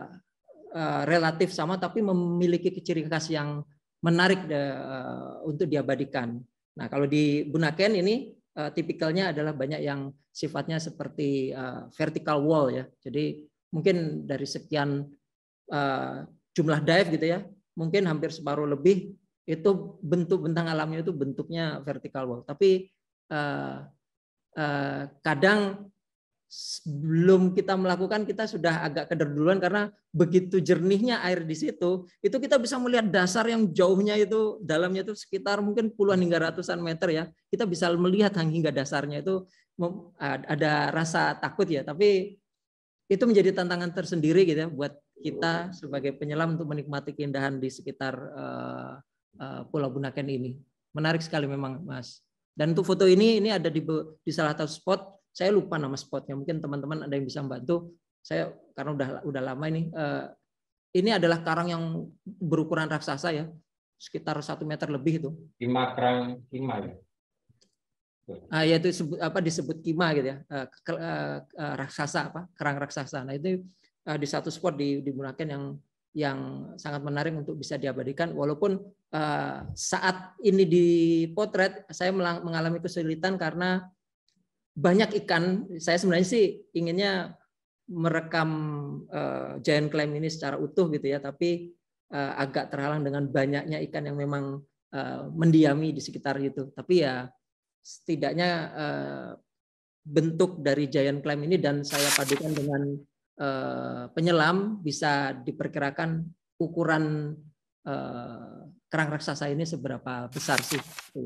relatif sama, tapi memiliki ciri khas yang menarik uh, untuk diabadikan. Nah, kalau di Bunaken ini uh, tipikalnya adalah banyak yang sifatnya seperti uh, vertical wall ya. Jadi mungkin dari sekian uh, jumlah dive gitu ya, mungkin hampir separuh lebih itu bentuk bentang alamnya itu bentuknya vertical wall. Tapi uh, uh, kadang sebelum kita melakukan kita sudah agak kederduluan, karena begitu jernihnya air di situ, itu kita bisa melihat dasar yang jauhnya itu, dalamnya itu sekitar mungkin puluhan hingga ratusan meter ya. Kita bisa melihat hingga dasarnya, itu ada rasa takut ya, tapi itu menjadi tantangan tersendiri gitu ya buat kita sebagai penyelam untuk menikmati keindahan di sekitar uh, uh, Pulau Bunaken ini. Menarik sekali memang, Mas. Dan untuk foto ini ini ada di di salah satu spot. Saya lupa nama spotnya, mungkin teman-teman ada yang bisa membantu. Saya karena udah udah lama ini. Uh, ini adalah karang yang berukuran raksasa ya, sekitar satu meter lebih itu. Kima kerang kima ya. Ah, ya itu disebut, apa disebut kima gitu ya, uh, ke, uh, uh, raksasa apa kerang raksasa. Nah itu uh, di satu spot di di Bunaken yang yang sangat menarik untuk bisa diabadikan. Walaupun uh, saat ini dipotret saya mengalami kesulitan karena banyak ikan. Saya sebenarnya sih inginnya merekam uh, giant clam ini secara utuh gitu ya, tapi uh, agak terhalang dengan banyaknya ikan yang memang uh, mendiami di sekitar itu. Tapi ya setidaknya uh, bentuk dari giant clam ini dan saya padukan dengan uh, penyelam, bisa diperkirakan ukuran uh, kerang raksasa ini seberapa besar sih.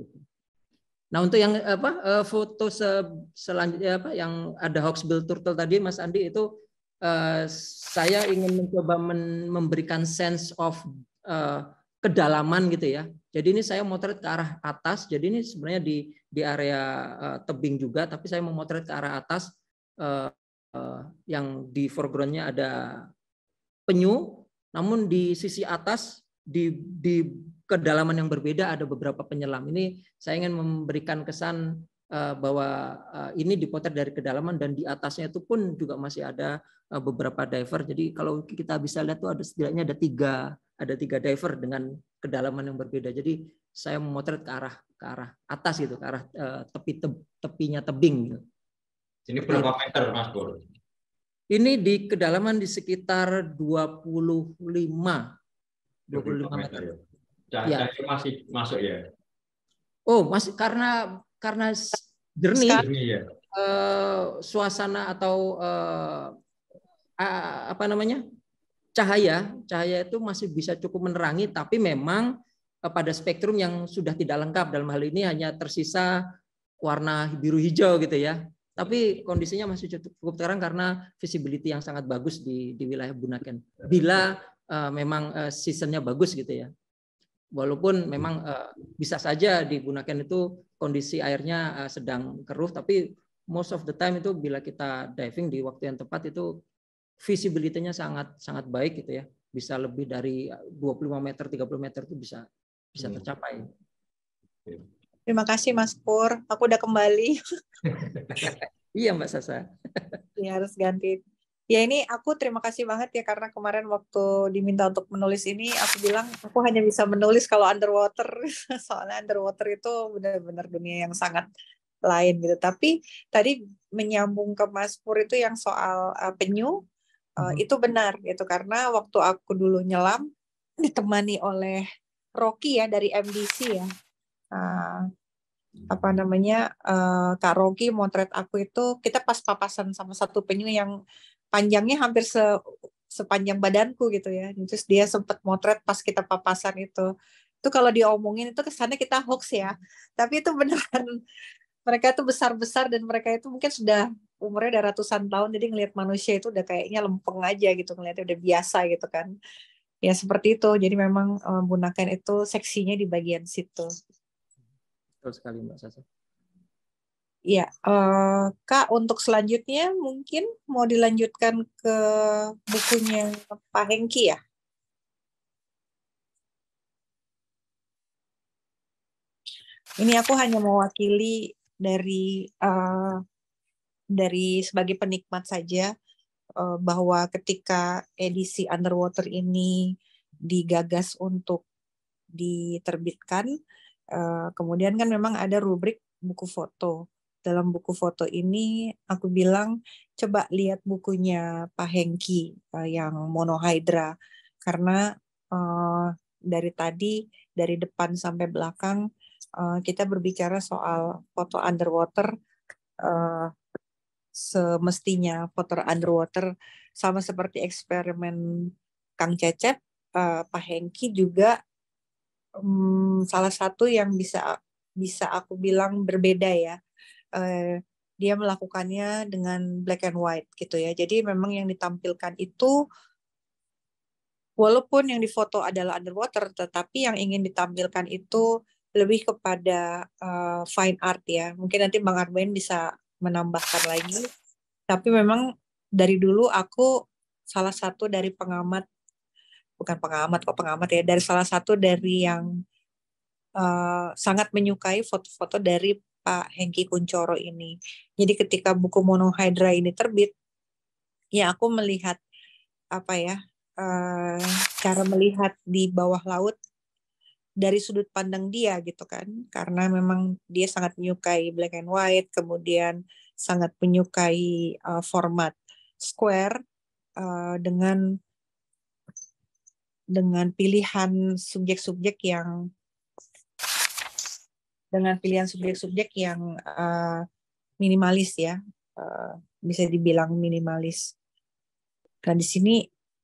Nah, untuk yang apa uh, foto se selanjutnya apa yang ada hawksbill turtle tadi, Mas Andi, itu uh, saya ingin mencoba men memberikan sense of uh, kedalaman gitu ya. Jadi ini saya motret ke arah atas. Jadi ini sebenarnya di di area uh, tebing juga, tapi saya memotret ke arah atas. Uh, uh, yang di foregroundnya ada penyu, namun di sisi atas di di kedalaman yang berbeda ada beberapa penyelam. Ini saya ingin memberikan kesan uh, bahwa uh, ini dipotret dari kedalaman dan di atasnya itu pun juga masih ada uh, beberapa diver. Jadi kalau kita bisa lihat tuh ada setidaknya ada tiga ada tiga diver dengan kedalaman yang berbeda. Jadi saya memotret ke arah ke arah atas gitu, ke arah uh, tepi te, tepinya tebing gitu. Ini berapa meter, Mas Pur? Ini di kedalaman di sekitar dua puluh lima meter. Ya. Cahaya ya. Masih masuk ya? Oh, masih karena karena jernih, jernih ya. uh, suasana atau uh, uh, apa namanya? cahaya, cahaya itu masih bisa cukup menerangi, tapi memang uh, pada spektrum yang sudah tidak lengkap. Dalam hal ini hanya tersisa warna biru hijau gitu ya. Tapi kondisinya masih cukup terang karena visibility yang sangat bagus di di wilayah Bunaken. Bila uh, memang uh, seasonnya bagus gitu ya. Walaupun memang uh, bisa saja di Bunaken itu kondisi airnya uh, sedang keruh, tapi most of the time itu bila kita diving di waktu yang tepat itu visibility-nya sangat sangat baik gitu ya. Bisa lebih dari dua puluh lima meter, tiga puluh meter itu bisa bisa tercapai. Terima kasih Mas Pur. Aku udah kembali. Iya Mbak Sasa. Ya, harus ganti. Ya ini aku terima kasih banget ya karena kemarin waktu diminta untuk menulis ini aku bilang aku hanya bisa menulis kalau underwater. Soalnya underwater itu benar-benar dunia yang sangat lain gitu. Tapi tadi menyambung ke Mas Pur itu yang soal uh, penyu uh, hmm. itu benar gitu karena waktu aku dulu nyelam ditemani oleh Rocky ya dari M D C ya. Uh, apa namanya uh, Kak Rocky motret aku itu kita pas papasan sama satu penyu yang panjangnya hampir se sepanjang badanku gitu ya. Terus dia sempat motret pas kita papasan itu. Itu kalau diomongin itu kesannya kita hoax ya. Tapi itu beneran mereka itu besar-besar dan mereka itu mungkin sudah umurnya udah ratusan tahun jadi ngelihat manusia itu udah kayaknya lempeng aja gitu, ngelihatnya udah biasa gitu kan. Ya seperti itu. Jadi memang um, Bunaken itu seksinya di bagian situ. Betul sekali Mbak Sasa. Ya, uh, Kak, untuk selanjutnya mungkin mau dilanjutkan ke bukunya Pak Hengki ya? Ini aku hanya mewakili dari uh, dari sebagai penikmat saja uh, bahwa ketika edisi Underwater ini digagas untuk diterbitkan, uh, kemudian kan memang ada rubrik buku foto. Dalam buku foto ini aku bilang coba lihat bukunya Pak Hengki uh, yang Monohydra karena uh, dari tadi dari depan sampai belakang uh, kita berbicara soal foto underwater uh, semestinya foto underwater sama seperti eksperimen Kang Cecep, uh, Pak Hengki juga um, salah satu yang bisa bisa aku bilang berbeda ya. Uh, dia melakukannya dengan black and white gitu ya. Jadi memang yang ditampilkan itu walaupun yang difoto adalah underwater, tetapi yang ingin ditampilkan itu lebih kepada uh, fine art ya. Mungkin nanti Bang Arben bisa menambahkan lagi. Tapi memang dari dulu aku salah satu dari pengamat, bukan pengamat kok pengamat ya, dari salah satu dari yang uh, sangat menyukai foto-foto dari Pak Hengki Kuncoro ini. Jadi ketika buku Monohydra ini terbit, ya aku melihat apa ya uh, cara melihat di bawah laut dari sudut pandang dia gitu kan, karena memang dia sangat menyukai black and white, kemudian sangat menyukai uh, format square uh, dengan dengan pilihan subjek-subjek yang dengan pilihan subjek-subjek yang uh, minimalis ya, uh, bisa dibilang minimalis. Dan di sini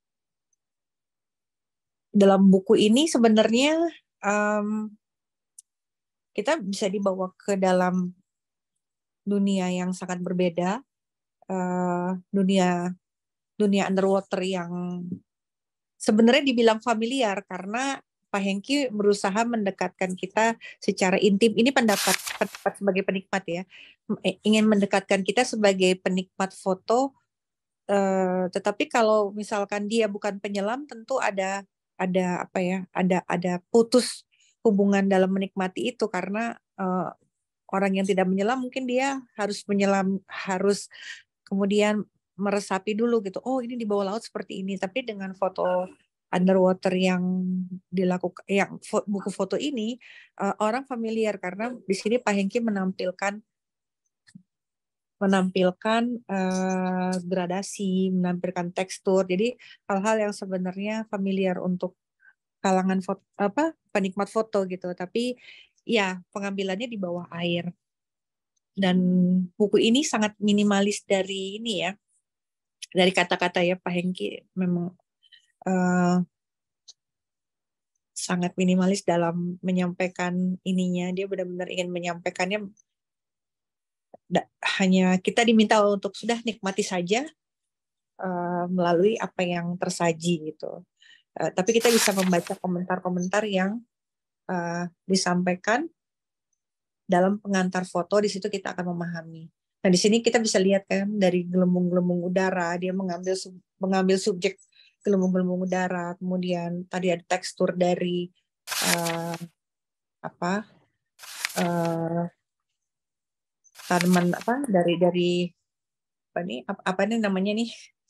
dalam buku ini sebenarnya um, kita bisa dibawa ke dalam dunia yang sangat berbeda, uh, dunia dunia underwater yang sebenarnya dibilang familiar karena Pak Hengki berusaha mendekatkan kita secara intim. Ini pendapat, pendapat sebagai penikmat ya, ingin mendekatkan kita sebagai penikmat foto. Uh, tetapi kalau misalkan dia bukan penyelam, tentu ada ada apa ya, ada ada putus hubungan dalam menikmati itu karena uh, orang yang tidak menyelam mungkin dia harus menyelam, harus kemudian meresapi dulu gitu. Oh ini di bawah laut seperti ini. Tapi dengan foto underwater yang dilakukan, yang fo, buku foto ini uh, orang familiar karena di sini Pak Hengki menampilkan menampilkan uh, gradasi, menampilkan tekstur. Jadi hal-hal yang sebenarnya familiar untuk kalangan foto, apa penikmat foto gitu. Tapi ya pengambilannya di bawah air. Dan buku ini sangat minimalis dari ini ya, dari kata-kata ya Pak Hengki memang uh, sangat minimalis dalam menyampaikan ininya. Dia benar-benar ingin menyampaikannya, hanya kita diminta untuk sudah nikmati saja uh, melalui apa yang tersaji gitu. Uh, tapi kita bisa membaca komentar-komentar yang uh, disampaikan dalam pengantar foto. Di situ kita akan memahami. Nah di sini kita bisa lihat kan dari gelembung-gelembung udara, dia mengambil mengambil subjek gelembung-gelembung udara. Kemudian tadi ada tekstur dari uh, apa uh, tanaman apa dari dari apa nih apa, apa nih namanya nih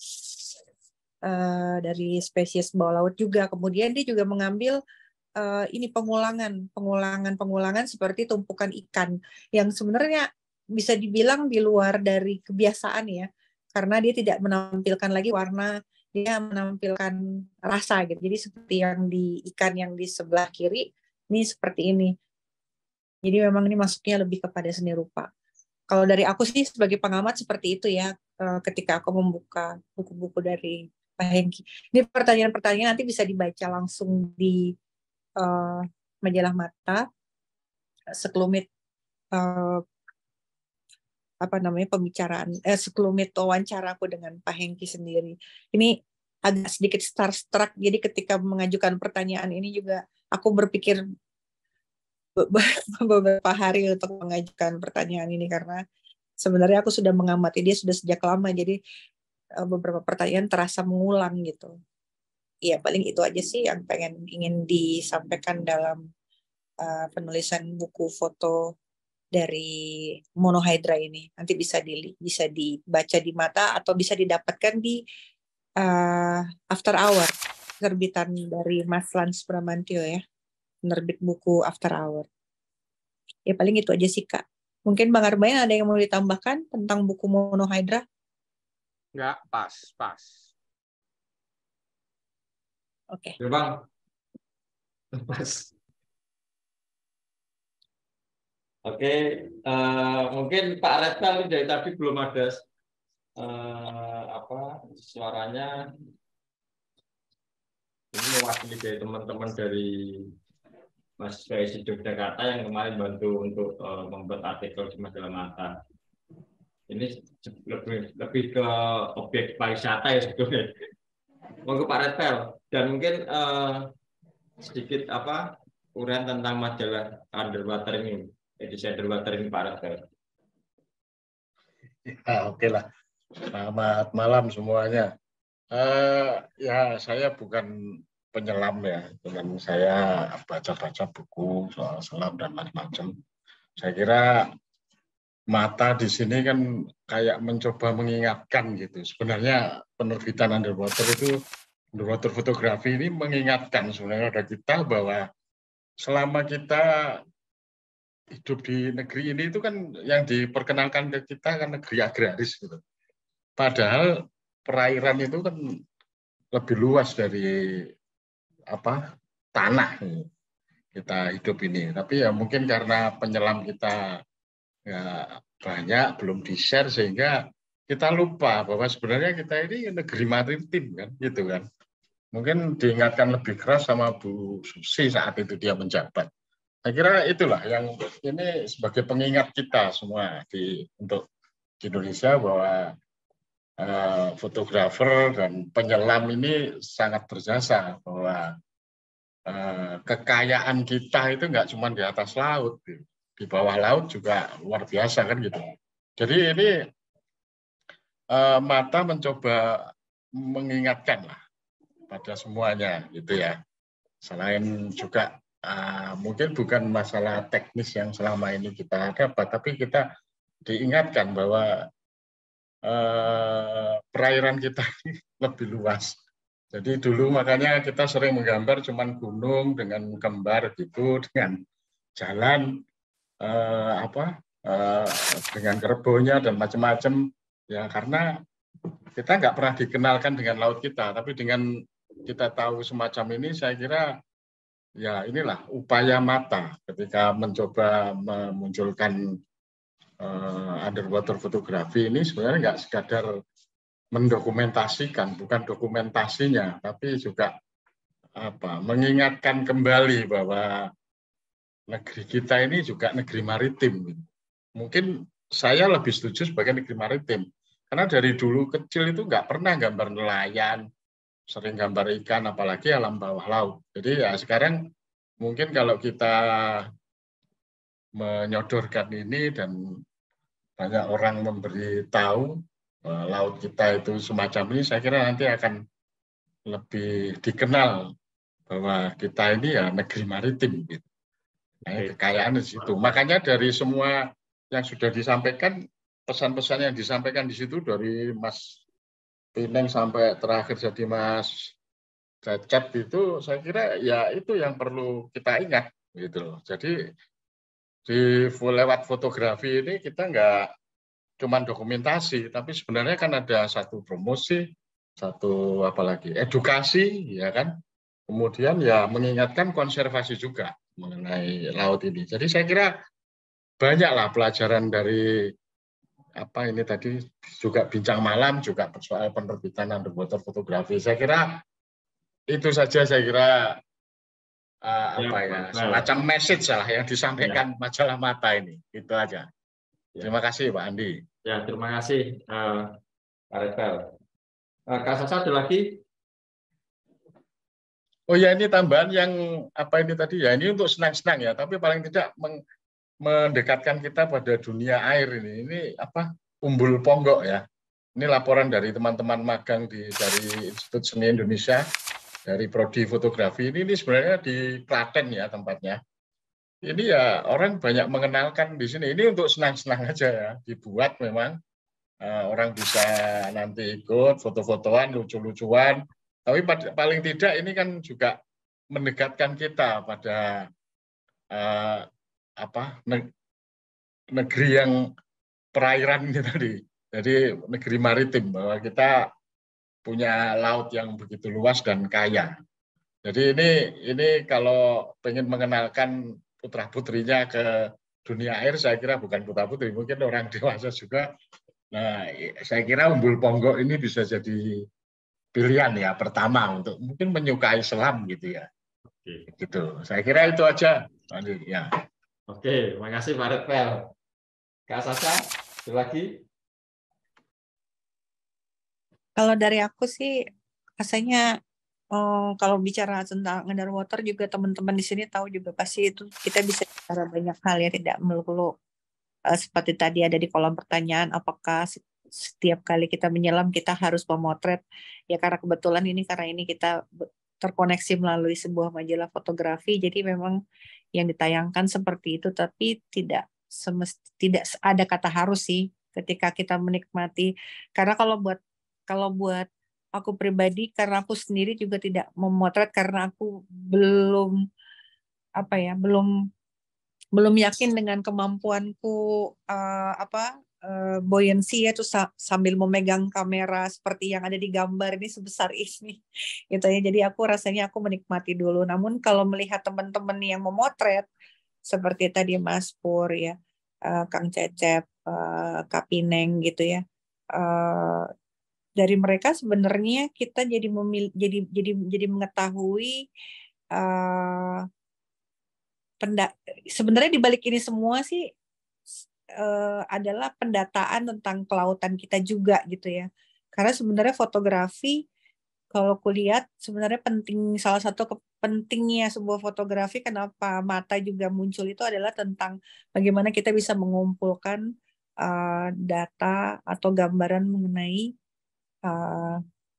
uh, dari spesies bawah laut juga. Kemudian dia juga mengambil uh, ini pengulangan pengulangan pengulangan seperti tumpukan ikan yang sebenarnya bisa dibilang di luar dari kebiasaan ya, karena dia tidak menampilkan lagi warna, dia menampilkan rasa gitu. Jadi seperti yang di ikan yang di sebelah kiri ini seperti ini. Jadi memang ini masuknya lebih kepada seni rupa. Kalau dari aku sih sebagai pengamat seperti itu ya, ketika aku membuka buku-buku dari Pak Hengki. Ini pertanyaan-pertanyaan nanti bisa dibaca langsung di uh, majalah Mata, sekelumit uh, apa namanya pembicaraan, eh, sekelumit wawancara aku dengan Pak Hengki sendiri. Ini agak sedikit starstruck, jadi ketika mengajukan pertanyaan ini juga aku berpikir beberapa hari untuk mengajukan pertanyaan ini karena sebenarnya aku sudah mengamati dia sudah sejak lama, jadi beberapa pertanyaan terasa mengulang gitu. Iya paling itu aja sih yang pengen ingin disampaikan dalam uh, penulisan buku foto dari monohydra ini. Nanti bisa di bisa dibaca di Mata atau bisa didapatkan di uh, After Hour, terbitan dari Mas Lans Bramantyo ya. Penerbit buku After Hour. Ya paling itu aja sih Kak. Mungkin Bang Arbain ada yang mau ditambahkan tentang buku monohydra? Enggak, pas, pas. Oke. Okay. Ya Bang. Pas. Oke, okay. uh, mungkin Pak Retal dari tadi belum ada uh, apa suaranya. Ini mewakili dari teman-teman dari Mas Gaisi Yogyakarta yang kemarin bantu untuk uh, membuat artikel di majalah Mata. Ini lebih lebih ke objek pariwisata ya sebetulnya. Monggo Pak Retel dan mungkin uh, sedikit apa uraian tentang majalah Underwater ini, edisi Underwater ini Pak Retel. Ya, oke lah. Selamat malam semuanya. Uh, ya saya bukan penyelam ya, dengan saya baca-baca buku soal selam dan macam-macam. Saya kira Mata di sini kan kayak mencoba mengingatkan gitu. Sebenarnya penerbitan Underwater itu, Underwater fotografi ini mengingatkan sebenarnya pada kita bahwa selama kita hidup di negeri ini itu kan yang diperkenalkan ke kita kan negeri agraris gitu. Padahal perairan itu kan lebih luas dari apa tanah kita hidup ini. Tapi ya mungkin karena penyelam kita ya banyak, belum di-share sehingga kita lupa bahwa sebenarnya kita ini negeri maritim kan, gitu kan. Mungkin diingatkan lebih keras sama Bu Susi saat itu dia menjabat. Saya kira itulah yang ini sebagai pengingat kita semua di untuk di Indonesia bahwa uh, fotografer dan penyelam ini sangat berjasa, bahwa uh, kekayaan kita itu nggak cuma di atas laut, di bawah laut juga luar biasa kan gitu. Jadi ini uh, mata mencoba mengingatkan lah pada semuanya gitu ya. Selain juga uh, mungkin bukan masalah teknis yang selama ini kita dapat, tapi kita diingatkan bahwa uh, perairan kita lebih luas. Jadi dulu makanya kita sering menggambar cuman gunung dengan kembar gitu, dengan jalan uh, apa uh, dengan kerbaunya dan macam-macam ya, karena kita nggak pernah dikenalkan dengan laut kita, tapi dengan kita tahu semacam ini, saya kira ya inilah upaya mata ketika mencoba memunculkan uh, underwater fotografi ini sebenarnya nggak sekadar mendokumentasikan, bukan dokumentasinya, tapi juga apa mengingatkan kembali bahwa negeri kita ini juga negeri maritim. Mungkin saya lebih setuju sebagai negeri maritim, karena dari dulu kecil itu nggak pernah gambar nelayan, sering gambar ikan, apalagi alam bawah laut. Jadi ya sekarang mungkin kalau kita menyodorkan ini dan banyak orang memberi tahu uh, laut kita itu semacam ini, saya kira nanti akan lebih dikenal bahwa kita ini ya negeri maritim. Gitu. Nah, kekayaan di situ. Makanya dari semua yang sudah disampaikan, pesan-pesan yang disampaikan di situ dari Mas Pineng sampai terakhir jadi Mas Cecep itu, saya kira ya itu yang perlu kita ingat gitu loh. Jadi di lewat fotografi ini kita nggak cuma dokumentasi, tapi sebenarnya kan ada satu promosi, satu apalagi edukasi, ya kan. Kemudian ya mengingatkan konservasi juga mengenai laut ini. Jadi saya kira banyaklah pelajaran dari apa ini tadi juga bincang malam juga soal penerbitan underwater fotografi. Saya kira itu saja, saya kira uh, ya, apa ya well. semacam message lah yang disampaikan ya. Majalah Mata ini. Itu aja. Ya. Terima kasih Pak Andi. Ya, terima kasih uh, Pak Redval. Uh, Kak Sasa ada lagi? Oh ya, ini tambahan yang apa ini tadi ya, ini untuk senang-senang ya, tapi paling tidak meng mendekatkan kita pada dunia air ini. Ini apa? Umbul Ponggok ya. Ini laporan dari teman-teman magang di dari Institut Seni Indonesia dari Prodi Fotografi ini. Ini sebenarnya di Klaten ya tempatnya. Ini ya orang banyak mengenalkan di sini. Ini untuk senang-senang aja ya. Dibuat memang uh, orang bisa nanti ikut foto-fotoan, lucu-lucuan. Tapi paling tidak ini kan juga mendekatkan kita pada uh, apa negeri yang perairan ini tadi, jadi negeri maritim, bahwa kita punya laut yang begitu luas dan kaya. Jadi ini ini kalau pengen mengenalkan putra putrinya ke dunia air, saya kira bukan putra putri, mungkin orang dewasa juga. Nah, saya kira Umbul Ponggok ini bisa jadi pilihan ya pertama untuk mungkin menyukai selam gitu ya. Oke. Gitu. Saya kira itu aja. Ya. Oke, terima kasih Pak Redval. Kak Sasa, ada lagi? Kalau dari aku sih, rasanya oh, kalau bicara tentang underwater juga teman-teman di sini tahu juga pasti itu kita bisa bicara banyak hal ya, tidak melulu uh, seperti tadi ada di kolom pertanyaan, apakah setiap kali kita menyelam kita harus memotret ya, karena kebetulan ini karena ini kita terkoneksi melalui sebuah majalah fotografi, jadi memang yang ditayangkan seperti itu, tapi tidak semest, tidak ada kata harus sih ketika kita menikmati. Karena kalau buat kalau buat aku pribadi, karena aku sendiri juga tidak memotret karena aku belum apa ya belum belum yakin dengan kemampuanku uh, apa uh, buoyancy ya, itu sambil memegang kamera seperti yang ada di gambar ini sebesar ini gitu ya. Jadi aku rasanya aku menikmati dulu. Namun kalau melihat teman-teman yang memotret seperti tadi Mas Pur ya, uh, Kang Cecep, uh, Kapineng gitu ya. Uh, dari mereka sebenarnya kita jadi memil jadi jadi jadi mengetahui uh, penda sebenarnya di balik ini semua sih uh, adalah pendataan tentang kelautan kita juga gitu ya. Karena sebenarnya fotografi kalau kulihat sebenarnya penting, salah satu pentingnya sebuah fotografi kenapa mata juga muncul itu adalah tentang bagaimana kita bisa mengumpulkan uh, data atau gambaran mengenai uh,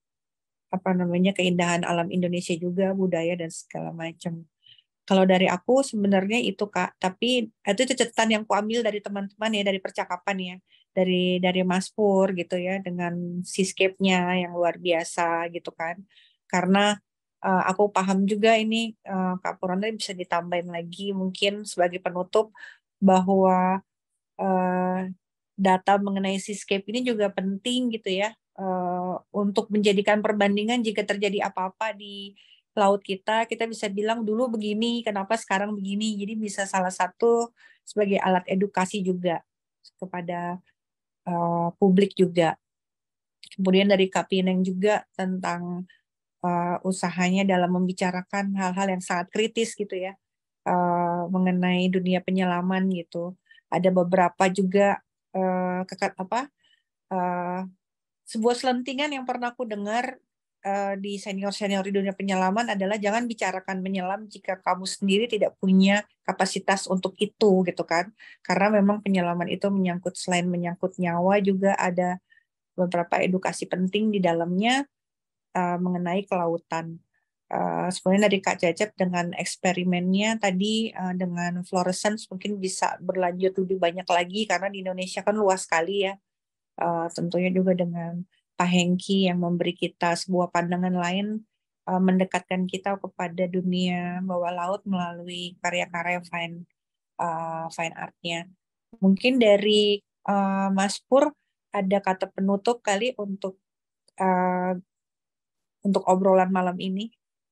apa namanya keindahan alam Indonesia juga, budaya dan segala macam. Kalau dari aku sebenarnya itu Kak, tapi itu catatan yang kuambil dari teman-teman ya, dari percakapan ya, dari dari Mas Pur gitu ya, dengan seascape-nya yang luar biasa gitu kan. Karena uh, aku paham juga ini uh, Kak Purwanda bisa ditambahin lagi mungkin sebagai penutup bahwa uh, data mengenai seascape ini juga penting gitu ya, uh, untuk menjadikan perbandingan jika terjadi apa-apa di laut kita, kita bisa bilang dulu begini, kenapa sekarang begini. Jadi bisa salah satu sebagai alat edukasi juga kepada uh, publik juga. Kemudian dari Kapineng juga tentang uh, usahanya dalam membicarakan hal-hal yang sangat kritis gitu ya, uh, mengenai dunia penyelaman gitu. Ada beberapa juga uh, kekat apa uh, sebuah selentingan yang pernah aku dengar di senior-senior di dunia penyelaman adalah jangan bicarakan menyelam jika kamu sendiri tidak punya kapasitas untuk itu gitu kan, karena memang penyelaman itu menyangkut, selain menyangkut nyawa juga ada beberapa edukasi penting di dalamnya uh, mengenai kelautan. Uh, sebenarnya dari Kak Cecep dengan eksperimennya tadi uh, dengan fluorescence mungkin bisa berlanjut lebih banyak lagi karena di Indonesia kan luas sekali ya, uh, tentunya juga dengan Pak Hengki yang memberi kita sebuah pandangan lain, uh, mendekatkan kita kepada dunia bawah laut melalui karya-karya fine uh, fine art-nya. Mungkin dari uh, Mas Pur ada kata penutup kali untuk uh, untuk obrolan malam ini.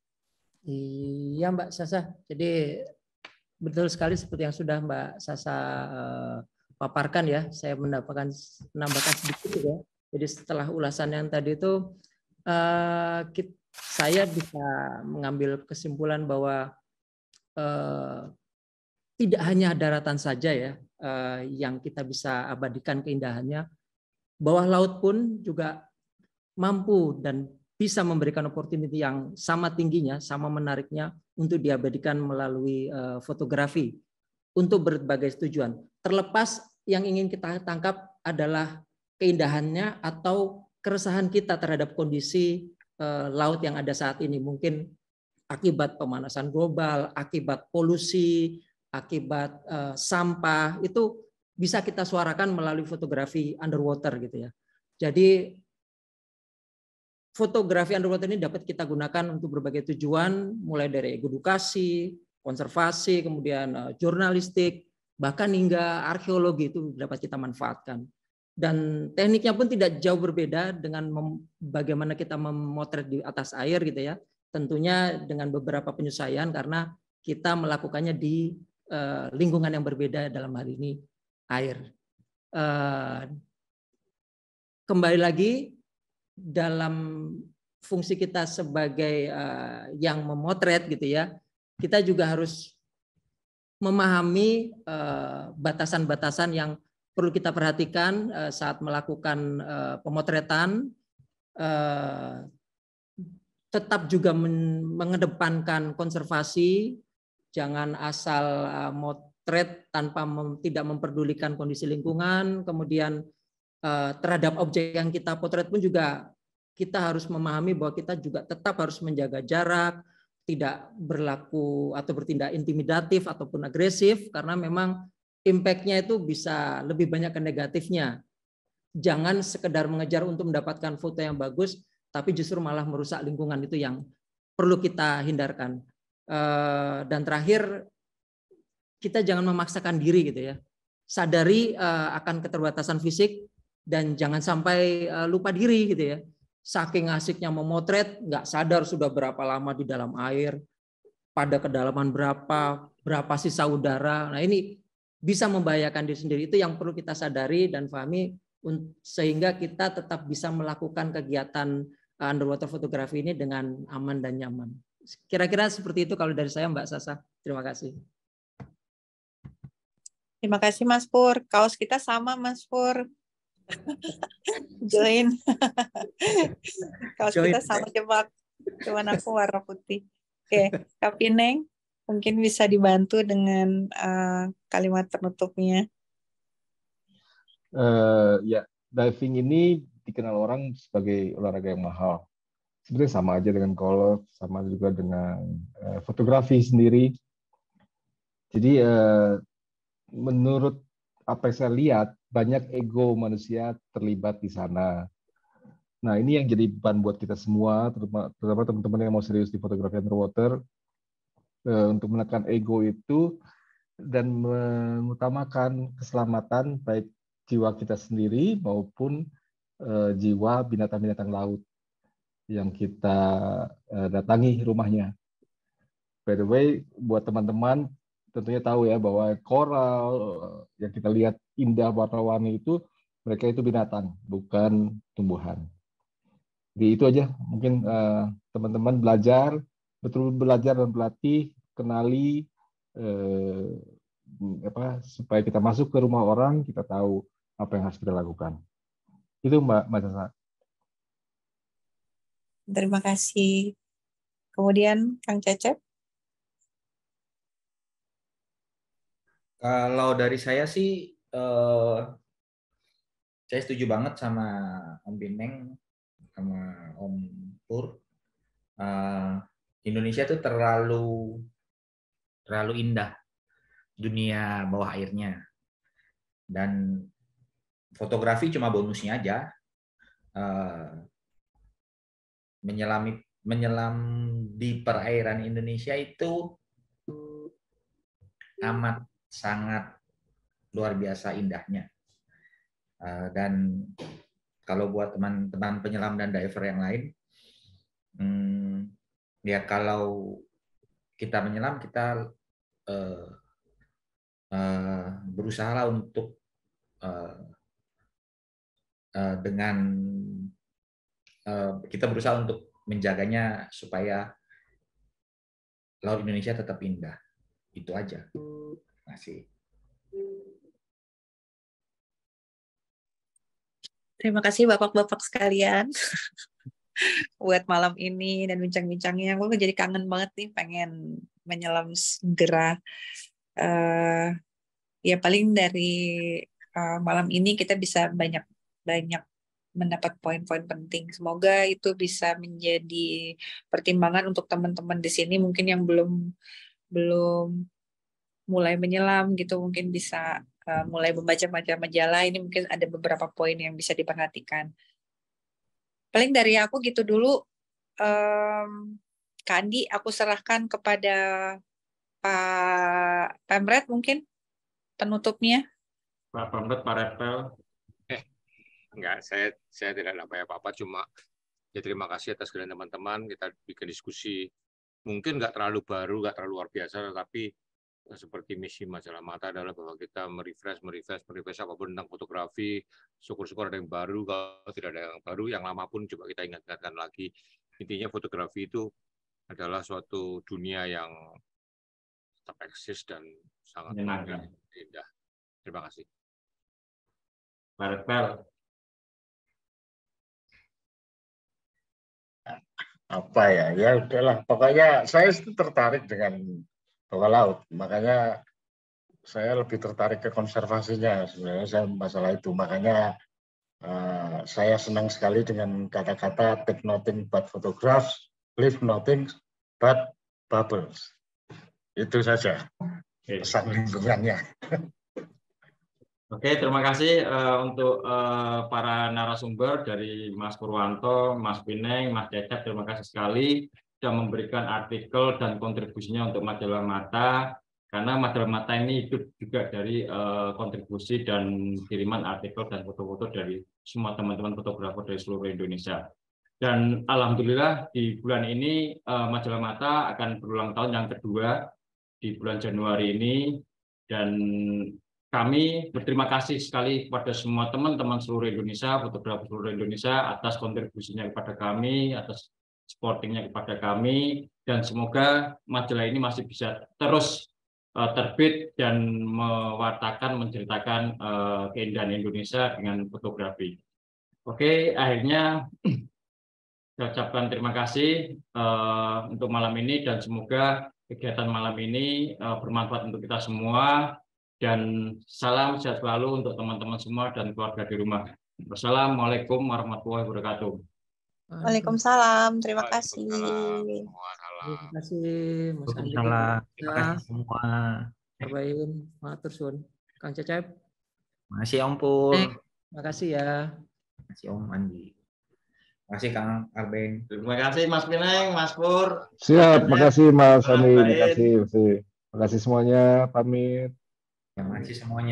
Iya Mbak Sasa, jadi betul sekali seperti yang sudah Mbak Sasa uh, paparkan ya. Saya mendapatkan menambahkan sedikit ya. Jadi setelah ulasan yang tadi itu, uh, kita, saya bisa mengambil kesimpulan bahwa uh, tidak hanya daratan saja ya uh, yang kita bisa abadikan keindahannya, bawah laut pun juga mampu dan bisa memberikan opportunity yang sama tingginya, sama menariknya untuk diabadikan melalui uh, fotografi untuk berbagai tujuan. Terlepas yang ingin kita tangkap adalah keindahannya atau keresahan kita terhadap kondisi uh, laut yang ada saat ini. Mungkin akibat pemanasan global, akibat polusi, akibat uh, sampah, itu bisa kita suarakan melalui fotografi underwater gitu ya. Jadi fotografi underwater ini dapat kita gunakan untuk berbagai tujuan, mulai dari edukasi, konservasi, kemudian uh, jurnalistik, bahkan hingga arkeologi itu dapat kita manfaatkan. Dan tekniknya pun tidak jauh berbeda dengan bagaimana kita memotret di atas air gitu ya. Tentunya dengan beberapa penyesuaian karena kita melakukannya di uh, lingkungan yang berbeda, dalam hal ini air. Uh, kembali lagi dalam fungsi kita sebagai uh, yang memotret gitu ya, kita juga harus memahami batasan-batasan uh, yang perlu kita perhatikan uh, saat melakukan uh, pemotretan, uh, tetap juga men mengedepankan konservasi, jangan asal uh, motret tanpa mem tidak memperdulikan kondisi lingkungan, kemudian uh, terhadap objek yang kita potret pun juga kita harus memahami bahwa kita juga tetap harus menjaga jarak, tidak berlaku atau bertindak intimidatif ataupun agresif, karena memang impact-nya itu bisa lebih banyak ke negatifnya. Jangan sekedar mengejar untuk mendapatkan foto yang bagus, tapi justru malah merusak lingkungan, itu yang perlu kita hindarkan. Dan terakhir, kita jangan memaksakan diri gitu ya. Sadari akan keterbatasan fisik dan jangan sampai lupa diri gitu ya. Saking asiknya memotret, nggak sadar sudah berapa lama di dalam air, pada kedalaman berapa, berapa sisa udara. Nah ini bisa membahayakan diri sendiri. Itu yang perlu kita sadari dan pahami sehingga kita tetap bisa melakukan kegiatan underwater fotografi ini dengan aman dan nyaman. Kira-kira seperti itu kalau dari saya, Mbak Sasa. Terima kasih. Terima kasih Mas Pur. Kaos kita sama Mas Pur. Join. Kaos Join. kita sama, coba cuman aku warna putih. Oke, Kak Pineng mungkin bisa dibantu dengan uh, kalimat penutupnya. Uh, ya, diving ini dikenal orang sebagai olahraga yang mahal. Sebenarnya sama aja dengan golf, sama juga dengan uh, fotografi sendiri. Jadi uh, menurut apa yang saya lihat, banyak ego manusia terlibat di sana. Nah, ini yang jadi beban buat kita semua, terutama teman-teman yang mau serius di fotografi underwater, untuk menekan ego itu dan mengutamakan keselamatan baik jiwa kita sendiri maupun jiwa binatang-binatang laut yang kita datangi rumahnya. By the way, buat teman-teman, tentunya tahu ya bahwa koral yang kita lihat indah warna-warni itu, mereka itu binatang, bukan tumbuhan. Jadi itu aja, mungkin teman-teman uh, belajar, betul belajar dan berlatih, kenali, uh, apa, supaya kita masuk ke rumah orang, kita tahu apa yang harus kita lakukan. Itu Mbak Mbak Sasa. Terima kasih. Kemudian Kang Cecep. Kalau dari saya sih, uh, saya setuju banget sama Om Bineng, sama Om Pur. Uh, Indonesia tuh terlalu terlalu indah dunia bawah airnya, dan fotografi cuma bonusnya aja. Uh, menyelami menyelam di perairan Indonesia itu amat sangat luar biasa indahnya. Uh, dan kalau buat teman-teman penyelam dan diver yang lain, hmm, ya kalau kita menyelam, kita uh, uh, berusaha untuk uh, uh, dengan uh, kita berusaha untuk menjaganya supaya laut Indonesia tetap indah. Itu aja. Terima kasih. Terima kasih Bapak-Bapak sekalian buat malam ini dan bincang-bincangnya. Gue jadi kangen banget nih, pengen menyelam segera. Uh, ya paling dari uh, malam ini kita bisa banyak-banyak mendapat poin-poin penting. Semoga itu bisa menjadi pertimbangan untuk teman-teman di sini mungkin yang belum belum mulai menyelam gitu, mungkin bisa uh, mulai membaca-baca majalah. Ini mungkin ada beberapa poin yang bisa diperhatikan. Paling dari aku gitu dulu. um, Kak Andi, aku serahkan kepada Pak Pemret mungkin penutupnya. Pak Pemret, Pak Repel. Eh, enggak, saya saya tidak ada apa-apa, cuma ya terima kasih atas kalian teman-teman. Kita bikin diskusi mungkin nggak terlalu baru, nggak terlalu luar biasa, tetapi seperti misi Majalah Mata adalah bahwa kita merefresh, merefresh, merefresh apapun tentang fotografi. Syukur-syukur ada yang baru, kalau tidak ada yang baru, yang lama pun coba kita ingat-ingatkan lagi. Intinya fotografi itu adalah suatu dunia yang tetap eksis dan sangat indah. Terima kasih. Pak Repel. Apa ya, ya udahlah. Pokoknya saya itu tertarik dengan bawah laut, makanya saya lebih tertarik ke konservasinya sebenarnya. Saya masalah itu, makanya uh, saya senang sekali dengan kata-kata take nothing but photographs, leave nothing but bubbles. Itu saja pesan lingkungannya. Oke, terima kasih uh, untuk uh, para narasumber dari Mas Purwanto, Mas Bineng, Mas Cecep. Terima kasih sekali sudah memberikan artikel dan kontribusinya untuk Majalah Mata, karena Majalah Mata ini hidup juga dari uh, kontribusi dan kiriman artikel dan foto-foto dari semua teman-teman fotografer dari seluruh Indonesia. Dan alhamdulillah di bulan ini uh, Majalah Mata akan berulang tahun yang kedua di bulan Januari ini, dan kami berterima kasih sekali kepada semua teman-teman seluruh Indonesia, fotografer seluruh Indonesia atas kontribusinya kepada kami, atas supportingnya kepada kami, dan semoga majalah ini masih bisa terus uh, terbit dan mewartakan, menceritakan uh, keindahan Indonesia dengan fotografi. Oke, akhirnya saya ucapkan terima kasih uh, untuk malam ini, dan semoga kegiatan malam ini uh, bermanfaat untuk kita semua. Dan salam sehat selalu untuk teman-teman semua dan keluarga di rumah. Wassalamualaikum warahmatullahi wabarakatuh. Waalaikumsalam. Terima kasih. Terima kasih Mas Andi. Terima kasih semua. Baik, matur suwun. Kang Cecep. Makasih Om Pur. Terima kasih ya. Makasih Om Andi. Makasih Kang Arben. Terima kasih Mas Pineng, Mas Pur. Siap, makasih Mas Andi, makasih, makasih. Makasih semuanya, pamit. Terima kasih semuanya.